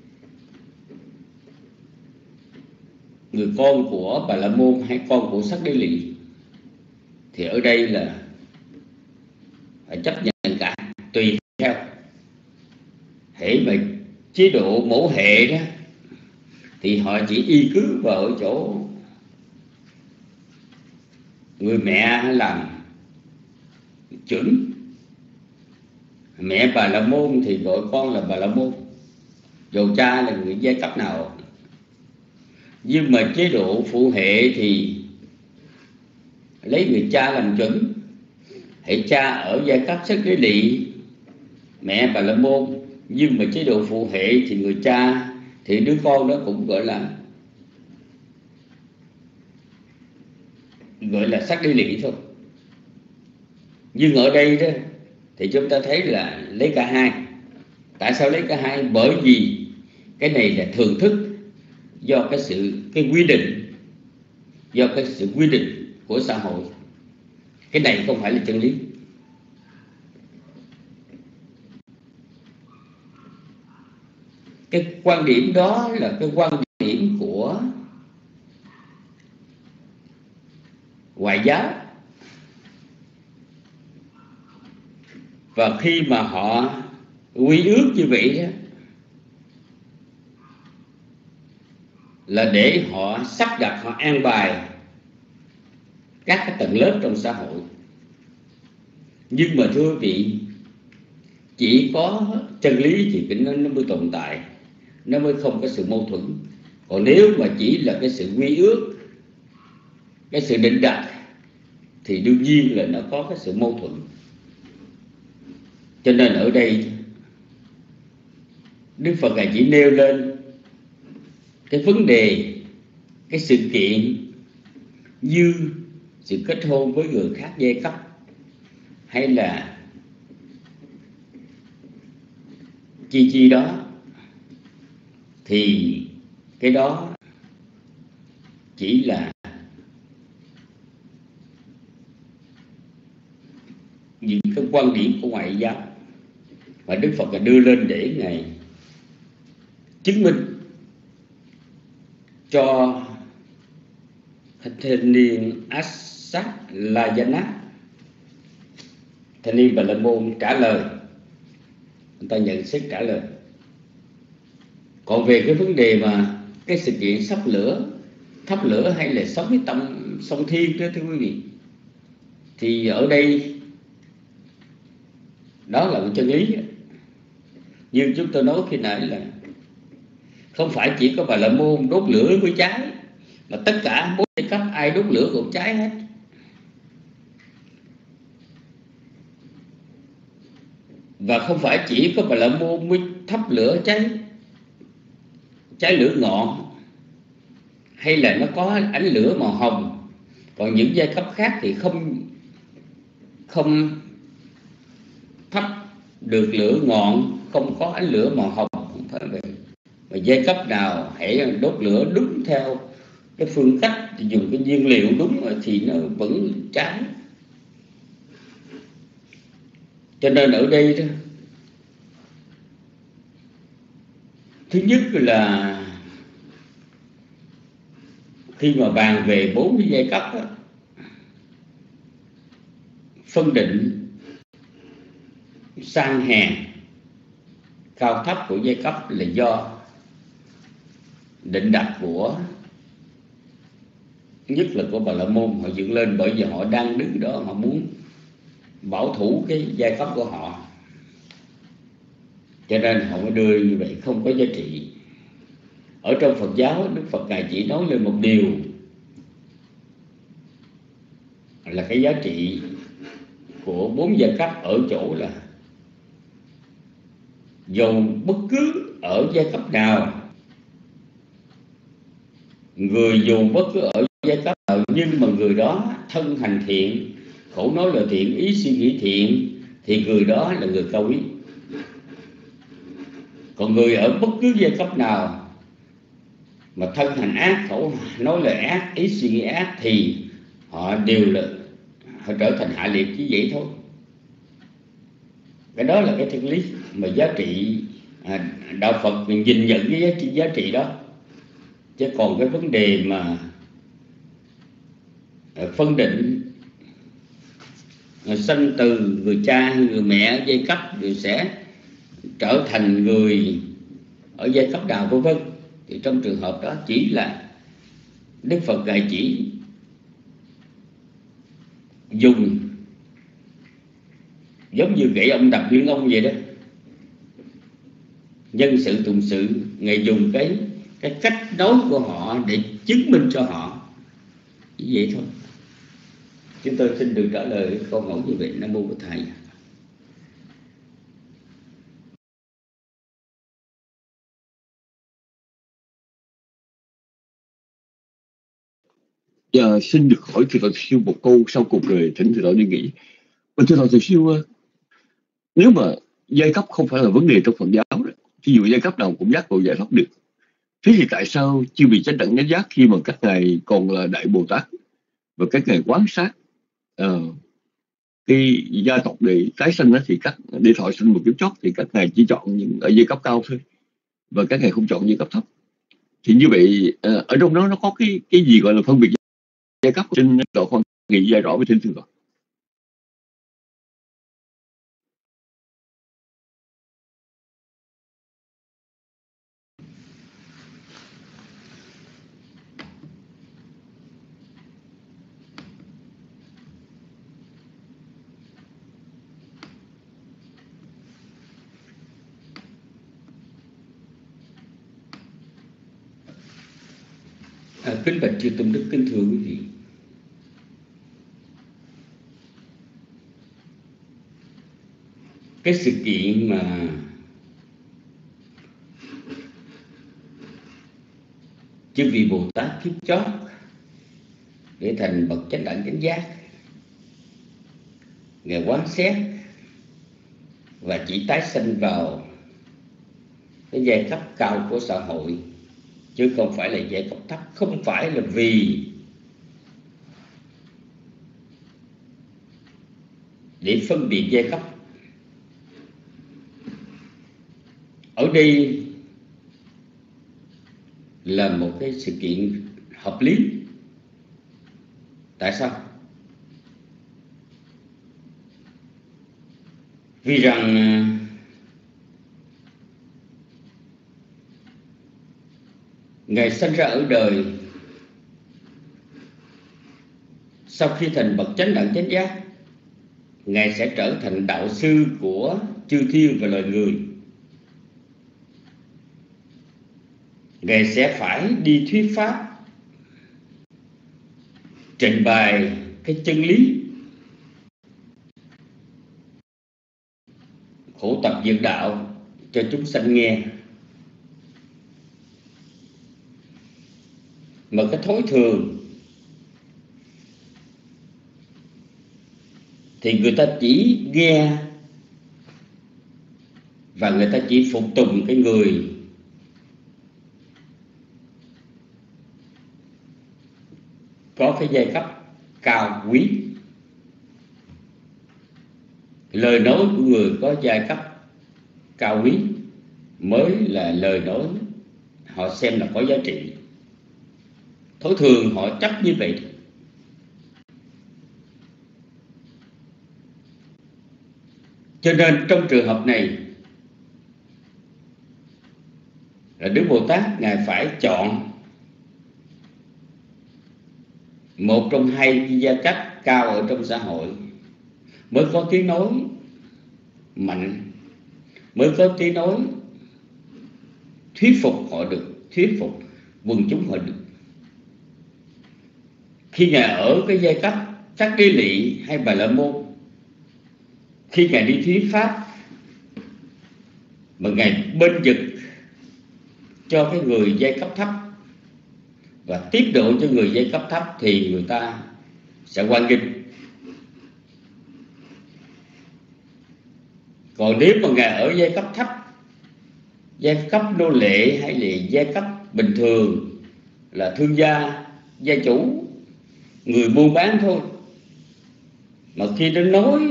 người con của Bà La Môn hay con của Sắc Đế Lị. Thì ở đây là phải chấp nhận cả, tùy theo. Hễ mà chế độ mẫu hệ đó thì họ chỉ y cứ vào chỗ người mẹ làm chuẩn. Mẹ Bà La Môn thì gọi con là Bà La Môn, dù cha là người giai cấp nào. Nhưng mà chế độ phụ hệ thì lấy người cha làm chuẩn. Hệ cha ở giai cấp Sắc Đế Lị, mẹ Bà La Môn, nhưng mà chế độ phụ hệ thì người cha thì đứa con đó cũng gọi là Sắc Đế Lị thôi. Nhưng ở đây đó thì chúng ta thấy là lấy cả hai. Tại sao lấy cả hai? Bởi vì cái này là thường thức, do cái quy định, do cái sự quy định của xã hội. Cái này không phải là chân lý. Cái quan điểm đó là cái quan điểm của ngoại giáo. Và khi mà họ quy ước như vậy đó, là để họ sắp đặt, họ an bài các cái tầng lớp trong xã hội. Nhưng mà thưa quý vị, chỉ có chân lý thì nó mới tồn tại, nó mới không có sự mâu thuẫn. Còn nếu mà chỉ là cái sự quy ước, cái sự định đặt, thì đương nhiên là nó có cái sự mâu thuẫn. Cho nên ở đây Đức Phật Ngài chỉ nêu lên cái vấn đề, cái sự kiện như sự kết hôn với người khác giai cấp, hay là chi đó, thì cái đó chỉ là những cái quan điểm của ngoại giáo mà Đức Phật đã đưa lên để Ngài chứng minh cho thanh niên Assalayana, thanh niên Bà La Môn trả lời, người ta nhận xét trả lời. Còn về cái vấn đề mà cái sự kiện thắp lửa hay là sống với tâm song thiên đó, thưa quý vị, thì ở đây đó là một chân lý. Nhưng chúng tôi nói khi nãy là không phải chỉ có Bà La Môn đốt lửa với cháy, mà tất cả 4 giai cấp ai đốt lửa cũng cháy hết. Và không phải chỉ có Bà La Môn mới thắp lửa cháy lửa ngọn, hay là nó có ánh lửa màu hồng. Còn những giai cấp khác thì không thắp được lửa ngọn, không có ánh lửa màu hồng, không phải vậy. Mà giai cấp nào hãy đốt lửa đúng theo cái phương cách, dùng cái nhiên liệu đúng thì nó vẫn cháy. Cho nên ở đây đó, thứ nhất là khi mà bàn về 4 cái giai cấp đó, phân định sang hèn cao thấp của giai cấp là do định đặt của, nhất là của Bà La Môn họ dựng lên, bởi vì họ đang đứng đó, họ muốn bảo thủ cái giai cấp của họ, cho nên họ mới đưa như vậy, không có giá trị. Ở trong Phật giáo, Đức Phật Ngài chỉ nói lên một điều là cái giá trị của 4 giai cấp ở chỗ là dù bất cứ ở giai cấp nào, người dù bất cứ ở giai cấp nào, nhưng mà người đó thân hành thiện, khẩu nói lời thiện, ý suy nghĩ thiện, thì người đó là người cao quý. Còn người ở bất cứ giai cấp nào mà thân hành ác, khẩu nói lời ác, ý suy nghĩ ác, thì họ đều là họ trở thành hạ liệt, chỉ vậy thôi. Cái đó là cái chân lý mà giá trị đạo Phật mình nhìn nhận cái giá trị đó. Chứ còn cái vấn đề mà phân định sanh từ người cha hay người mẹ giai cấp rồi sẽ trở thành người ở giai cấp nào vân vân, thì trong trường hợp đó chỉ là Đức Phật Ngài chỉ dùng giống như gậy ông đập lưng ông vậy đó, nhân sự tùng sự. Ngài dùng cái cách nói của họ để chứng minh cho họ, chỉ vậy thôi. Chúng tôi xin được trả lời câu hỏi như vậy. Nam mô Bổn Thầy. Giờ xin được hỏi thưa Thầy Siêu một câu sau cùng rồi thỉnh thưa Thầy đi nghỉ. Thưa Thầy Siêu, nếu mà giai cấp không phải là vấn đề trong Phật giáo đó, ví dụ giai cấp nào cũng giác ngộ giải thoát được, thế thì tại sao chưa bị chánh đẳng chánh giác khi mà các ngài còn là Đại Bồ Tát và các ngài quan sát cái gia tộc để tái sinh đó, thì để thọ sinh một kiếp chót thì các ngài chỉ chọn những ở giai cấp cao thôi, và các ngài không chọn giai cấp thấp. Thì như vậy ở trong đó nó có cái gì gọi là phân biệt giai cấp? Xin độ khoan nghị giải rõ với thính thưa. Kính bạch chư tôn đức, kính thưa quý vị, cái sự kiện mà chư vị Bồ Tát kiếp chót để thành bậc chánh đẳng chánh giác, Ngài quán xét và chỉ tái sanh vào cái giai cấp cao của xã hội, chứ không phải là giai cấp thấp. Không phải là vì để phân biệt giai cấp. Ở đây là một cái sự kiện hợp lý. Tại sao? Vì rằng Ngài sinh ra ở đời, sau khi thành bậc chánh đẳng chánh giác, Ngài sẽ trở thành đạo sư của chư thiên và loài người. Ngài sẽ phải đi thuyết pháp, trình bày cái chân lý, khổ tập diệt đạo cho chúng sanh nghe. Mà cái thói thường thì người ta chỉ nghe và người ta chỉ phục tùng cái người có cái giai cấp cao quý. Lời nói của người có giai cấp cao quý mới là lời nói họ xem là có giá trị. Thói thường họ chấp như vậy. Cho nên trong trường hợp này là Đức Bồ Tát Ngài phải chọn một trong hai cái giai cấp cao ở trong xã hội mới có tiếng nói mạnh, mới có tiếng nói thuyết phục họ được, thuyết phục quần chúng họ được. Khi Ngài ở cái giai cấp Sắc Đế Lị hay Bà La Môn, khi Ngài đi thuyết pháp mà Ngài bên vực cho cái người giai cấp thấp và tiết độ cho người giai cấp thấp thì người ta sẽ hoan nghênh. Còn nếu mà Ngài ở giai cấp thấp, giai cấp nô lệ hay là giai cấp bình thường là thương gia, gia chủ, người buôn bán thôi, mà khi nó nói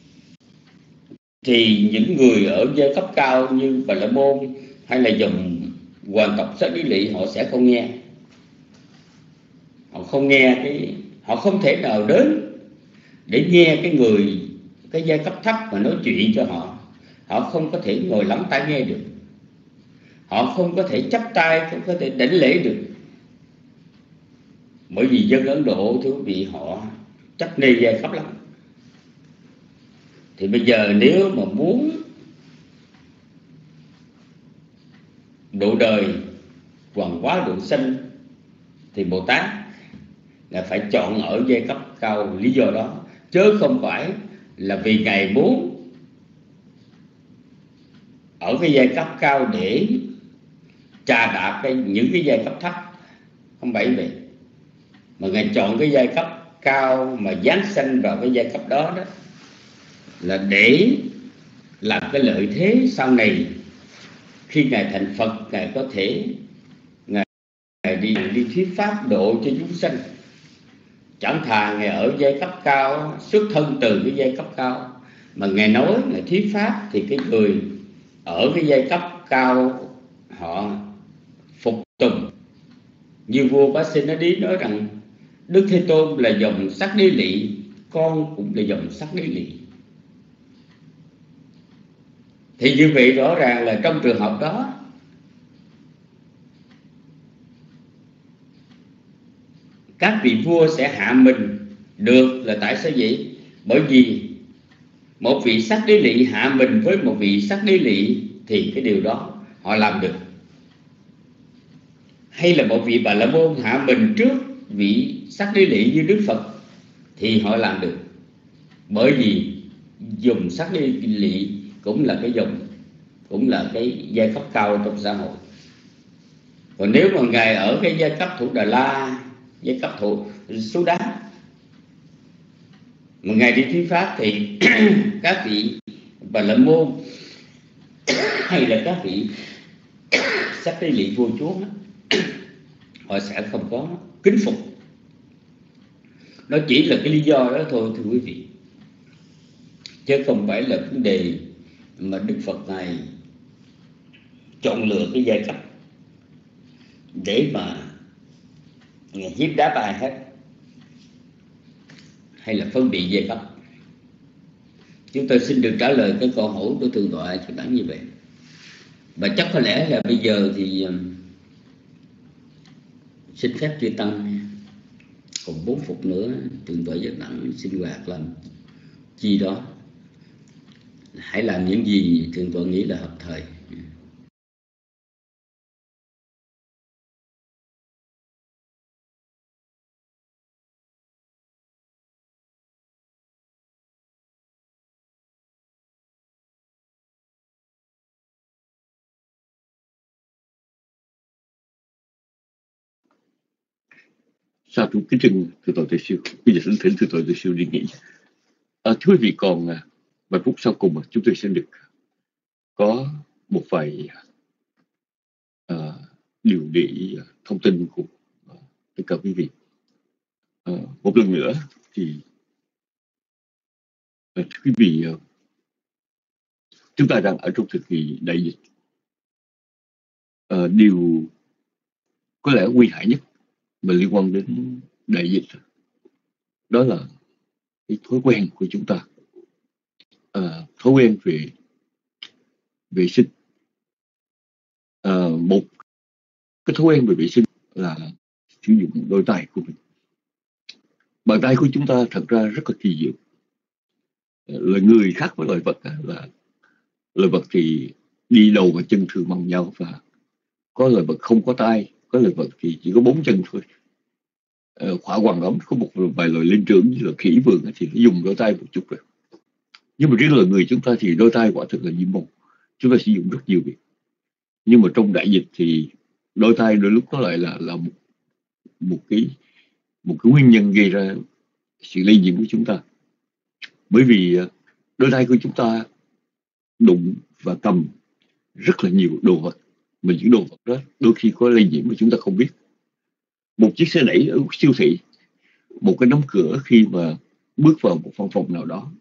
thì những người ở giai cấp cao như Bà La Môn hay là dòng hoàng tộc Sắc Đế Lị họ sẽ không nghe. Họ không nghe họ không thể nào đến để nghe cái người cái giai cấp thấp mà nói chuyện cho họ. Họ không có thể ngồi lắng tai nghe được. Họ không có thể chắp tay, không có thể đảnh lễ được. Bởi vì dân Ấn Độ thưa quý vị, họ chấp nê giai cấp lắm. Thì bây giờ nếu mà muốn độ đời hoàng hóa độ sinh thì Bồ Tát là phải chọn ở giai cấp cao lý do đó, chứ không phải là vì Ngài muốn ở cái giai cấp cao để trà đạp những cái giai cấp thấp. Không phải vậy. Mà Ngài chọn cái giai cấp cao mà giáng sanh vào cái giai cấp đó đó là để làm cái lợi thế sau này khi Ngài thành Phật, Ngài có thể Ngài đi thuyết pháp độ cho chúng sanh. Chẳng thà Ngài ở giai cấp cao, xuất thân từ cái giai cấp cao, mà Ngài nói, Ngài thuyết pháp thì cái người ở cái giai cấp cao họ phục tùng. Như vua Bá Sinh nói rằng Đức Thế Tôn là dòng Sắc Đế Lị, con cũng là dòng Sắc Đế Lị. Thì như vậy rõ ràng là trong trường hợp đó các vị vua sẽ hạ mình được. Là tại sao vậy? Bởi vì một vị Sắc Đế Lị hạ mình với một vị Sắc Đế Lị thì cái điều đó họ làm được. hay là một vị Bà La Môn hạ mình trước vị Sắc Ly Lị như Đức Phật thì họ làm được, bởi vì dùng Sắc Ly Lị cũng là cái dùng, cũng là cái giai cấp cao trong xã hội. Còn nếu mà ngài ở cái giai cấp Thủ Đà La, giai cấp thủ số đá mà ngài đi thuyết pháp thì các vị Bà La Môn hay là các vị Sắc Ly Lị vua chúa họ sẽ không có kính phục. Nó chỉ là cái lý do đó thôi thưa quý vị, chứ không phải là vấn đề mà Đức Phật này chọn lựa cái giai cấp để mà hiếp đáp ai hết, hay là phân biệt giai cấp. Chúng tôi xin được trả lời cái câu hỏi của thượng tọa chỉ bản như vậy. Và chắc có lẽ là bây giờ thì xin phép chư tăng còn 4 phút nữa thượng tọa Giác Đẳng sinh hoạt làm chi đó, hãy làm những gì thượng tọa nghĩ là hợp thời. Sao cũng kính trân thượng tọa Tuệ Siêu. Bây giờ xin thỉnh thượng tọa Tuệ Siêu đi nghỉ. Thưa quý vị, còn vài phút sau cùng chúng tôi sẽ được có một vài điều để thông tin của tất cả quý vị. Một lần nữa thì quý vị, chúng ta đang ở trong thời kỳ đại dịch. Điều có lẽ nguy hại nhất mà liên quan đến đại dịch đó là cái thói quen của chúng ta, thói quen về vệ sinh. Một cái thói quen về vệ sinh là sử dụng đôi tay của mình. Bàn tay của chúng ta thật ra rất là kỳ diệu. Loài người khác với loài vật là loài vật thì đi đầu và chân thường bằng nhau, và có loài vật không có tay, có loài vật thì chỉ có 4 chân thôi. Hỏa Hoàng Ấm có một vài loài linh trưởng như là khỉ vườn thì nó dùng đôi tay một chút rồi. Nhưng mà riêng loài người chúng ta thì đôi tay quả thực là nhiệm màu. Chúng ta sử dụng rất nhiều việc. Nhưng mà trong đại dịch thì đôi tay đôi lúc nó lại là một cái nguyên nhân gây ra sự lây nhiễm của chúng ta. Bởi vì đôi tay của chúng ta đụng và cầm rất là nhiều đồ vật, mà những đồ vật đó đôi khi có lây nhiễm mà chúng ta không biết. Một chiếc xe đẩy ở siêu thị, một cái đóng cửa khi mà bước vào một văn phòng nào đó,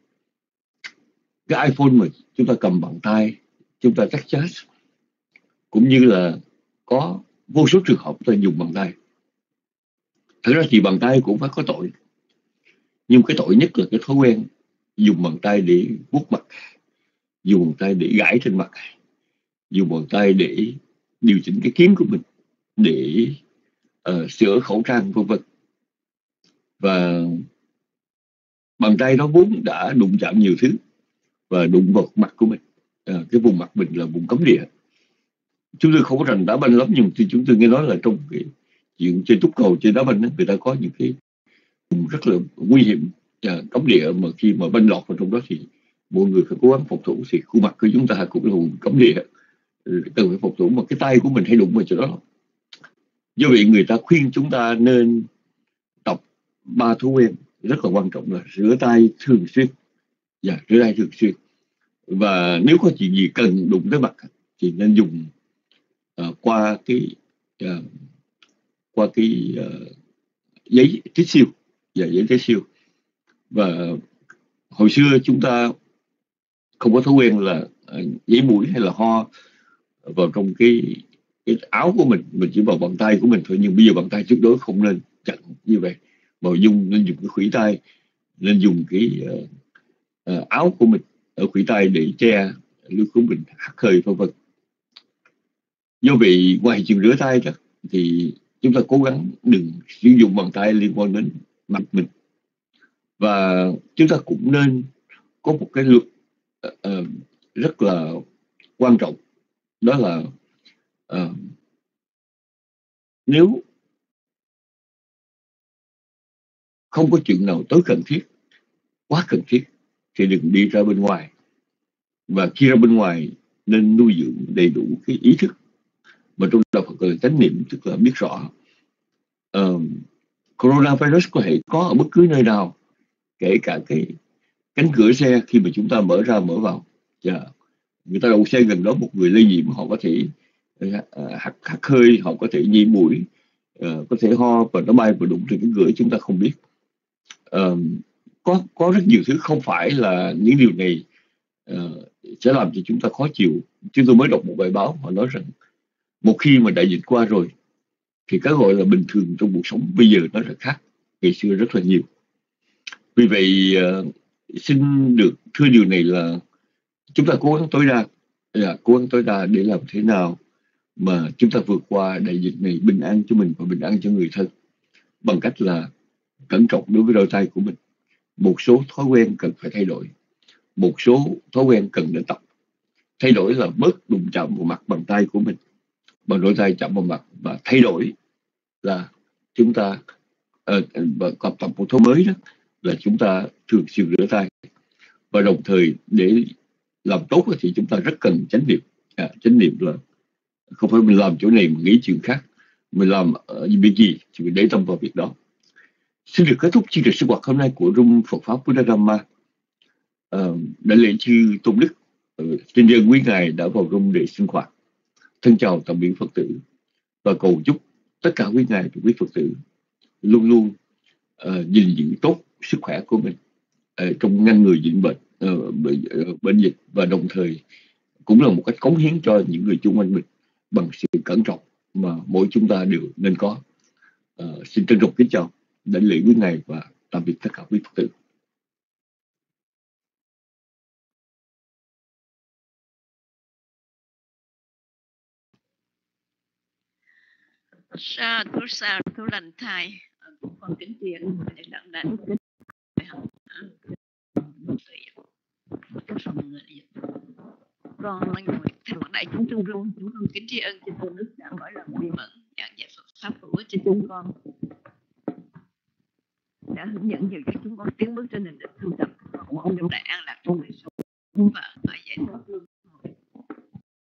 cái iPhone mà chúng ta cầm bằng tay, chúng ta tắt charge, cũng như là có vô số trường hợp chúng ta dùng bằng tay. Thật ra thì bằng tay cũng phải có tội, nhưng cái tội nhất là cái thói quen dùng bằng tay để vuốt mặt, dùng bằng tay để gãi trên mặt, dùng bằng tay để điều chỉnh cái kiếm của mình, để sửa khẩu trang v.v. Và bàn tay đó vốn đã đụng chạm nhiều thứ và đụng vào mặt của mình. Cái vùng mặt mình là vùng cấm địa. Chúng tôi không có rành đá banh lắm, nhưng thì chúng tôi nghe nói là trong cái chuyện chơi túc cầu, chơi đá banh người ta có những cái vùng rất là nguy hiểm, cấm địa, mà khi mà banh lọt vào trong đó thì mọi người phải cố gắng phòng thủ. Thì khuôn mặt của chúng ta cũng là vùng cấm địa, cần phải phòng thủ, mà cái tay của mình hay đụng vào chỗ đó. Do vậy người ta khuyên chúng ta nên tập 3 thói quen rất là quan trọng là rửa tay thường xuyên, rửa tay thường xuyên. Và nếu có chuyện gì cần đụng tới mặt thì nên dùng qua cái giấy tissue và giấy tissue. Và hồi xưa chúng ta không có thói quen là giấy mũi hay là ho vào trong cái áo của mình chỉ vào bàn tay của mình thôi. Nhưng bây giờ bàn tay tuyệt đối không nên chặn như vậy, mà nên dùng cái khuỷu tay, nên dùng cái áo của mình ở khuỷu tay để che lưỡi của mình, hắt hơi v.v. Do vậy ngoài chuyện rửa tay đó, thì chúng ta cố gắng đừng sử dụng bàn tay liên quan đến mặt mình. Và chúng ta cũng nên có một cái luật rất là quan trọng, đó là nếu không có chuyện nào tối cần thiết, quá cần thiết, thì đừng đi ra bên ngoài. Và khi ra bên ngoài nên nuôi dưỡng đầy đủ cái ý thức mà trong đạo Phật gọi là chánh niệm, tức là biết rõ coronavirus có thể có ở bất cứ nơi nào, kể cả cái cánh cửa xe khi mà chúng ta mở ra mở vào. Người ta đậu xe gần đó, một người lây nhiễm, họ có thể hắt hơi, họ có thể nhiễm mũi, có thể ho và nó bay và đụng trên cái cửa, chúng ta không biết. Có rất nhiều thứ không phải là những điều này sẽ làm cho chúng ta khó chịu. Chúng tôi mới đọc một bài báo, họ nói rằng một khi mà đại dịch qua rồi thì cái gọi là bình thường trong cuộc sống bây giờ nó rất khác ngày xưa rất là nhiều. Vì vậy xin được thưa điều này là chúng ta cố gắng tối đa để làm thế nào mà chúng ta vượt qua đại dịch này bình an cho mình và bình an cho người thân, bằng cách là cẩn trọng đối với đôi tay của mình. Một số thói quen cần phải thay đổi, một số thói quen cần để tập. Thay đổi là bớt đụng chạm vào mặt bằng tay của mình, bằng đôi tay chạm vào mặt, và thay đổi là chúng ta tập một thói mới, đó là chúng ta thường xuyên rửa tay. Và đồng thời để làm tốt thì chúng ta rất cần chánh niệm. Chánh niệm là không phải mình làm chỗ này mình nghĩ chuyện khác, mình làm việc gì thì mình để tâm vào việc đó. Xin được kết thúc chương trình sinh hoạt hôm nay của Room Phật Pháp Buddha Dhamma. Đại lễ chư Tôn Đức, xin dân quý ngài đã vào room để sinh hoạt. Thân chào tạm biệt Phật tử và cầu chúc tất cả quý ngài và quý Phật tử luôn luôn gìn giữ tốt sức khỏe của mình trong ngăn ngừa dịch bệnh dịch, và đồng thời cũng là một cách cống hiến cho những người chung quanh mình bằng sự cẩn trọng mà mỗi chúng ta đều nên có. Xin trân trọng kính chào, đảnh lễ quý ngài và tạm biệt tất cả quý Phật tử. Sa thú lành thai của con kính thiện để đặng đánh con là người thành đại chúng trung rung, chúng con kính tri ân trên Tôn Đức đã mỗi lần quy mẫn giảng dạy Phật pháp hữu ích cho chúng con, đã hướng dẫn nhiều cho chúng con tiến bước trên nền đất tu tập, mong trong đại an lạc trong đời sống và